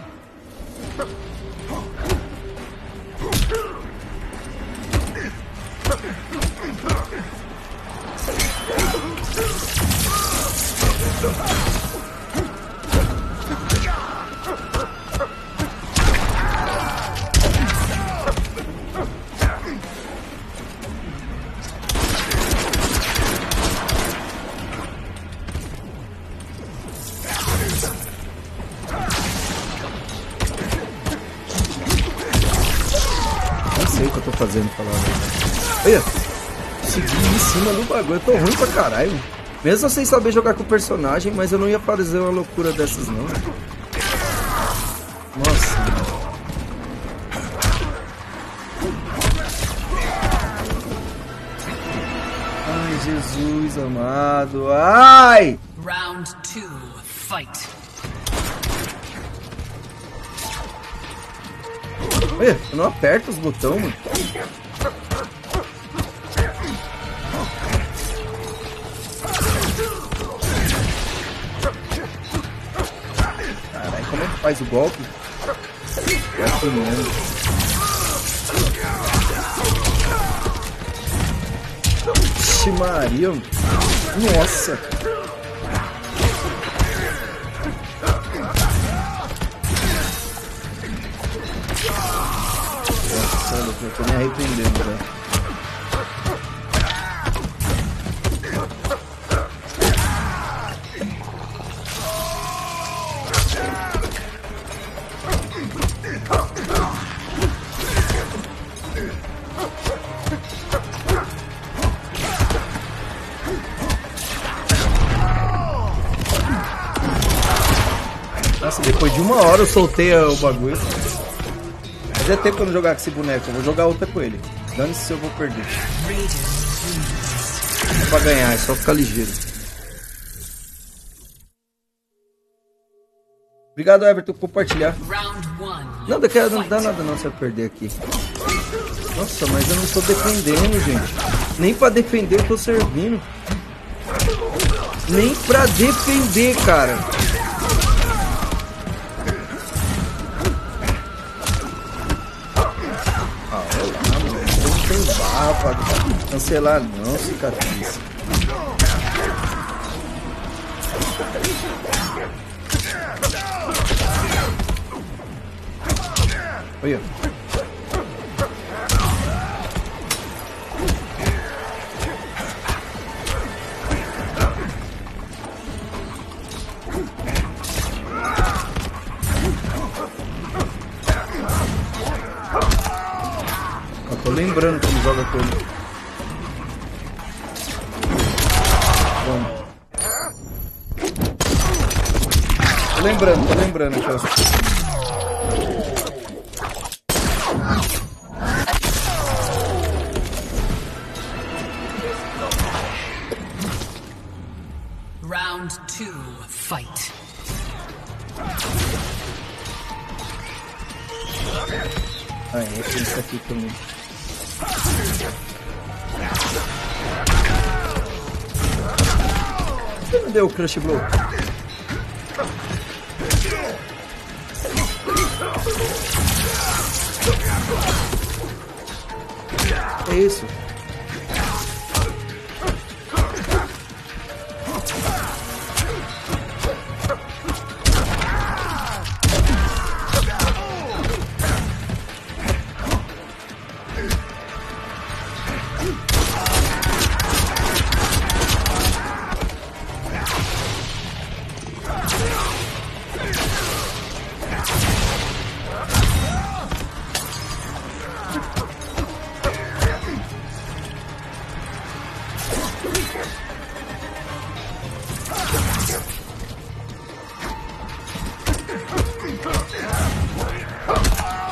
Não sei o que eu tô fazendo, falar a verdade. Olha, segui em cima do bagulho, eu tô ruim pra caralho. Mesmo sem saber jogar com o personagem, mas eu não ia fazer uma loucura dessas não. Nossa. Ai, Jesus amado. Ai! Round 2. Fight. Olha, eu não aperto os botões, mano. Caralho, como é que faz o golpe? É assim mesmo. Vixe Maria. Nossa. Nossa, eu tô me arrependendo, velho. Nossa, depois de 1 hora eu soltei o bagulho. Fazia tempo que eu não jogar com esse boneco, eu vou jogar outra com ele. Dane-se se eu vou perder. É pra ganhar, é só ficar ligeiro. Obrigado, Everton, por compartilhar. Não, não dá nada não se eu perder aqui. Nossa, mas eu não tô defendendo, gente. Nem pra defender eu tô servindo. Nem pra defender, cara. Pra cancelar não, cicatriz. Olha. Tô lembrando como joga com ele. Bom. Tô lembrando aquelas coisas. Round 2. Fight. Ah, é esse aqui também. Você não deu o Crush Blow? É isso.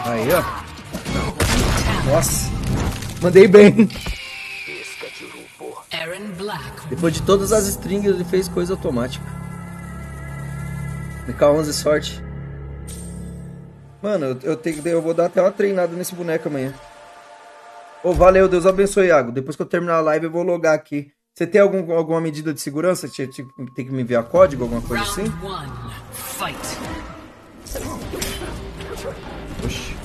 Aí, ó. Nossa. Mandei bem. Aaron Black. Depois de todas as strings, ele fez coisa automática. MK11 sorte. Mano, eu vou dar até uma treinada nesse boneco amanhã. Ô, valeu, Deus abençoe, Iago. Depois que eu terminar a live, eu vou logar aqui. Você tem alguma medida de segurança? Tem que me enviar código, alguma coisa assim? Round 1. Fight. Oxi.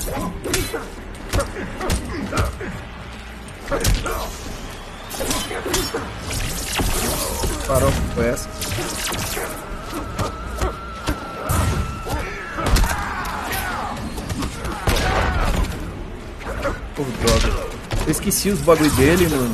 Parou, foi essa? Pô, droga. Eu esqueci os bagulho dele, mano.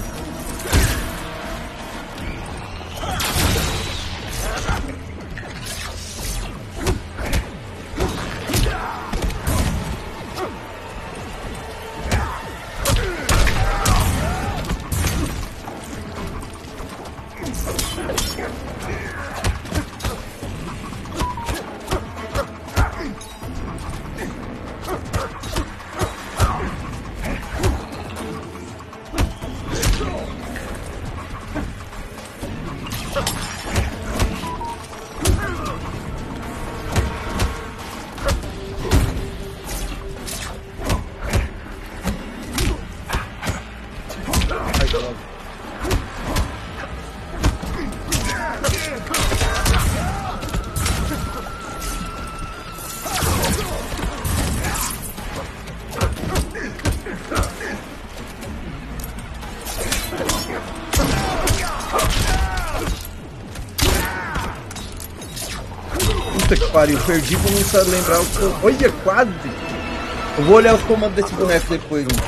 Puta que pariu, perdi por não saber lembrar o que eu... Olha, quase! Eu vou olhar os comandos desse boneco depois, mano.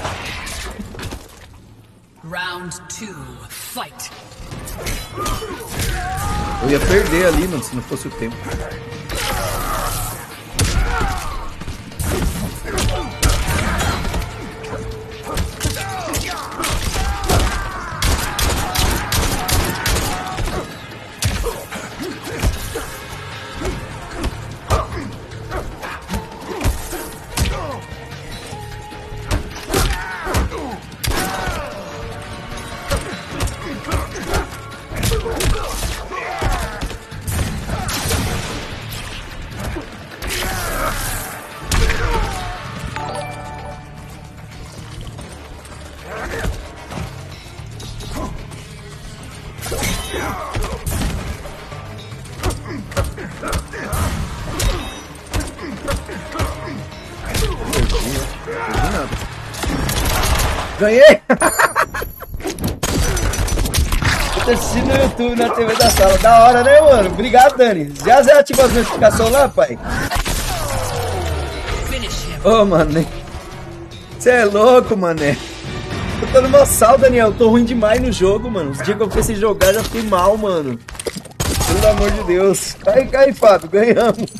Round 2. Fight. Eu ia perder ali, mano, se não fosse o tempo. Ganhei! Eu tô assistindo no YouTube, na TV da sala. Da hora, né, mano? Obrigado, Dani. Já ativou as notificações lá, pai? Ô, mané. Você é louco, mané. Eu tô numa sal, Daniel. Eu tô ruim demais no jogo, mano. Os dias que eu comecei a jogar, já fiquei mal, mano. Pelo amor de Deus. Cai, Fábio. Ganhamos.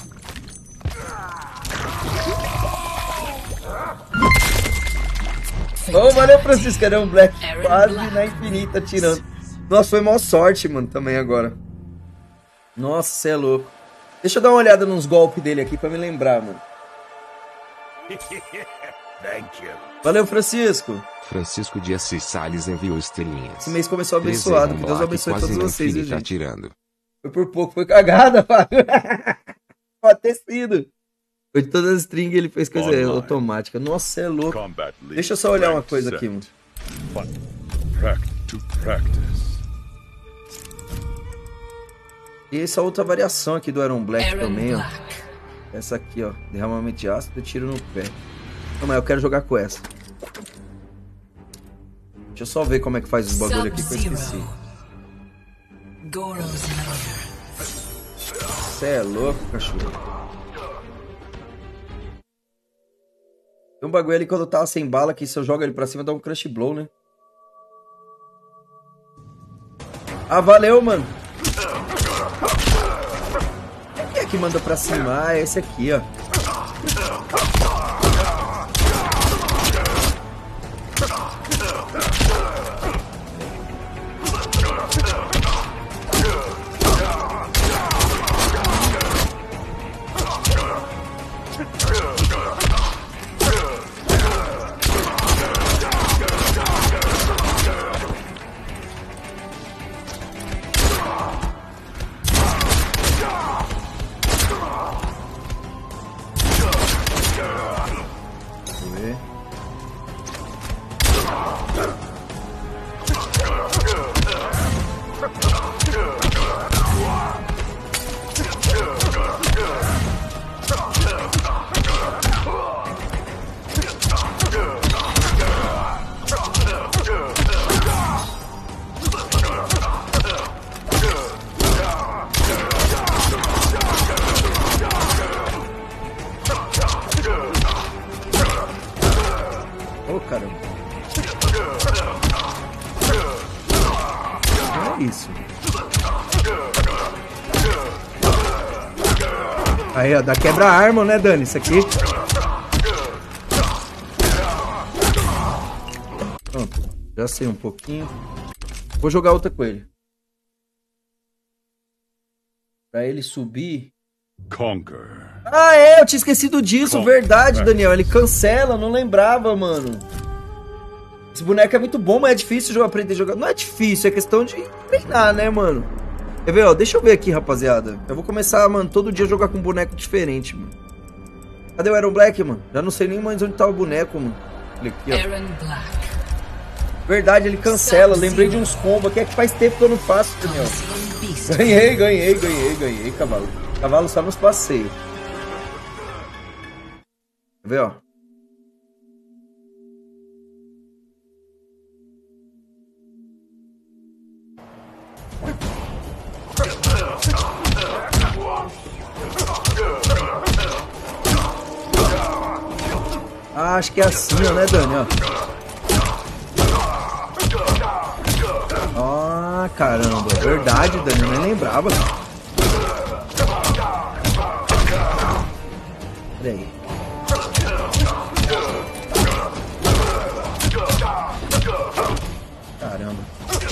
Ô, valeu, Francisco. Era um Black quase na infinita tirando. Nossa, foi maior sorte, mano, também agora. Nossa, cê é louco. Deixa eu dar uma olhada nos golpes dele aqui pra me lembrar, mano. Valeu, Francisco. Francisco de Assis Salles enviou estrelinhas. Esse mês começou abençoado. Que Deus abençoe todos vocês, viu, gente? Tirando. Foi por pouco, foi cagada, Fábio. Pode ter sido. Foi de todas as strings, ele fez coisa automática. Nossa, cê é louco. Deixa eu só olhar uma coisa aqui, mano. E essa outra variação aqui do Iron Black também, ó. Essa aqui, ó. Derramamento de ácido e tiro no pé. Não, mas eu quero jogar com essa. Deixa eu só ver como é que faz os bagulho aqui que eu esqueci. Cê é louco, cachorro. Tem um bagulho ali quando eu tava sem bala que se eu jogo ele pra cima dá um crush blow, né? Ah, valeu, mano. Quem é que manda pra cima? Ah, é esse aqui, ó. ver. Ô, caramba. É isso. Aí, ó, dá quebra-arma, né, Dani? Isso aqui. Pronto. Já sei um pouquinho. Vou jogar outra com ele. Pra ele subir. Conquer. Ah, é, eu tinha esquecido disso, verdade, Daniel. Ele cancela, não lembrava, mano. Esse boneco é muito bom, mas é difícil aprender a jogar. Não é difícil, é questão de treinar, né, mano? Quer ver, ó? Deixa eu ver aqui, rapaziada. Eu vou começar, mano, todo dia a jogar com um boneco diferente, mano. Cadê o Aaron Black, mano? Já não sei nem mais onde tá o boneco, mano. Olha aqui, ó. Aaron Black. Verdade, ele cancela. Lembrei de uns combos aqui, é que faz tempo que eu não faço, Daniel. Ganhei, cavalo. Cavalo só nos passeios. Quer ver, ó? Ah, acho que é assim, ó, né, Dani? Ó. Ah, caramba. Verdade, Dani. Eu nem lembrava. Pera aí. Caramba.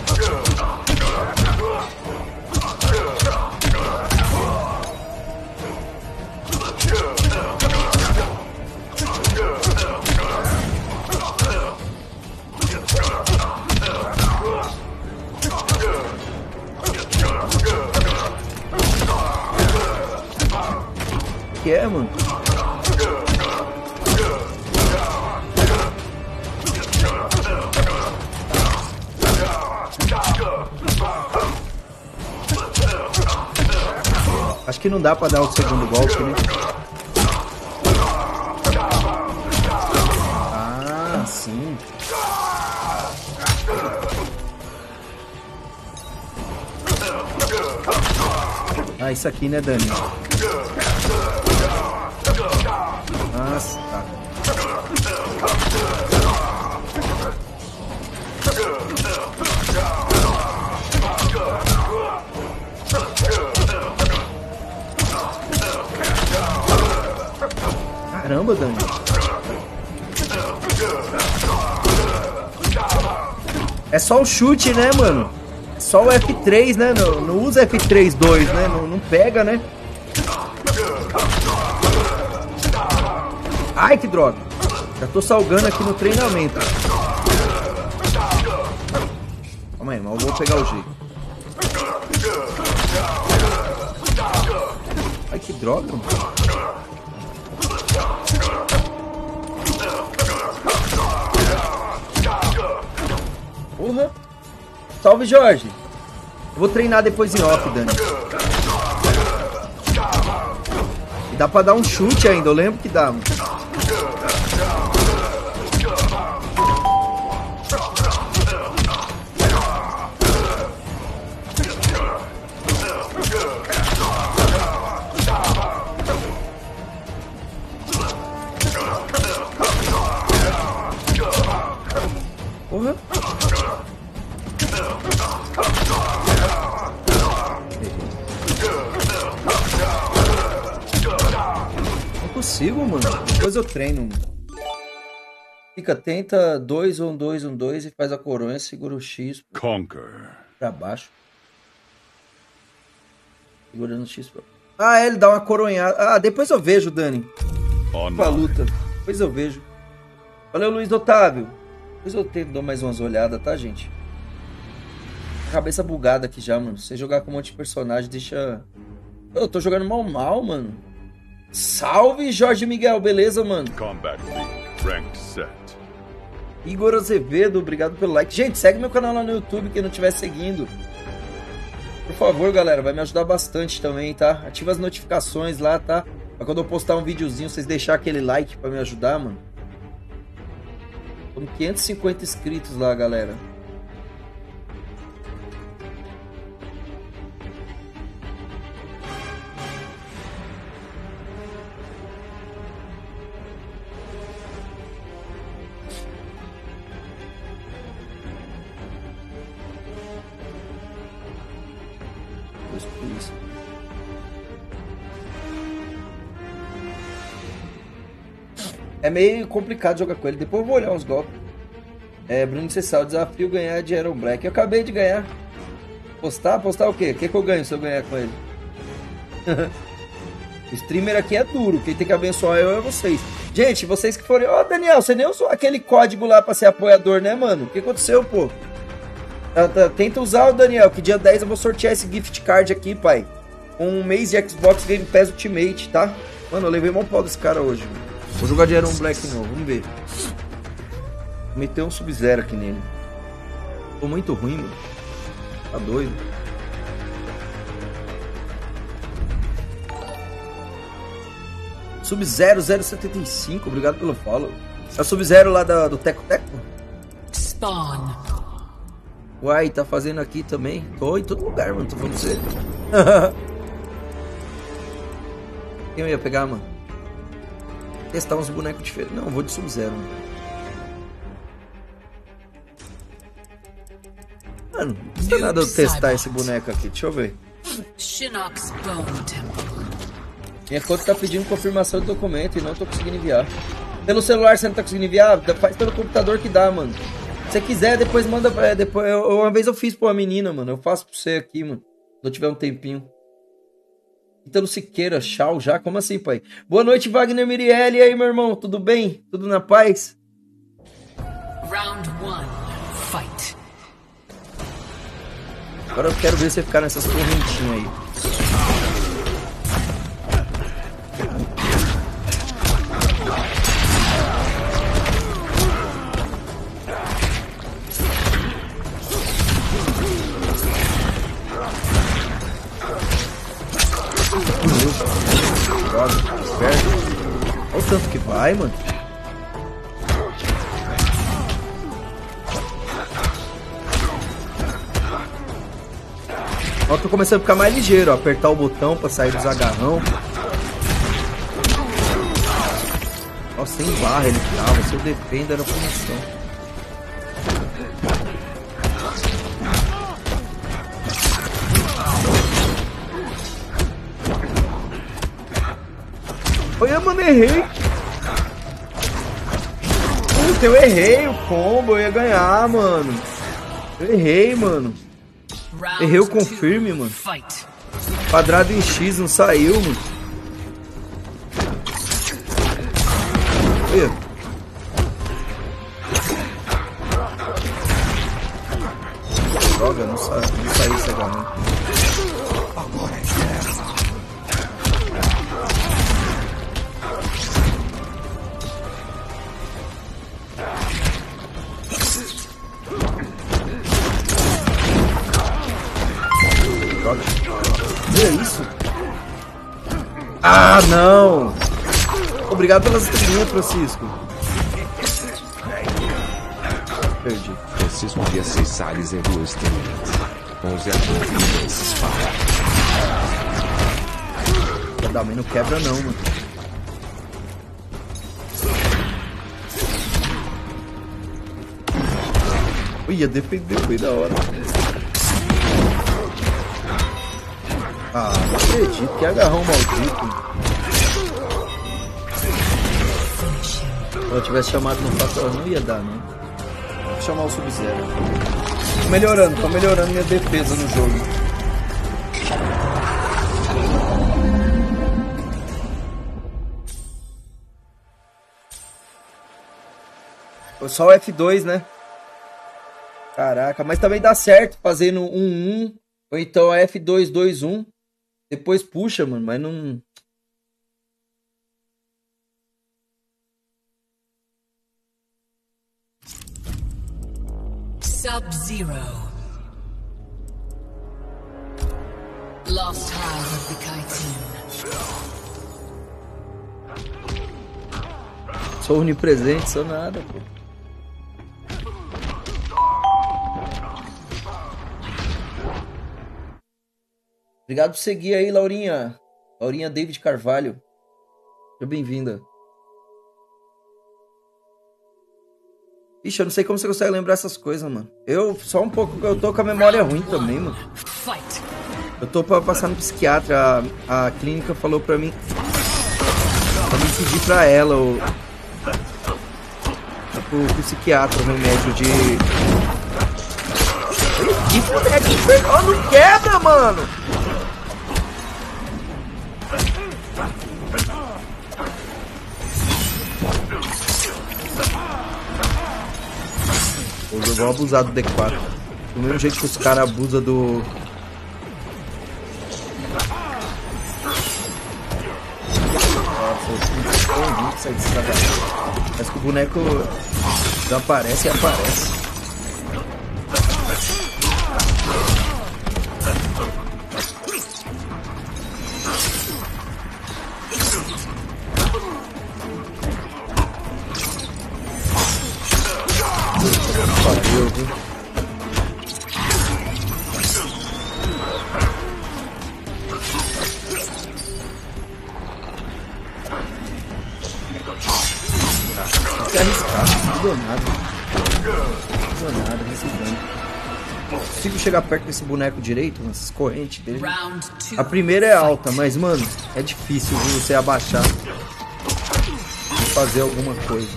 Que é, mano? Acho que não dá pra dar o segundo golpe, né? Ah, sim. Ah, isso aqui, né, Dani? Nossa, tá. Caramba, Dani. É só o chute, né, mano? Só o F3, né? Não usa F3 2, né? Não pega, né? Ai, que droga. Já tô salgando aqui no treinamento. Calma aí, mas eu vou pegar o jeito. Ai, que droga, mano. Porra. Salve, Jorge. Eu vou treinar depois em off, Dani. E dá pra dar um chute ainda, eu lembro que dá. Porra. Não consigo, mano. Depois eu treino. Fica, tenta 2, 1, 2, 1, 2 e faz a coronha, segura o X pra baixo. Segurando o X pra... Ah, ele dá uma coronhada. Ah, depois eu vejo, Dani. Com a luta. Depois eu vejo. Valeu, Luiz Otávio. Depois eu dou mais umas olhadas, tá, gente? Cabeça bugada aqui já, mano. Você jogar com um monte de personagem, deixa... Eu tô jogando mal, mano. Salve, Jorge Miguel. Beleza, mano? Rank set. Igor Azevedo, obrigado pelo like. Gente, segue meu canal lá no YouTube, quem não estiver seguindo. Por favor, galera, vai me ajudar bastante também, tá? Ativa as notificações lá, tá? Pra quando eu postar um videozinho, vocês deixarem aquele like pra me ajudar, mano. Tô com 550 inscritos lá, galera. É meio complicado jogar com ele. Depois eu vou olhar uns golpes. Bruno Cessal, desafio ganhar de Iron Black. Eu acabei de ganhar. Postar o quê? O que eu ganho se eu ganhar com ele? O streamer aqui é duro. Quem tem que abençoar eu é vocês. Gente, vocês que forem... Ó, Daniel, você nem usou aquele código lá pra ser apoiador, né, mano? O que aconteceu, pô? Tenta usar o Daniel, que dia 10 eu vou sortear esse gift card aqui, pai. Com um mês de Xbox Game Pass Ultimate, tá? Mano, eu levei mó pau desse cara hoje, mano. Vou jogar de Iron Black de novo, vamos ver. Vou meter um Sub-Zero aqui nele. Tô muito ruim, mano. Tá doido. Sub-Zero 075, obrigado pelo follow. É o Sub-Zero lá do Teco Teco? Spawn. Uai, tá fazendo aqui também? Tô em todo lugar, mano, tô falando pra você. Quem eu ia pegar, mano? Testar uns bonecos diferentes. Não, vou de Sub-Zero. Mano, não custa nada eu testar esse boneco aqui. Deixa eu ver. Shinnok's Bone Temple. Minha conta tá pedindo confirmação do documento e não tô conseguindo enviar. Pelo celular você não tá conseguindo enviar? Faz pelo computador que dá, mano. Se você quiser, depois manda... uma vez eu fiz pra uma menina, mano. Eu faço pra você aqui, mano. Quando tiver um tempinho. Ítalo Siqueira, tchau já? Como assim, pai? Boa noite, Wagner Mirielli. E aí, meu irmão? Tudo bem? Tudo na paz? Round 1. Fight. Agora eu quero ver você ficar nessas correntinhas aí. Olha o tanto que vai, mano. Ó, tô começando a ficar mais ligeiro, ó. Apertar o botão pra sair dos agarrão. Ó, sem barra ele trava. Se eu defendo era punição. Olha, mano, errei. Puta, eu errei o combo, eu ia ganhar, mano. Eu errei, mano. Errei o confirme, mano. Quadrado em X não saiu, mano. Olha. Droga, não saiu esse agarrão. É isso? Ah, não! Obrigado pelas estrelinhas, Francisco. Perdi. Francisco de Assis Salles enviou estrelinhas. 11 a 12 vezes para. Mas não quebra não, mano. Ia defender, foi da hora. Ah, não acredito, que agarrão maldito. Se eu tivesse chamado no fator, não ia dar, não. Vou chamar o Sub-Zero. Tô melhorando minha defesa no jogo. Foi só o F2, né? Caraca, mas também dá certo fazendo 1-1 ou então F2, 2-1. Depois puxa, mano, mas não... Sub-Zero. Lost Hive of the Kytine. Sou onipresente, sou nada, pô. Obrigado por seguir aí, Laurinha. Laurinha David Carvalho. Seja bem-vinda. Ixi, eu não sei como você consegue lembrar essas coisas, mano. Eu, só um pouco, eu tô com a memória ruim também, mano. Eu tô pra passar no psiquiatra. A clínica falou pra mim. Pra mim pedir pra ela o psiquiatra o remédio de. Que boneco infernal, não quebra, mano! Eu vou abusar do D4. Do mesmo jeito que os caras abusam do. Nossa, parece que o boneco desaparece e aparece. Valeu, viu? Tem que arriscar, não deu nada. Não deu nada, recebendo. Consigo chegar perto desse boneco direito, nas correntes dele. A primeira é alta, mas, mano, é difícil, viu, você abaixar e fazer alguma coisa.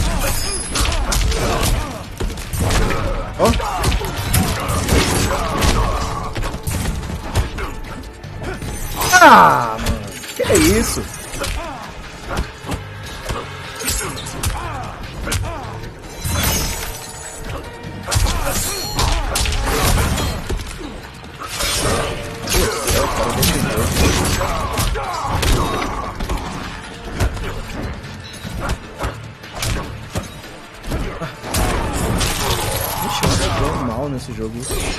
Ó. Ah, mano, que é isso? Nesse jogo.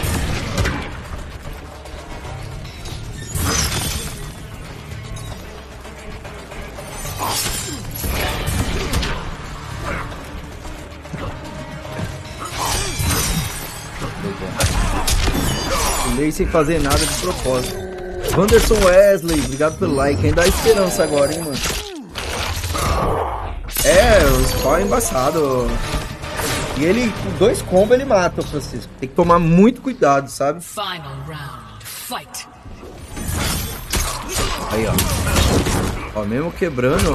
Pulei sem fazer nada de propósito. Wanderson Wesley, obrigado pelo like. Ainda há esperança agora, hein, mano. É, o Spawn é embaçado. E ele, com 2 combos, ele mata o Francisco. Tem que tomar muito cuidado, sabe? Final round. Fight. Aí, ó. Ó, mesmo quebrando.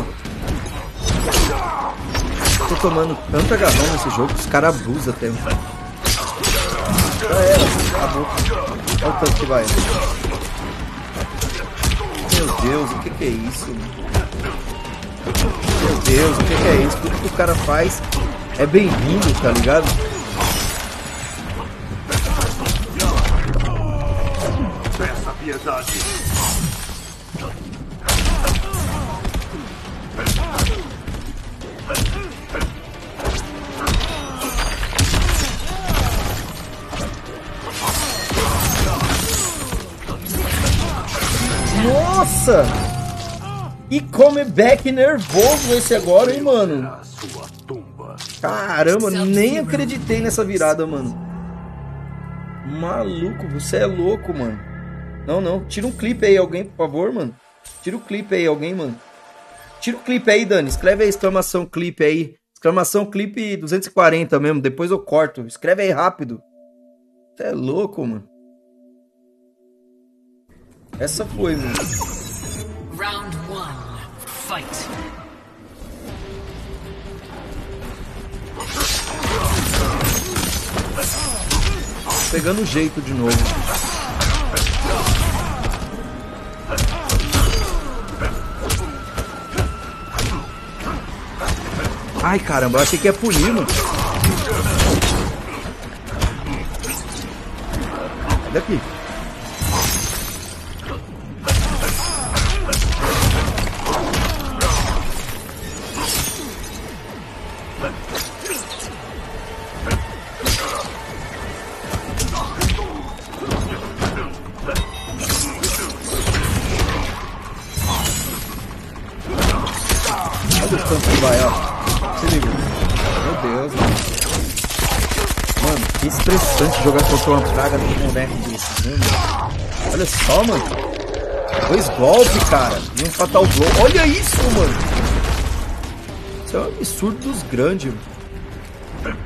Tô tomando tanto agarrão nesse jogo que os caras abusam até. Já era, acabou. Olha o tanto que vai. Meu Deus, o que é isso? Meu Deus, o que é isso? Tudo que o cara faz é bem-vindo, tá ligado? Peça piedade. Nossa! E comeback nervoso esse agora, hein, mano? Caramba, nem acreditei nessa virada, mano. Maluco, você é louco, mano. Não, não, tira um clipe aí, alguém, por favor, mano. Tira o clipe aí, alguém, mano. Tira o clipe aí, Dani. Escreve aí, exclamação clipe aí. Exclamação clipe 240 mesmo, depois eu corto. Escreve aí rápido. Você é louco, mano. Essa foi, mano. Round 1. Fight. Pegando o jeito de novo. Ai, caramba, eu achei que ia punir, mano. Sai daqui. pai, ó. Se liga. Meu Deus, mano. Mano, que estressante jogar contra uma praga de um boneco desse, né, mano? Olha só, mano. 2 golpes, cara. E um fatal blow. Olha isso, mano. Isso é um absurdo dos grandes, mano.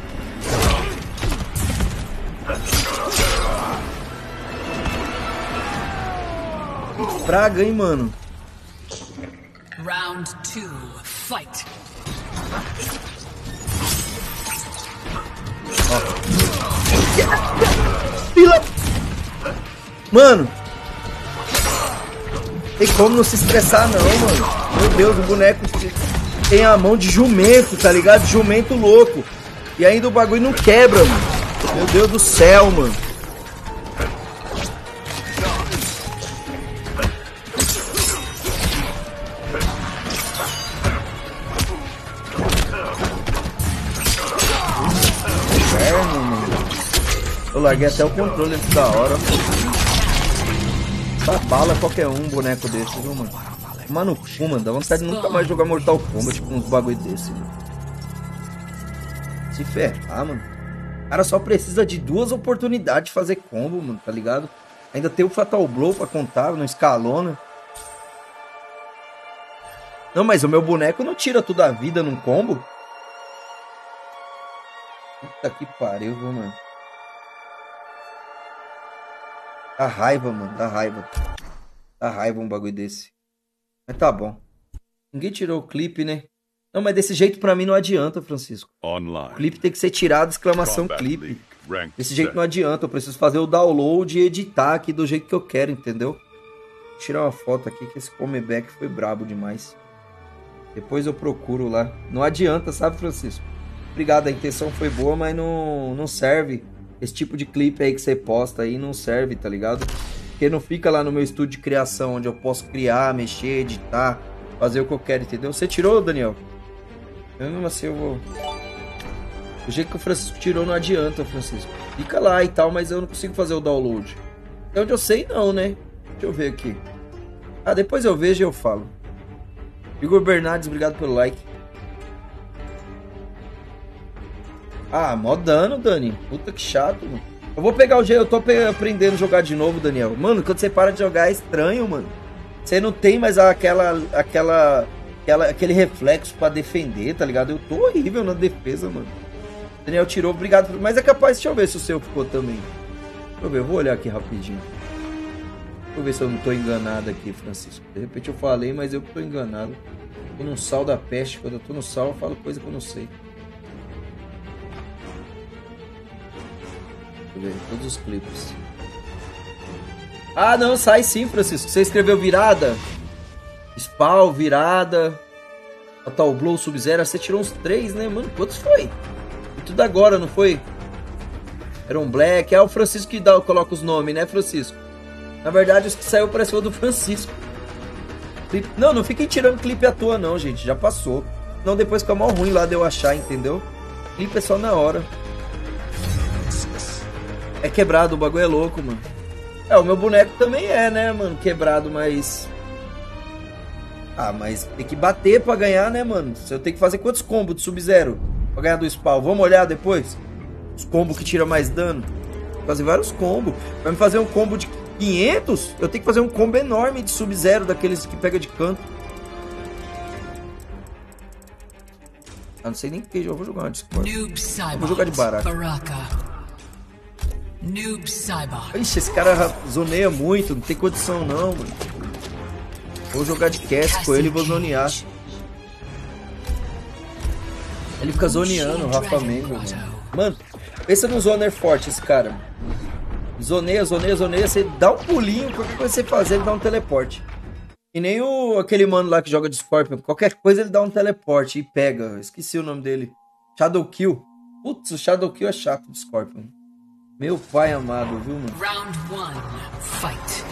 Praga, hein, mano. Round 2, fight. Fila. Mano. Tem como não se estressar não, mano. Meu Deus, o boneco tem a mão de jumento, tá ligado? Jumento louco. E ainda o bagulho não quebra, mano. Meu Deus do céu, mano. Eu larguei até o controle antes da hora. Só bala qualquer um boneco desse, viu, mano? Mas no cu, mano. Dá vontade de nunca mais jogar Mortal Kombat com uns bagulho desse, mano. Se ferrar, mano. O cara só precisa de 2 oportunidades de fazer combo, mano, tá ligado? Ainda tem o Fatal Blow pra contar, não escalona. Não, mas o meu boneco não tira toda a vida num combo. Puta que pariu, viu, mano? Dá raiva, mano. Dá raiva. Dá raiva um bagulho desse. Mas tá bom. Ninguém tirou o clipe, né? Não, mas desse jeito pra mim não adianta, Francisco. O clipe tem que ser tirado, exclamação clipe. Desse jeito não adianta. Eu preciso fazer o download e editar aqui do jeito que eu quero, entendeu? Vou tirar uma foto aqui que esse comeback foi brabo demais. Depois eu procuro lá. Não adianta, sabe, Francisco? Obrigado, a intenção foi boa, mas não serve. Esse tipo de clipe aí que você posta aí não serve, tá ligado? Porque não fica lá no meu estúdio de criação, onde eu posso criar, mexer, editar, fazer o que eu quero, entendeu? Você tirou, Daniel? Eu mesmo assim eu vou... O jeito que o Francisco tirou não adianta, Francisco. Fica lá e tal, mas eu não consigo fazer o download. Até onde eu sei não, né? Deixa eu ver aqui. Ah, depois eu vejo e eu falo. Igor Bernardes, obrigado pelo like. Ah, mó dano, Dani. Puta que chato, mano. Eu vou pegar o jeito, eu tô aprendendo a jogar de novo, Daniel. Mano, quando você para de jogar é estranho, mano. Você não tem mais aquele reflexo pra defender, tá ligado? Eu tô horrível na defesa, mano. Daniel tirou, obrigado. Mas é capaz, deixa eu ver se o seu ficou também. Deixa eu ver, eu vou olhar aqui rapidinho. Deixa eu ver se eu não tô enganado aqui, Francisco. De repente eu falei, mas eu tô enganado. Tô num sal da peste. Quando eu tô no sal, eu falo coisa que eu não sei. Ver, todos os clipes. Ah, não, sai sim, Francisco. Você escreveu virada? Spawn, virada. Fatal Blow, Sub-Zero. Você tirou uns 3, né, mano? Quantos foi? E tudo agora, não foi? Era um Black. É o Francisco que coloca os nomes, né, Francisco? Na verdade, os que saiu parece o do Francisco. Não, não fiquem tirando clipe à toa, não, gente. Já passou. Não, depois fica mal ruim lá de eu achar, entendeu? Clipe é só na hora. É quebrado, o bagulho é louco, mano. É, o meu boneco também é, né, mano? Quebrado, mas... Ah, mas tem que bater pra ganhar, né, mano? Eu tenho que fazer quantos combos de Sub-Zero pra ganhar do Spawn? Vamos olhar depois? Os combos que tiram mais dano. Vou fazer vários combos. Pra me fazer um combo de 500, eu tenho que fazer um combo enorme de Sub-Zero, daqueles que pega de canto. Ah, não sei nem que eu vou jogar uma Discord. Eu vou jogar de barato. Ixi, esse cara zoneia muito, não tem condição não, mano. Vou jogar de cast com ele e vou zonear. Ele fica zoneando, o Rafa Mengo, mano. Mano, pensa no zoner forte esse cara. Zoneia, zoneia, zoneia, você dá um pulinho, qualquer coisa que você fazer, ele dá um teleporte. E nem aquele mano lá que joga de Scorpion, qualquer coisa ele dá um teleporte e pega. Esqueci o nome dele. Shadow Kill. Putz, o Shadow Kill é chato de Scorpion. Meu pai amado, viu, mano? Round 1, fight.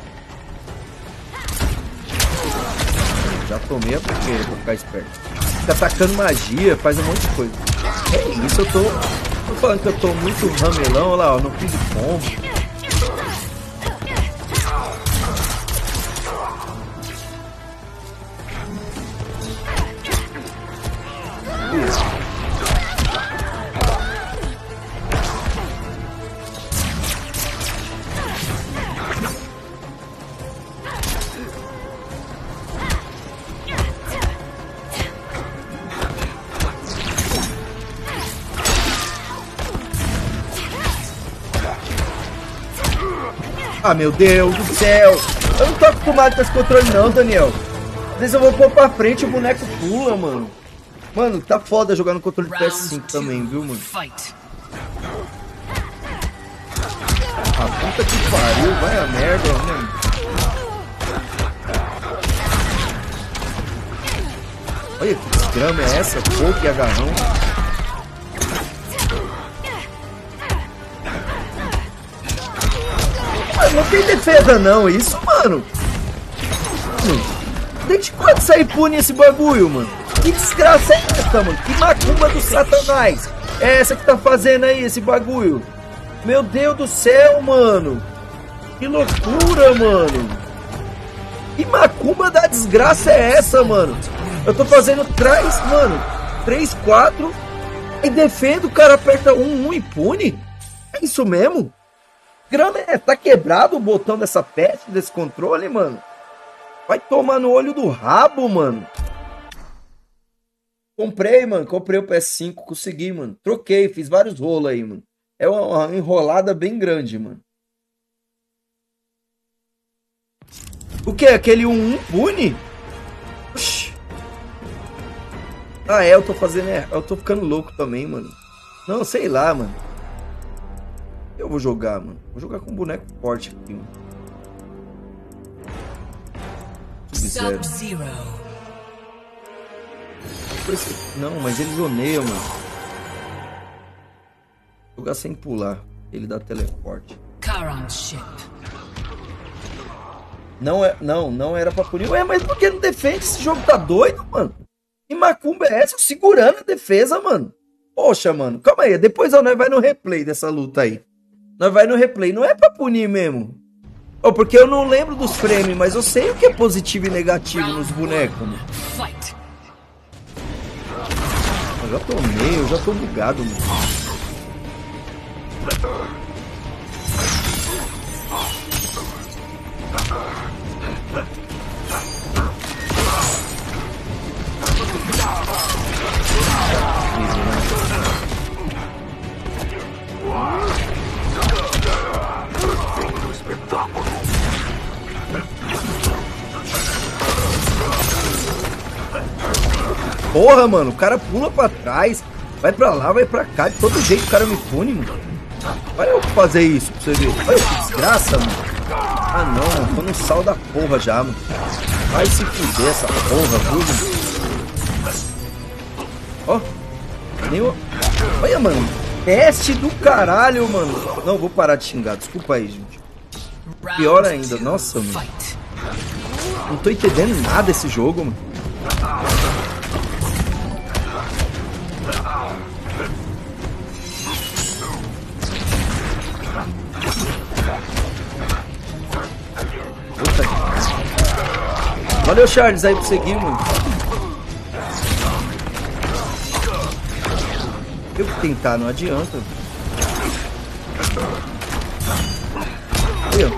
Já tomei a primeira pra ficar esperto. Fica atacando magia, faz um monte de coisa. É isso, eu tô falando que eu tô muito ramelão, olha lá, ó, não fiz combo. Ah, meu Deus do céu. Eu não tô acostumado com esse controle não, Daniel. Às vezes eu vou pôr pra frente e o boneco pula, mano. Mano, tá foda jogar no controle do PS5 também, viu, mano? Ah, puta que pariu. Vai a merda, mano. Olha que desgrama é essa? Pouco e agarrão. Não tem defesa não, isso, mano. Desde quando sai impune esse bagulho, mano? Que desgraça é essa, mano? Que macumba do satanás é essa que tá fazendo aí esse bagulho? Meu Deus do céu, mano. Que loucura, mano. Que macumba da desgraça é essa, mano? Eu tô fazendo trás, mano. 3, 4 e defendo, o cara aperta 1 impune. É isso mesmo? Grama, tá quebrado o botão dessa peste, desse controle, mano? Vai tomar no olho do rabo, mano. Comprei, mano. Comprei o PS5, consegui, mano. Troquei, fiz vários rolos aí, mano. É uma enrolada bem grande, mano. O que? Aquele 1 impune? Oxi. Ah, eu tô fazendo... eu tô ficando louco também, mano. Não, sei lá, mano. Eu vou jogar, mano. Vou jogar com um boneco forte aqui, mano. Sub-Zero. Não, mas eles oneiam, mano. Vou jogar sem pular. Ele dá teleporte. Não era pra punir. Ué, mas por que não defende? Esse jogo tá doido, mano. Que macumba é essa? Segurando a defesa, mano. Poxa, mano. Calma aí. Depois nós vai no replay dessa luta aí. Nós vai no replay. Não é pra punir mesmo. Oh, porque eu não lembro dos frames, mas eu sei o que é positivo e negativo nos bonecos, mano. Eu já tô bugado, mano. Porra, mano, o cara pula pra trás, vai pra lá, vai pra cá, de todo jeito o cara me pune, mano. Olha eu fazer isso pra você ver. Olha que desgraça, mano. Ah não, mano, tô no sal da porra já, mano. Vai se fuder essa porra, viu, mano? Ó, olha, mano, teste do caralho, mano. Não, vou parar de xingar, desculpa aí, gente. Pior ainda, nossa, mano. Não tô entendendo nada desse jogo, mano. Valeu, Charles, aí por seguir, mano. Eu vou tentar, não adianta. Aí, ó.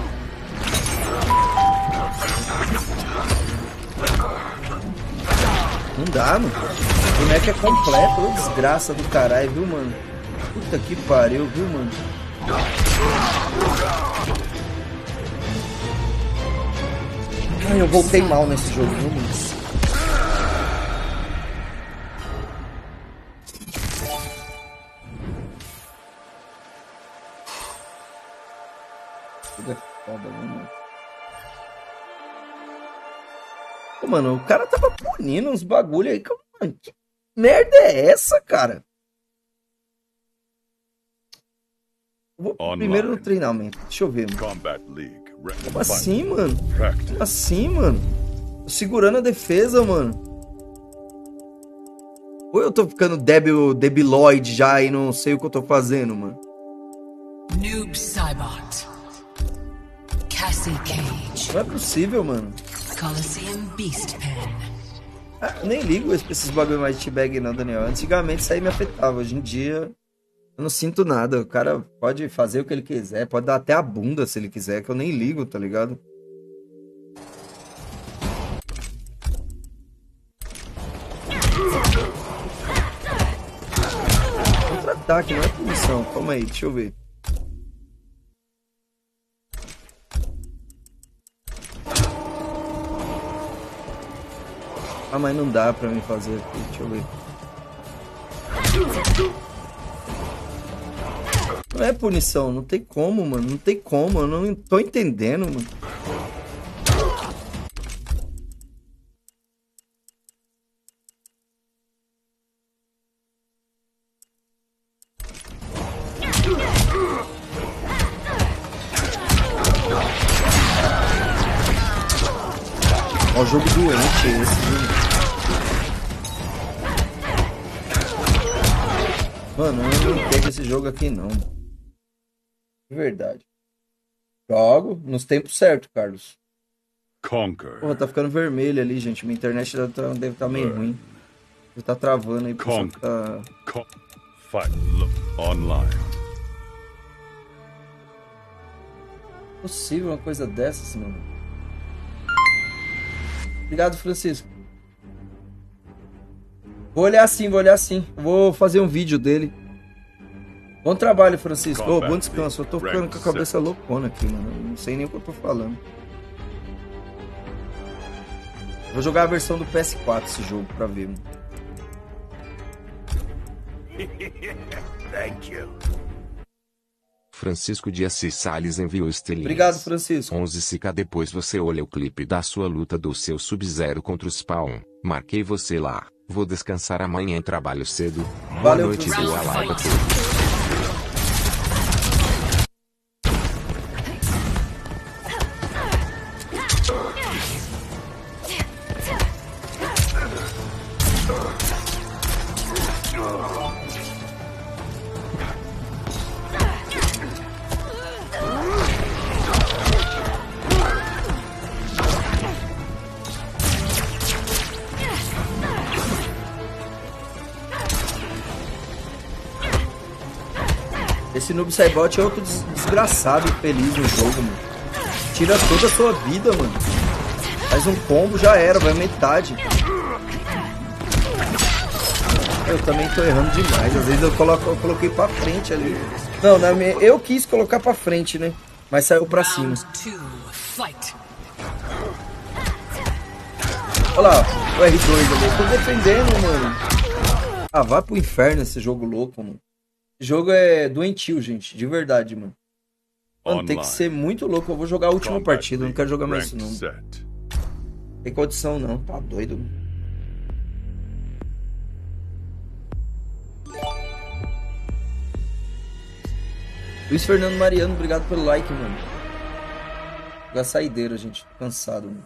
Não dá, mano. O boneco é completo, ô desgraça do caralho, viu, mano? Puta que pariu, viu, mano? Ai, eu voltei mal nesse jogo, viu, mano? Tudo é foda, mano. Pô, mano, o cara tava punindo uns bagulho aí. Mano, que merda é essa, cara? Vou primeiro no treinamento. Deixa eu ver, mano. Como assim, mano? Como assim, mano? Tô segurando a defesa, mano. Ou eu tô ficando debiloide já e não sei o que eu tô fazendo, mano. Noob Saibot. Cassie Cage. Não é possível, mano. Coliseum Beast Pen. Ah, eu nem ligo esses bagulho mais de teabag não, Daniel. Antigamente isso aí me afetava. Hoje em dia eu não sinto nada. O cara pode fazer o que ele quiser. Pode dar até a bunda se ele quiser, que eu nem ligo, tá ligado? Contra-ataque, não é punição. Calma aí, deixa eu ver. Ah, mas não dá pra mim fazer aqui. Deixa eu ver. Não é punição, não tem como, mano. Não tem como, eu não tô entendendo, mano. Ó, o jogo doente esse, viu? Mano, eu não entendo esse jogo aqui, não. De verdade. Jogo nos tempos certos, Carlos. Conquer. Porra, tá ficando vermelho ali, gente. Minha internet deve estar meio ruim. Deve tá travando aí, pessoal que tá... Fight online. Possível uma coisa dessas, mano. Obrigado, Francisco. Vou olhar sim, vou olhar sim. Vou fazer um vídeo dele. Bom trabalho, Francisco. Oh, bom descanso. Eu tô ficando com a cabeça loucona aqui, mano. Eu não sei nem o que eu tô falando. Vou jogar a versão do PS4 esse jogo pra ver, mano. Thank you. Francisco de Assis Salles enviou estrelinhas. Obrigado, Francisco. 11k depois você olha o clipe da sua luta do seu Sub-Zero contra o Spawn. Marquei você lá. Vou descansar amanhã, trabalho cedo. Boa noite, boa live a todos. Esse Noob Saibot é outro desgraçado e feliz no jogo, mano. Tira toda a sua vida, mano. Faz um combo, já era, vai metade. Eu também tô errando demais. Às vezes eu coloquei pra frente ali. Não, eu quis colocar pra frente, né? Mas saiu pra cima. Olha lá, o R2 ali. Eu tô defendendo, mano. Ah, vai pro inferno esse jogo louco, mano. Esse jogo é doentio, gente. De verdade, mano. Mano, tem que ser muito louco. Eu vou jogar a última partida. Eu não quero jogar mais isso, não. Tem condição, não. Tá doido, mano. Luiz Fernando Mariano, obrigado pelo like, mano. Da saideira, gente. Tô cansado, mano.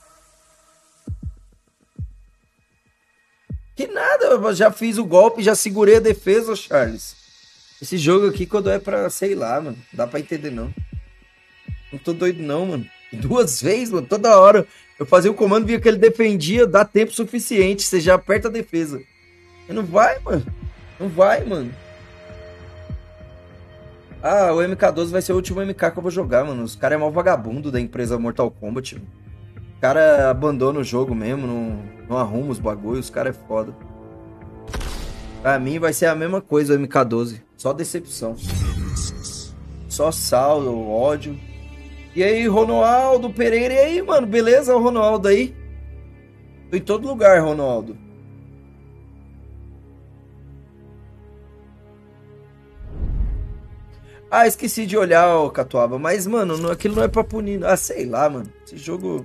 Que nada, eu já fiz o golpe, já segurei a defesa, Charles. Esse jogo aqui, quando é pra, sei lá, mano. Não dá pra entender, não. Não tô doido, não, mano. 2 vezes, mano. Toda hora eu fazia o comando, via que ele defendia, dá tempo suficiente. Você já aperta a defesa. E não vai, mano. Não vai, mano. Ah, o MK12 vai ser o último MK que eu vou jogar, mano. Os caras é mó vagabundo da empresa Mortal Kombat, mano. O cara abandona o jogo mesmo, não arruma os bagulhos, os caras é foda. Pra mim vai ser a mesma coisa o MK12. Só decepção. Só sal, ódio. E aí, Ronaldo Pereira. E aí, mano, beleza? O Ronaldo aí? Tô em todo lugar, Ronaldo. Ah, esqueci de olhar, ó, Catuaba. Mas, mano, aquilo não é pra punir. Ah, sei lá, mano. Esse jogo...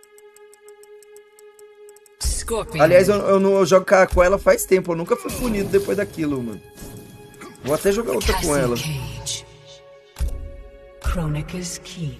Scorpion. Aliás, eu jogo com ela faz tempo. Eu nunca fui punido depois daquilo, mano. Vou até jogar outra com ela. Kronika's Keep.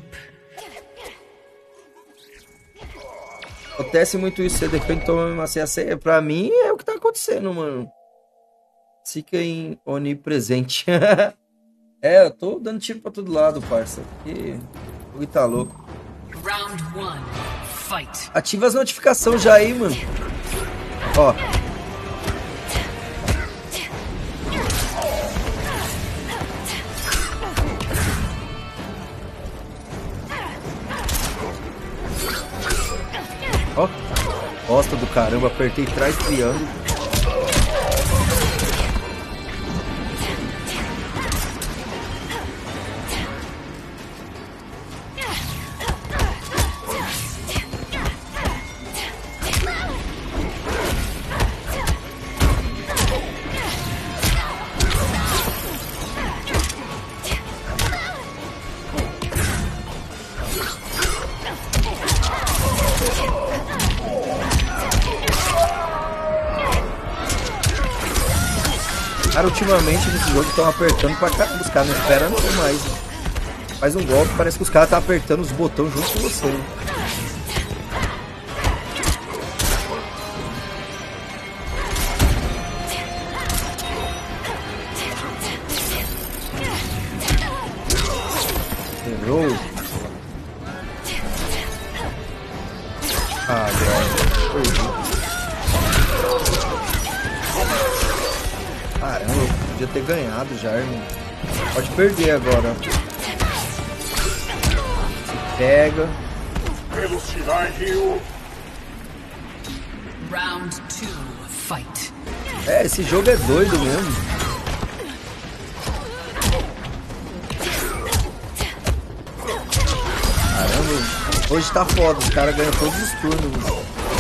Acontece muito isso. Você defende, toma uma CAC. Pra mim, é o que tá acontecendo, mano. Fica em onipresente. É, eu tô dando tiro pra todo lado, parça. Porque o jogo tá louco. Round 1. Fight. Ativa as notificações já aí, mano. Ó. Ó. Bosta do caramba, apertei trás triângulo. Cara, ultimamente nesse jogo estão apertando pra caramba. Os caras não esperam não mais. Faz um golpe, parece que os caras estão apertando os botões junto com você. Errou. Ah, droga. Perdi. Caramba, eu podia ter ganhado já, irmão. Pode perder agora. Se pega. Velocidade, Ryu. Round 2, fight. É, esse jogo é doido mesmo. Caramba, hoje tá foda, os caras ganham todos os turnos.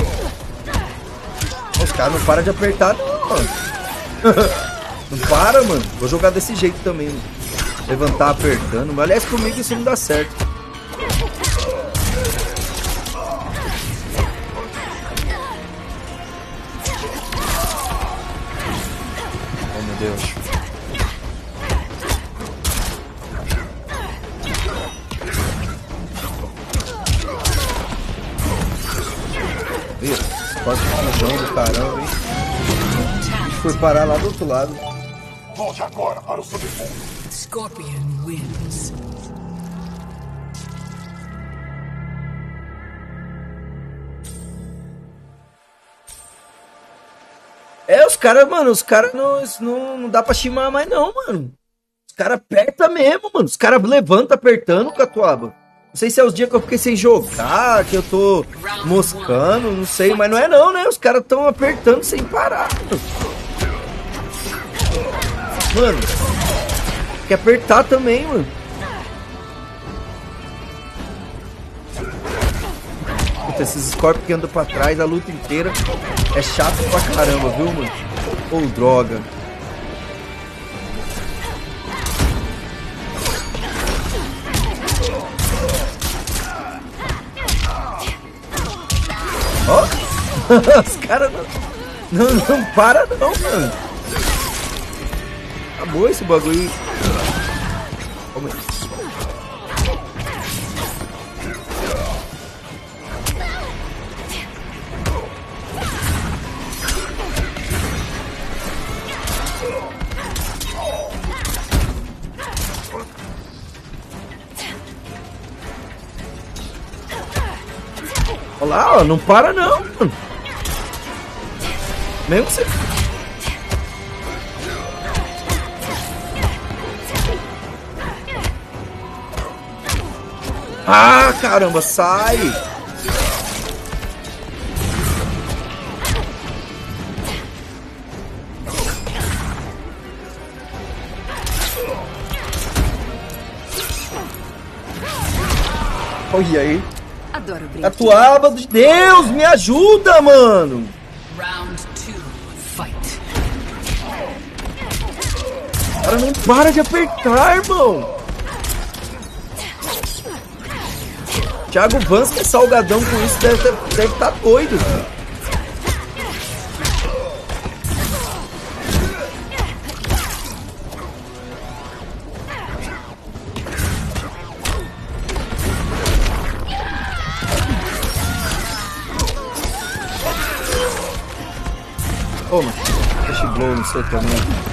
Os caras não param de apertar não, mano. Não para, mano. Vou jogar desse jeito também, mano. Levantar apertando. Mas aliás, comigo isso não dá certo. Oh, meu Deus. Corta o fujão do caramba, hein? Foi parar lá do outro lado. Volte agora para o submundo. Scorpion wins. É, os caras, mano, os caras não dá pra chimar mais não, mano. Os caras apertam mesmo, mano. Os caras levantam apertando, Catuaba. Não sei se é os dias que eu fiquei sem jogar, que eu tô moscando, não sei, mas não é não, né? Os caras tão apertando sem parar, mano. Mano, tem que apertar também, mano. Puta, esses Scorpions que andam pra trás a luta inteira é chato pra caramba, viu, mano? Ou droga. Ó, oh. Os caras não param não, mano. Acabou esse bagulho. Calma aí. Olha lá, ó, não para não, mano. Mesmo que você... Ah, caramba, sai! Olha aí. Adoro brincar. Catuaba de Deus, me ajuda, mano! Round 2, fight. O cara não para de apertar, irmão! Thiago Vance, que é salgadão com isso, deve estar doido. Toma, deixa o blow no seu também.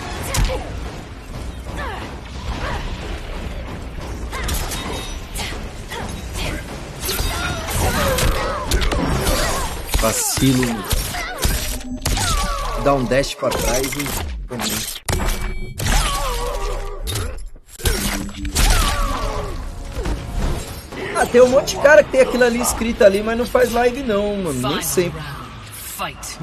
Vacilo. Dá um dash pra trás e tomei. Ah, tem um monte de cara que tem aquilo ali escrito ali, mas não faz live não, mano. Nem sempre. Fight.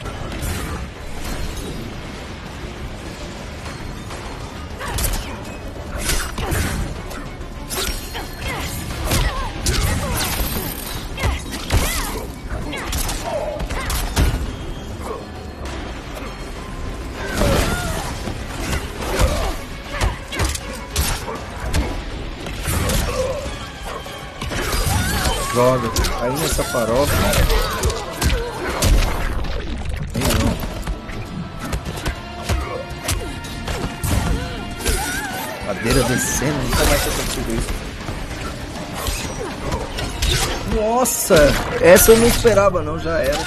Droga, aí nessa farofa. Aí não. ladeira descendo, nunca mais tinha acontecido isso. Nossa, essa eu não esperava não, já era.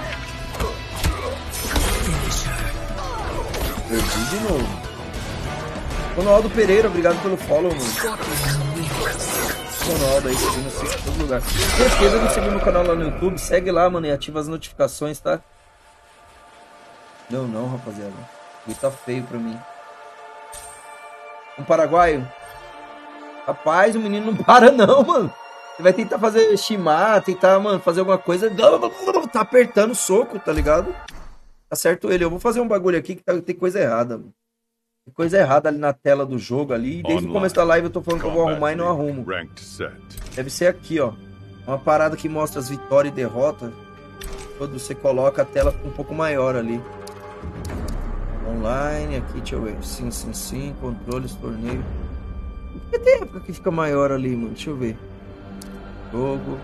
Perdi de novo. Ronaldo Pereira, obrigado pelo follow, mano. Ronaldo aí, seguindo em todo lugar. Não esqueça de seguir meu canal lá no YouTube, segue lá, mano, e ativa as notificações, tá? Não, rapaziada. Ele tá feio pra mim. Um paraguaio? Rapaz, o menino não para não, mano. Você vai tentar fazer shimar, tentar, mano, fazer alguma coisa. Tá apertando o soco, tá ligado? Acerto ele. Eu vou fazer um bagulho aqui que tem coisa errada, mano. Tem coisa errada ali na tela do jogo ali. Desde o começo da live eu tô falando que eu vou arrumar e não arrumo. Deve ser aqui, ó. Uma parada que mostra as vitórias e derrotas. Quando você coloca a tela fica um pouco maior ali. Online, aqui, deixa eu ver. Sim, controles, torneio. Por que tem época que fica maior ali, mano? Deixa eu ver. Jogo.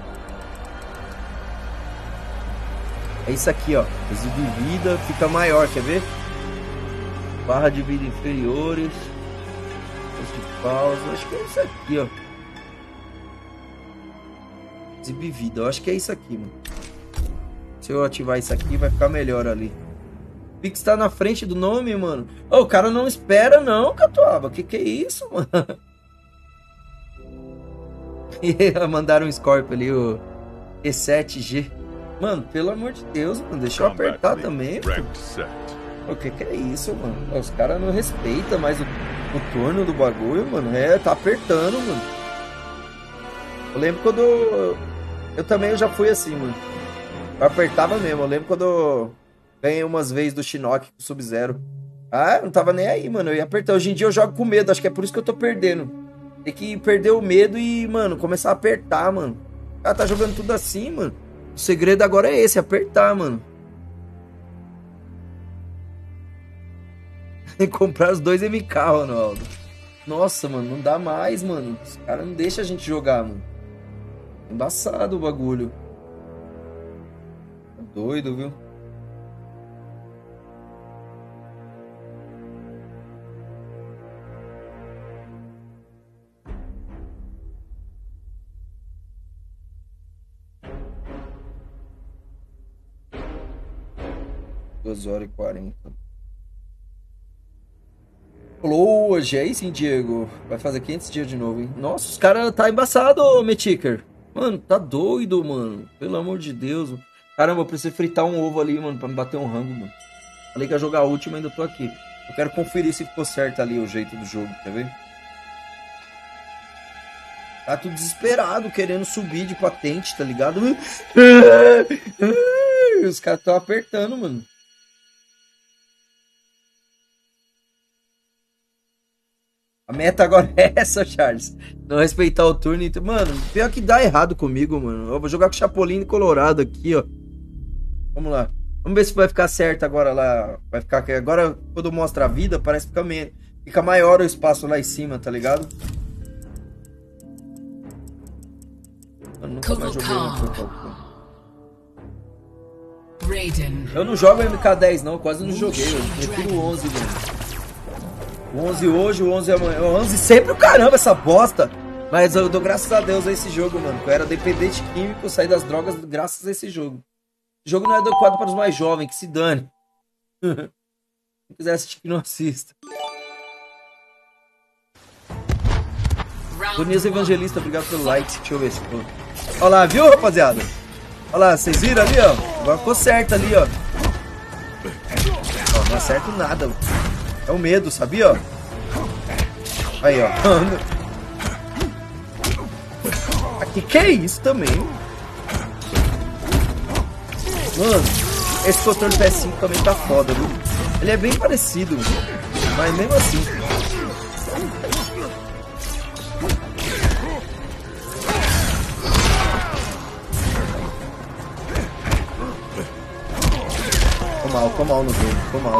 É isso aqui, ó. Exibir vida fica maior, quer ver? Barra de vida inferiores. De pausa. Acho que é isso aqui, ó. Exibir vida. Eu acho que é isso aqui, mano. Se eu ativar isso aqui, vai ficar melhor ali. Pix tá na frente do nome, mano. Oh, o cara não espera, não, Catuaba. Que é isso, mano? Mandaram um Scorpio ali, o E7G. Mano, pelo amor de Deus, mano. Deixa eu apertar também. O que é isso, mano? Os caras não respeitam mais o turno do bagulho, mano. Tá apertando, mano. Eu lembro quando... Eu também já fui assim, mano. Eu apertava mesmo. Eu lembro quando eu ganhei umas vezes do Shinnok com Sub-Zero. Ah, não tava nem aí, mano. Eu ia apertar. Hoje em dia eu jogo com medo. Acho que é por isso que eu tô perdendo. Tem que perder o medo e, mano, começar a apertar, mano. O cara tá jogando tudo assim, mano. O segredo agora é esse, apertar, mano. Tem que comprar os 2 MK, Ronaldo. Nossa, mano, não dá mais, mano. Os caras não deixam a gente jogar, mano. Embaçado o bagulho. Tá doido, viu? Horas e 40. Falou hoje, aí sim, Diego. Vai fazer 500 dias de novo, hein? Nossa, os caras tá embaçado, Meticker. Mano, tá doido, mano. Pelo amor de Deus. Caramba, eu preciso fritar um ovo ali, mano, pra me bater um rango, mano. Falei que ia jogar a última, ainda tô aqui. Eu quero conferir se ficou certo ali o jeito do jogo, quer ver? Tá tudo desesperado, querendo subir de patente, tá ligado? Os caras tão apertando, mano. A meta agora é essa, Charles. Não respeitar o turno. Mano, pior que dá errado comigo, mano. Eu vou jogar com Chapolin Colorado aqui, ó. Vamos lá. Vamos ver se vai ficar certo agora lá. Vai ficar aqui. Agora, quando mostra a vida, parece que fica maior o espaço lá em cima, tá ligado? Eu nunca mais joguei Eu não jogo MK10 não, quase não joguei. Eu prefiro o 11, mano. O 11 hoje, o 11 amanhã. O 11 sempre o caramba, essa bosta. Mas eu dou graças a Deus a esse jogo, mano. Eu era dependente químico, saí das drogas graças a esse jogo. O jogo não é adequado para os mais jovens, que se dane. Se quiser assistir, que não assista. Boneza Evangelista, obrigado pelo like. Deixa eu ver se ficou. Olha lá, viu, rapaziada? Olha lá, vocês viram ali, ó? Agora ficou certo ali, ó. Ó, não acerto nada. É o medo, sabia, ó? Aí, ó. Aqui, que é isso também? Mano, esse controle PS5 também tá foda, viu? Ele é bem parecido, mas mesmo assim. Tô mal no jogo, tô mal.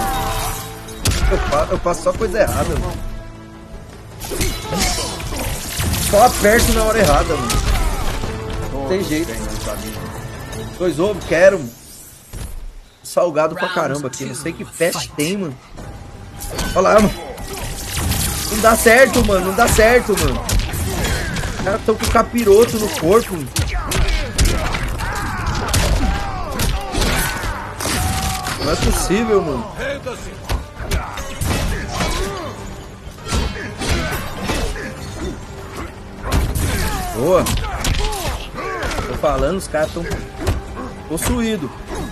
Eu faço só coisa errada, mano. Só aperto na hora errada, mano. Não tem jeito. 2 ovos, quero. Salgado pra caramba aqui. Não sei que peste tem, mano. Olha lá, mano. Não dá certo, mano. Não dá certo, mano. Os caras tão com capiroto no corpo. Não é possível, mano. Boa. Tô falando, os caras tão possuídos.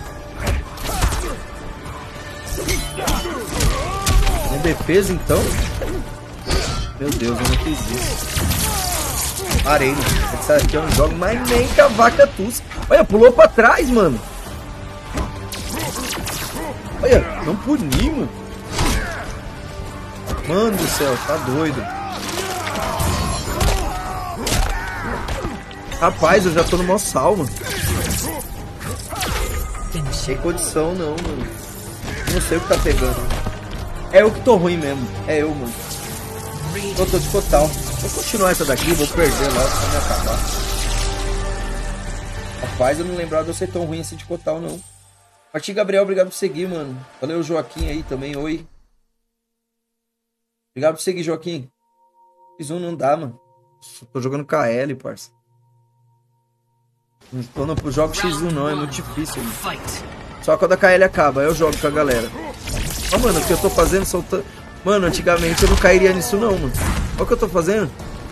Tem defesa, então? Meu Deus, eu não fiz isso. Parei, mano. Esse aqui é um jogo, mas nem que a vaca tussa. Olha, pulou pra trás, mano. Olha, não puni, mano. Mano do céu, tá doido. Rapaz, eu já tô no maior salvo. Sem condição não, mano. Não sei o que tá pegando. É eu que tô ruim mesmo. É eu, mano. Eu tô de total. Vou continuar essa daqui, vou perder logo pra me acabar. Rapaz, eu não lembrava de eu ser tão ruim assim de total, não. Martim Gabriel, obrigado por seguir, mano. Valeu, Joaquim aí também, oi. Obrigado por seguir, Joaquim. X1 não dá, mano. Tô jogando KL, parça. Não tô no jogo X1 não, é muito difícil. Mano. Só quando a KL acaba, aí eu jogo com a galera. Ó, mano, o que eu tô fazendo, soltando... Mano, antigamente eu não cairia nisso não, mano. Olha o que eu tô fazendo.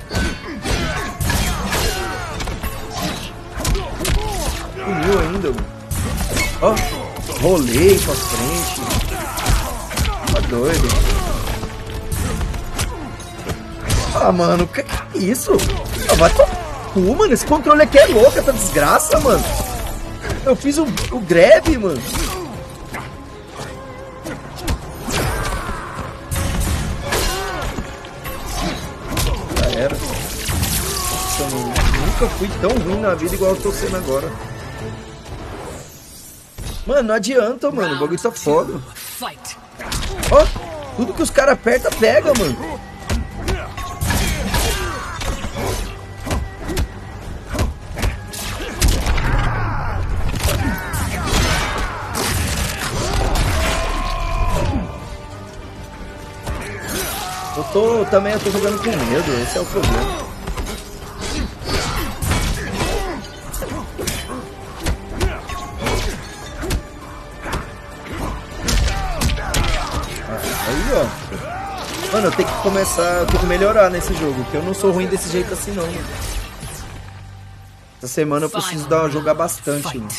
Puniu ainda, mano. Ó, rolei pra frente. Tá doido. Ah, mano, que é isso? Ah, vai tomar cu, mano. Esse controle aqui é louco, essa desgraça, mano. Eu fiz o grab, mano. Já era. Eu nunca fui tão ruim na vida igual eu tô sendo agora. Mano, não adianta, mano. O bagulho tá foda. Ó, tudo que os caras apertam, pega, mano. Eu tô jogando com medo, esse é o problema. Aí, ó. Mano, eu tenho que começar, eu tenho que melhorar nesse jogo, porque eu não sou ruim desse jeito assim não, mano. Essa semana eu preciso jogar bastante, mano.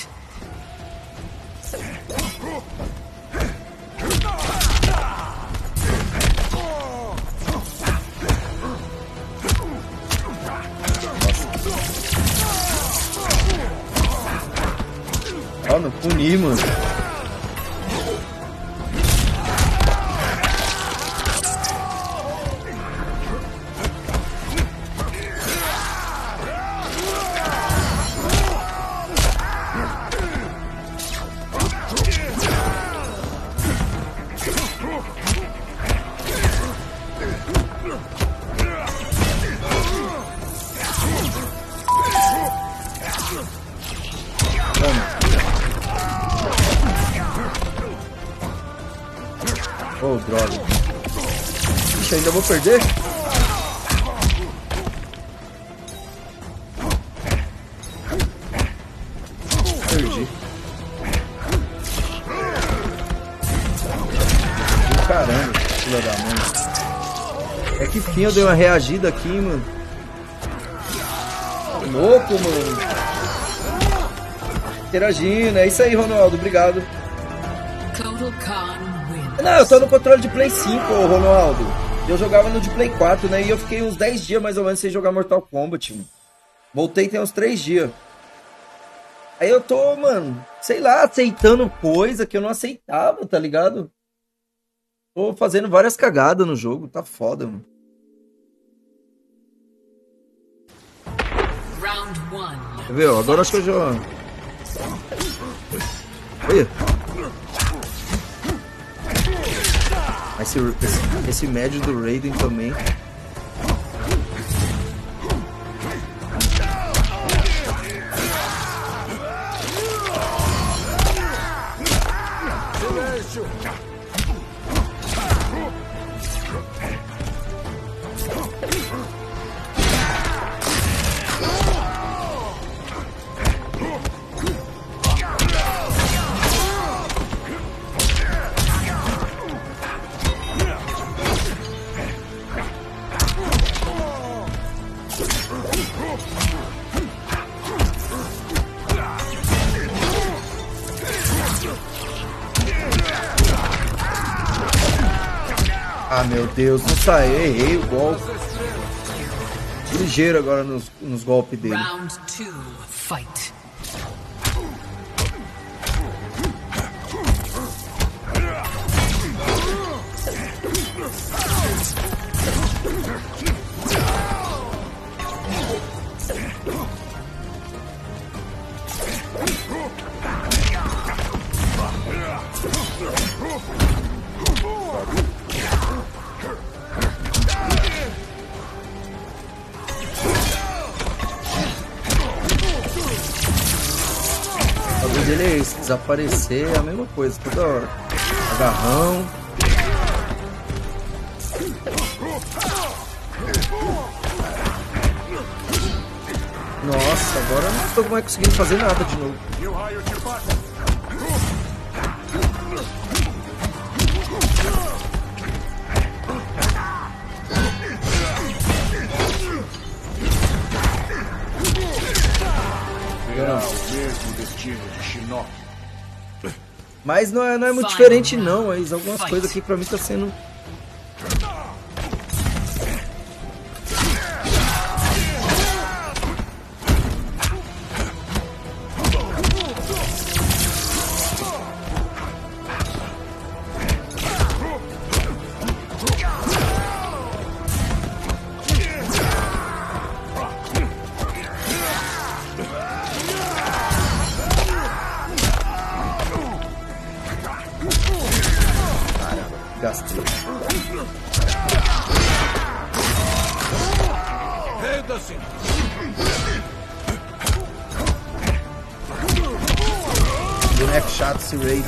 Ó, não puni, mano. Oh, droga. Ixi, ainda vou perder? Perdi. Caramba, filha da mãe. É que fim eu dei uma reagida aqui, mano. Louco, mano. Interagindo. É isso aí, Ronaldo. Obrigado. Não, eu tô no controle de Play 5, Ronaldo. Eu jogava no de Play 4, né? E eu fiquei uns 10 dias mais ou menos sem jogar Mortal Kombat, mano. Voltei tem uns 3 dias. Aí eu tô, mano, sei lá, aceitando coisa que eu não aceitava, tá ligado? Tô fazendo várias cagadas no jogo, tá foda, mano. Quer ver, ó? Agora acho que eu já... Olha. Esse médio do Raiden também. Ah, meu Deus, não saí, errei o golpe. Ligeiro agora nos golpes dele. Round 2, fight. O bagulho dele é esse, desaparecer é a mesma coisa, toda hora. Agarrão. Nossa, agora eu não estou mais conseguindo fazer nada de novo. Mas não é muito diferente não, mas algumas coisas aqui pra mim tá sendo... Gastei. Boneco chato esse Raiden.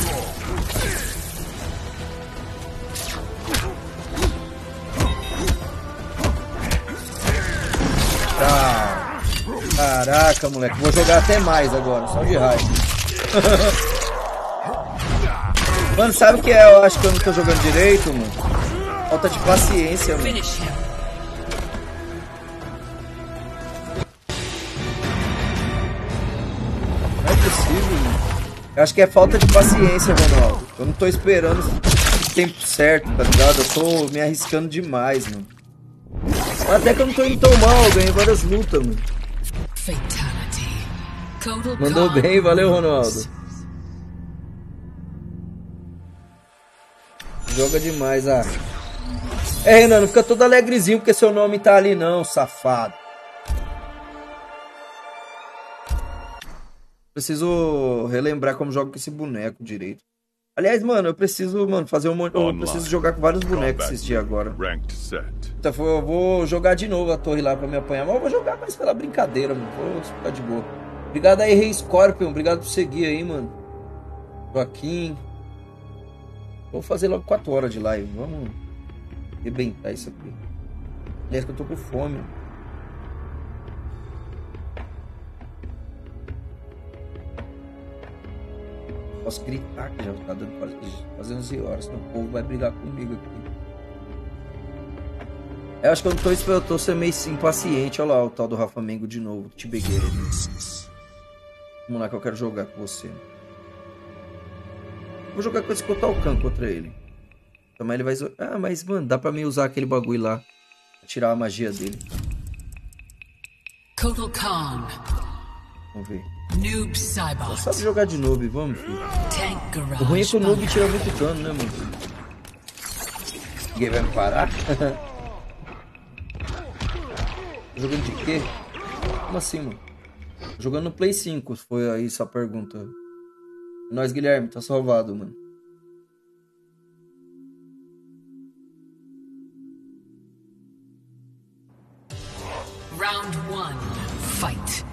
Caraca, moleque. Vou jogar até mais agora, só de raiva. Mano, sabe o que é? Eu acho que eu não tô jogando direito, mano. Falta de paciência, mano. Não é possível, mano. Eu acho que é falta de paciência, Ronaldo. Eu não tô esperando o tempo certo, tá ligado? Eu tô me arriscando demais, mano. Até que eu não tô indo tão mal, eu ganhei várias lutas, mano. Mandou bem, valeu, Ronaldo. Joga demais, ah. É, Renan, não fica todo alegrezinho porque seu nome tá ali não, safado. Preciso relembrar como jogo com esse boneco direito. Aliás, mano, eu preciso, fazer um monte... Eu preciso jogar com vários bonecos esses dias agora. Então eu vou jogar de novo a torre lá pra me apanhar. Mas eu vou jogar mais pela brincadeira, mano. Vou ficar de boa. Obrigado aí, Rei Scorpion. Obrigado por seguir aí, mano. Joaquim. Vou fazer logo 4 horas de live. Vamos arrebentar isso aqui. Aliás, que eu tô com fome. Posso gritar que já tá dando quase 11 horas. Senão o povo vai brigar comigo aqui. Eu acho que eu tô sendo meio impaciente. Olha lá o tal do Rafa Mengo de novo. Tibegueiro. Vamos lá que eu quero jogar com você. Vou jogar com esse Kotalkan contra ele. Também ele vai... Ah, mas, mano, dá pra mim usar aquele bagulho lá. Pra tirar a magia dele. Kotalkan. Vamos ver. Noob Saibot. Só sabe jogar de noob, vamos, filho. O ruim é que o noob tira muito dano, né, mano? Ninguém vai me parar? Jogando de quê? Como assim, mano? Jogando no Play 5, foi aí essa pergunta. Nós, Guilherme, tá salvado, mano. Round 1, fight.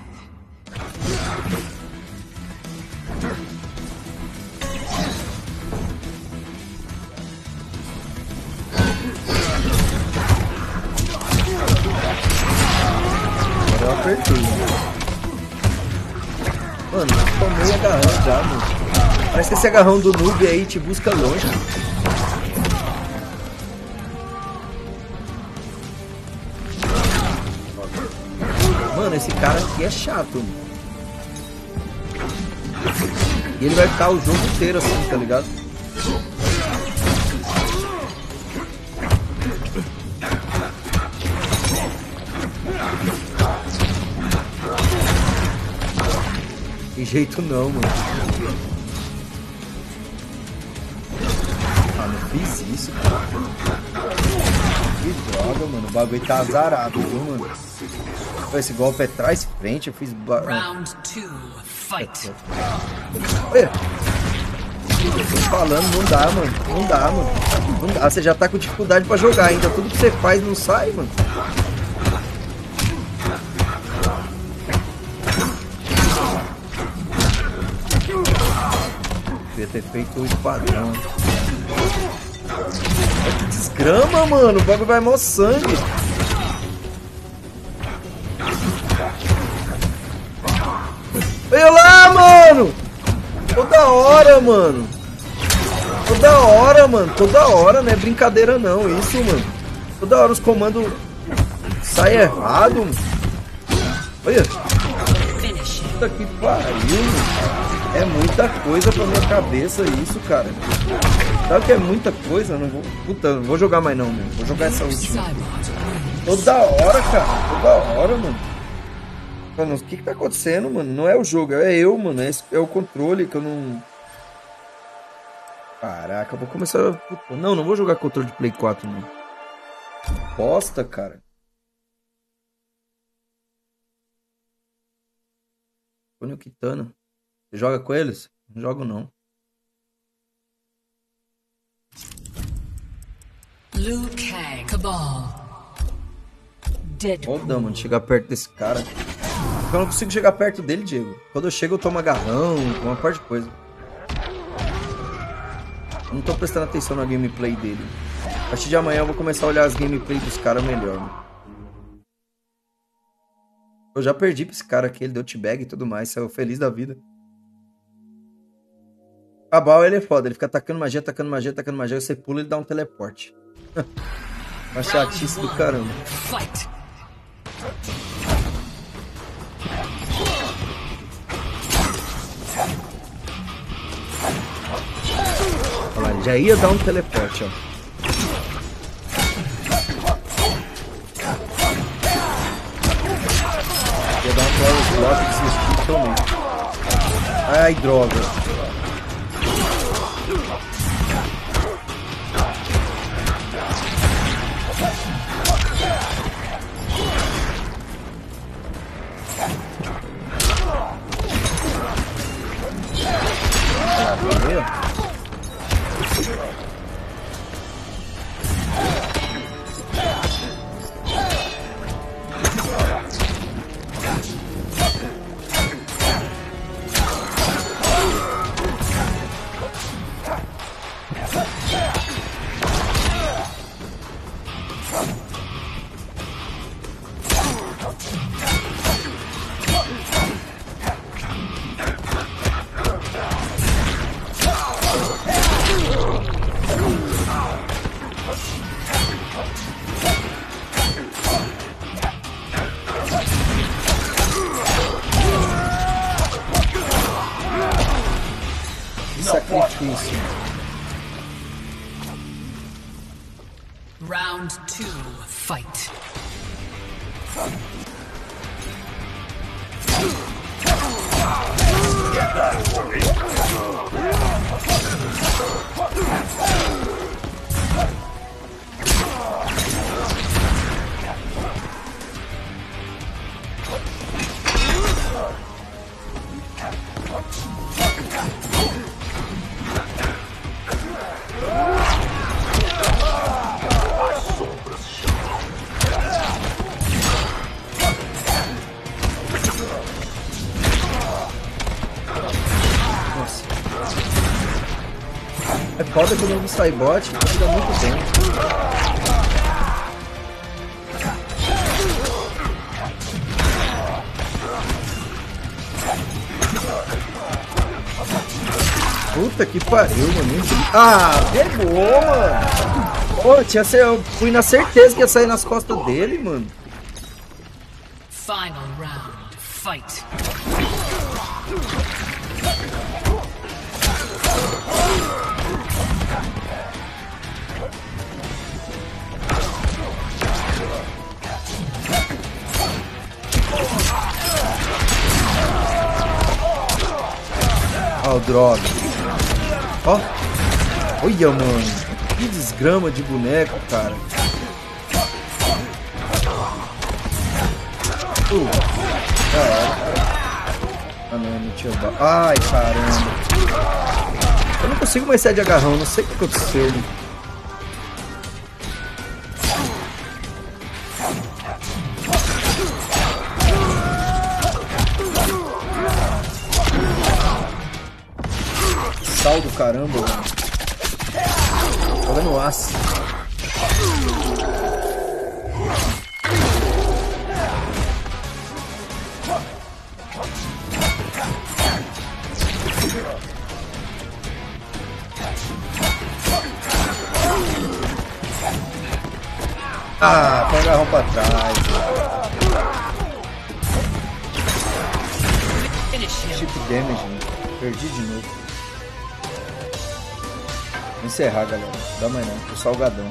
Agora eu apertei. Mano, tomei agarrão já, mano. Parece que esse agarrão do noob aí te busca longe. Mano, esse cara aqui é chato, mano. E ele vai ficar o jogo inteiro assim, tá ligado? jeito não, mano. Ah, não fiz isso, cara. Que droga, mano. O bagulho tá azarado, viu, mano? Esse golpe é trás frente, eu fiz... Round 2, fight. Olha. Eu tô falando, não dá, mano. Não dá, mano. Não dá, você já tá com dificuldade pra jogar ainda. Tudo que você faz não sai, mano. Devia ter feito o esquadrão. Que desgrama, mano. O bagulho vai mó sangue. Olha lá, mano. Toda hora, mano. Toda hora, mano. Toda hora, não é brincadeira não. Isso, mano. Toda hora os comandos saem errado. Mano. Olha. Puta que pariu, mano. É muita coisa pra minha cabeça isso, cara. Sabe que é muita coisa? Eu não vou... Puta, não vou jogar mais não, mano. Vou jogar essa última. Toda hora, cara. Toda hora, mano. Mano, o que tá acontecendo, mano? Não é o jogo, é eu, mano. É o controle que eu não... Caraca, eu vou começar... Puta, não vou jogar controle de Play 4, não. Bosta, cara. Põe o Kitana. Você joga com eles? Não jogo, não. Liu Kang, Cabal. Ó, mano, chegar perto desse cara. Eu não consigo chegar perto dele, Diego. Quando eu chego, eu tomo agarrão, uma parte de coisa. Eu não tô prestando atenção na gameplay dele. A partir de amanhã eu vou começar a olhar as gameplays dos caras melhor, mano. Eu já perdi pra esse cara aqui, ele deu T-bag e tudo mais, saiu feliz da vida. Cabal, ele é foda, ele fica atacando magia, aí você pula e ele dá um teleporte. Uma chatice do caramba. Olha lá, ele já ia dar um teleporte, ó. Ia dar um Flawless Block e desistir também. Ai, droga. Sacrifício. Round 2, fight. É foda que o novo Cybot fica muito bem. Puta que pariu, mano. Ah, pegou, mano. Pô, eu fui na certeza que ia sair nas costas dele, mano. Final round, fight. Ó, o droga. Ó. Olha, mano. Que desgrama de boneco, cara. Já era, cara. Ah, não tinha... Ai, caramba. Eu não consigo mais sair de agarrão. Não sei o que aconteceu. Sal do caramba, mano. Tô dando aço. Ah, põe o agarrão pra trás. Chip damage, mano. Perdi de novo. Vou encerrar, galera. Não dá mais não. Tô salgadão.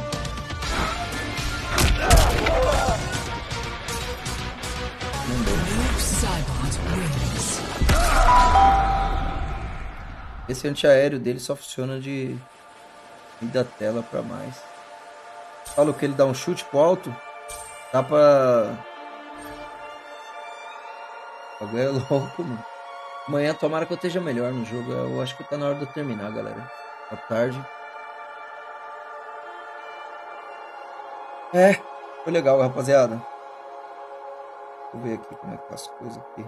Não deu. Esse antiaéreo dele só funciona de da tela pra mais. Falo que ele dá um chute pro alto. Dá pra... Agora é louco, mano. Amanhã tomara que eu esteja melhor no jogo. Eu acho que tá na hora de eu terminar, galera. À tarde. Foi legal, rapaziada. Deixa eu ver aqui como é que tá as coisas aqui.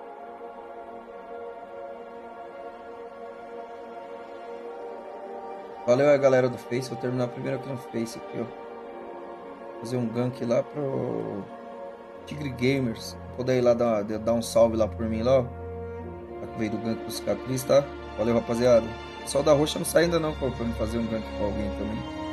Valeu aí, galera do Face. Vou terminar primeiro aqui no Face aqui, ó. Fazer um gank lá pro Tigre Gamers. Poder ir lá dar um salve lá por mim lá, ó. Que veio do gank dos cicatriz, tá? Valeu, rapaziada. O pessoal da roxa não sai ainda não pra me fazer um gank com alguém também.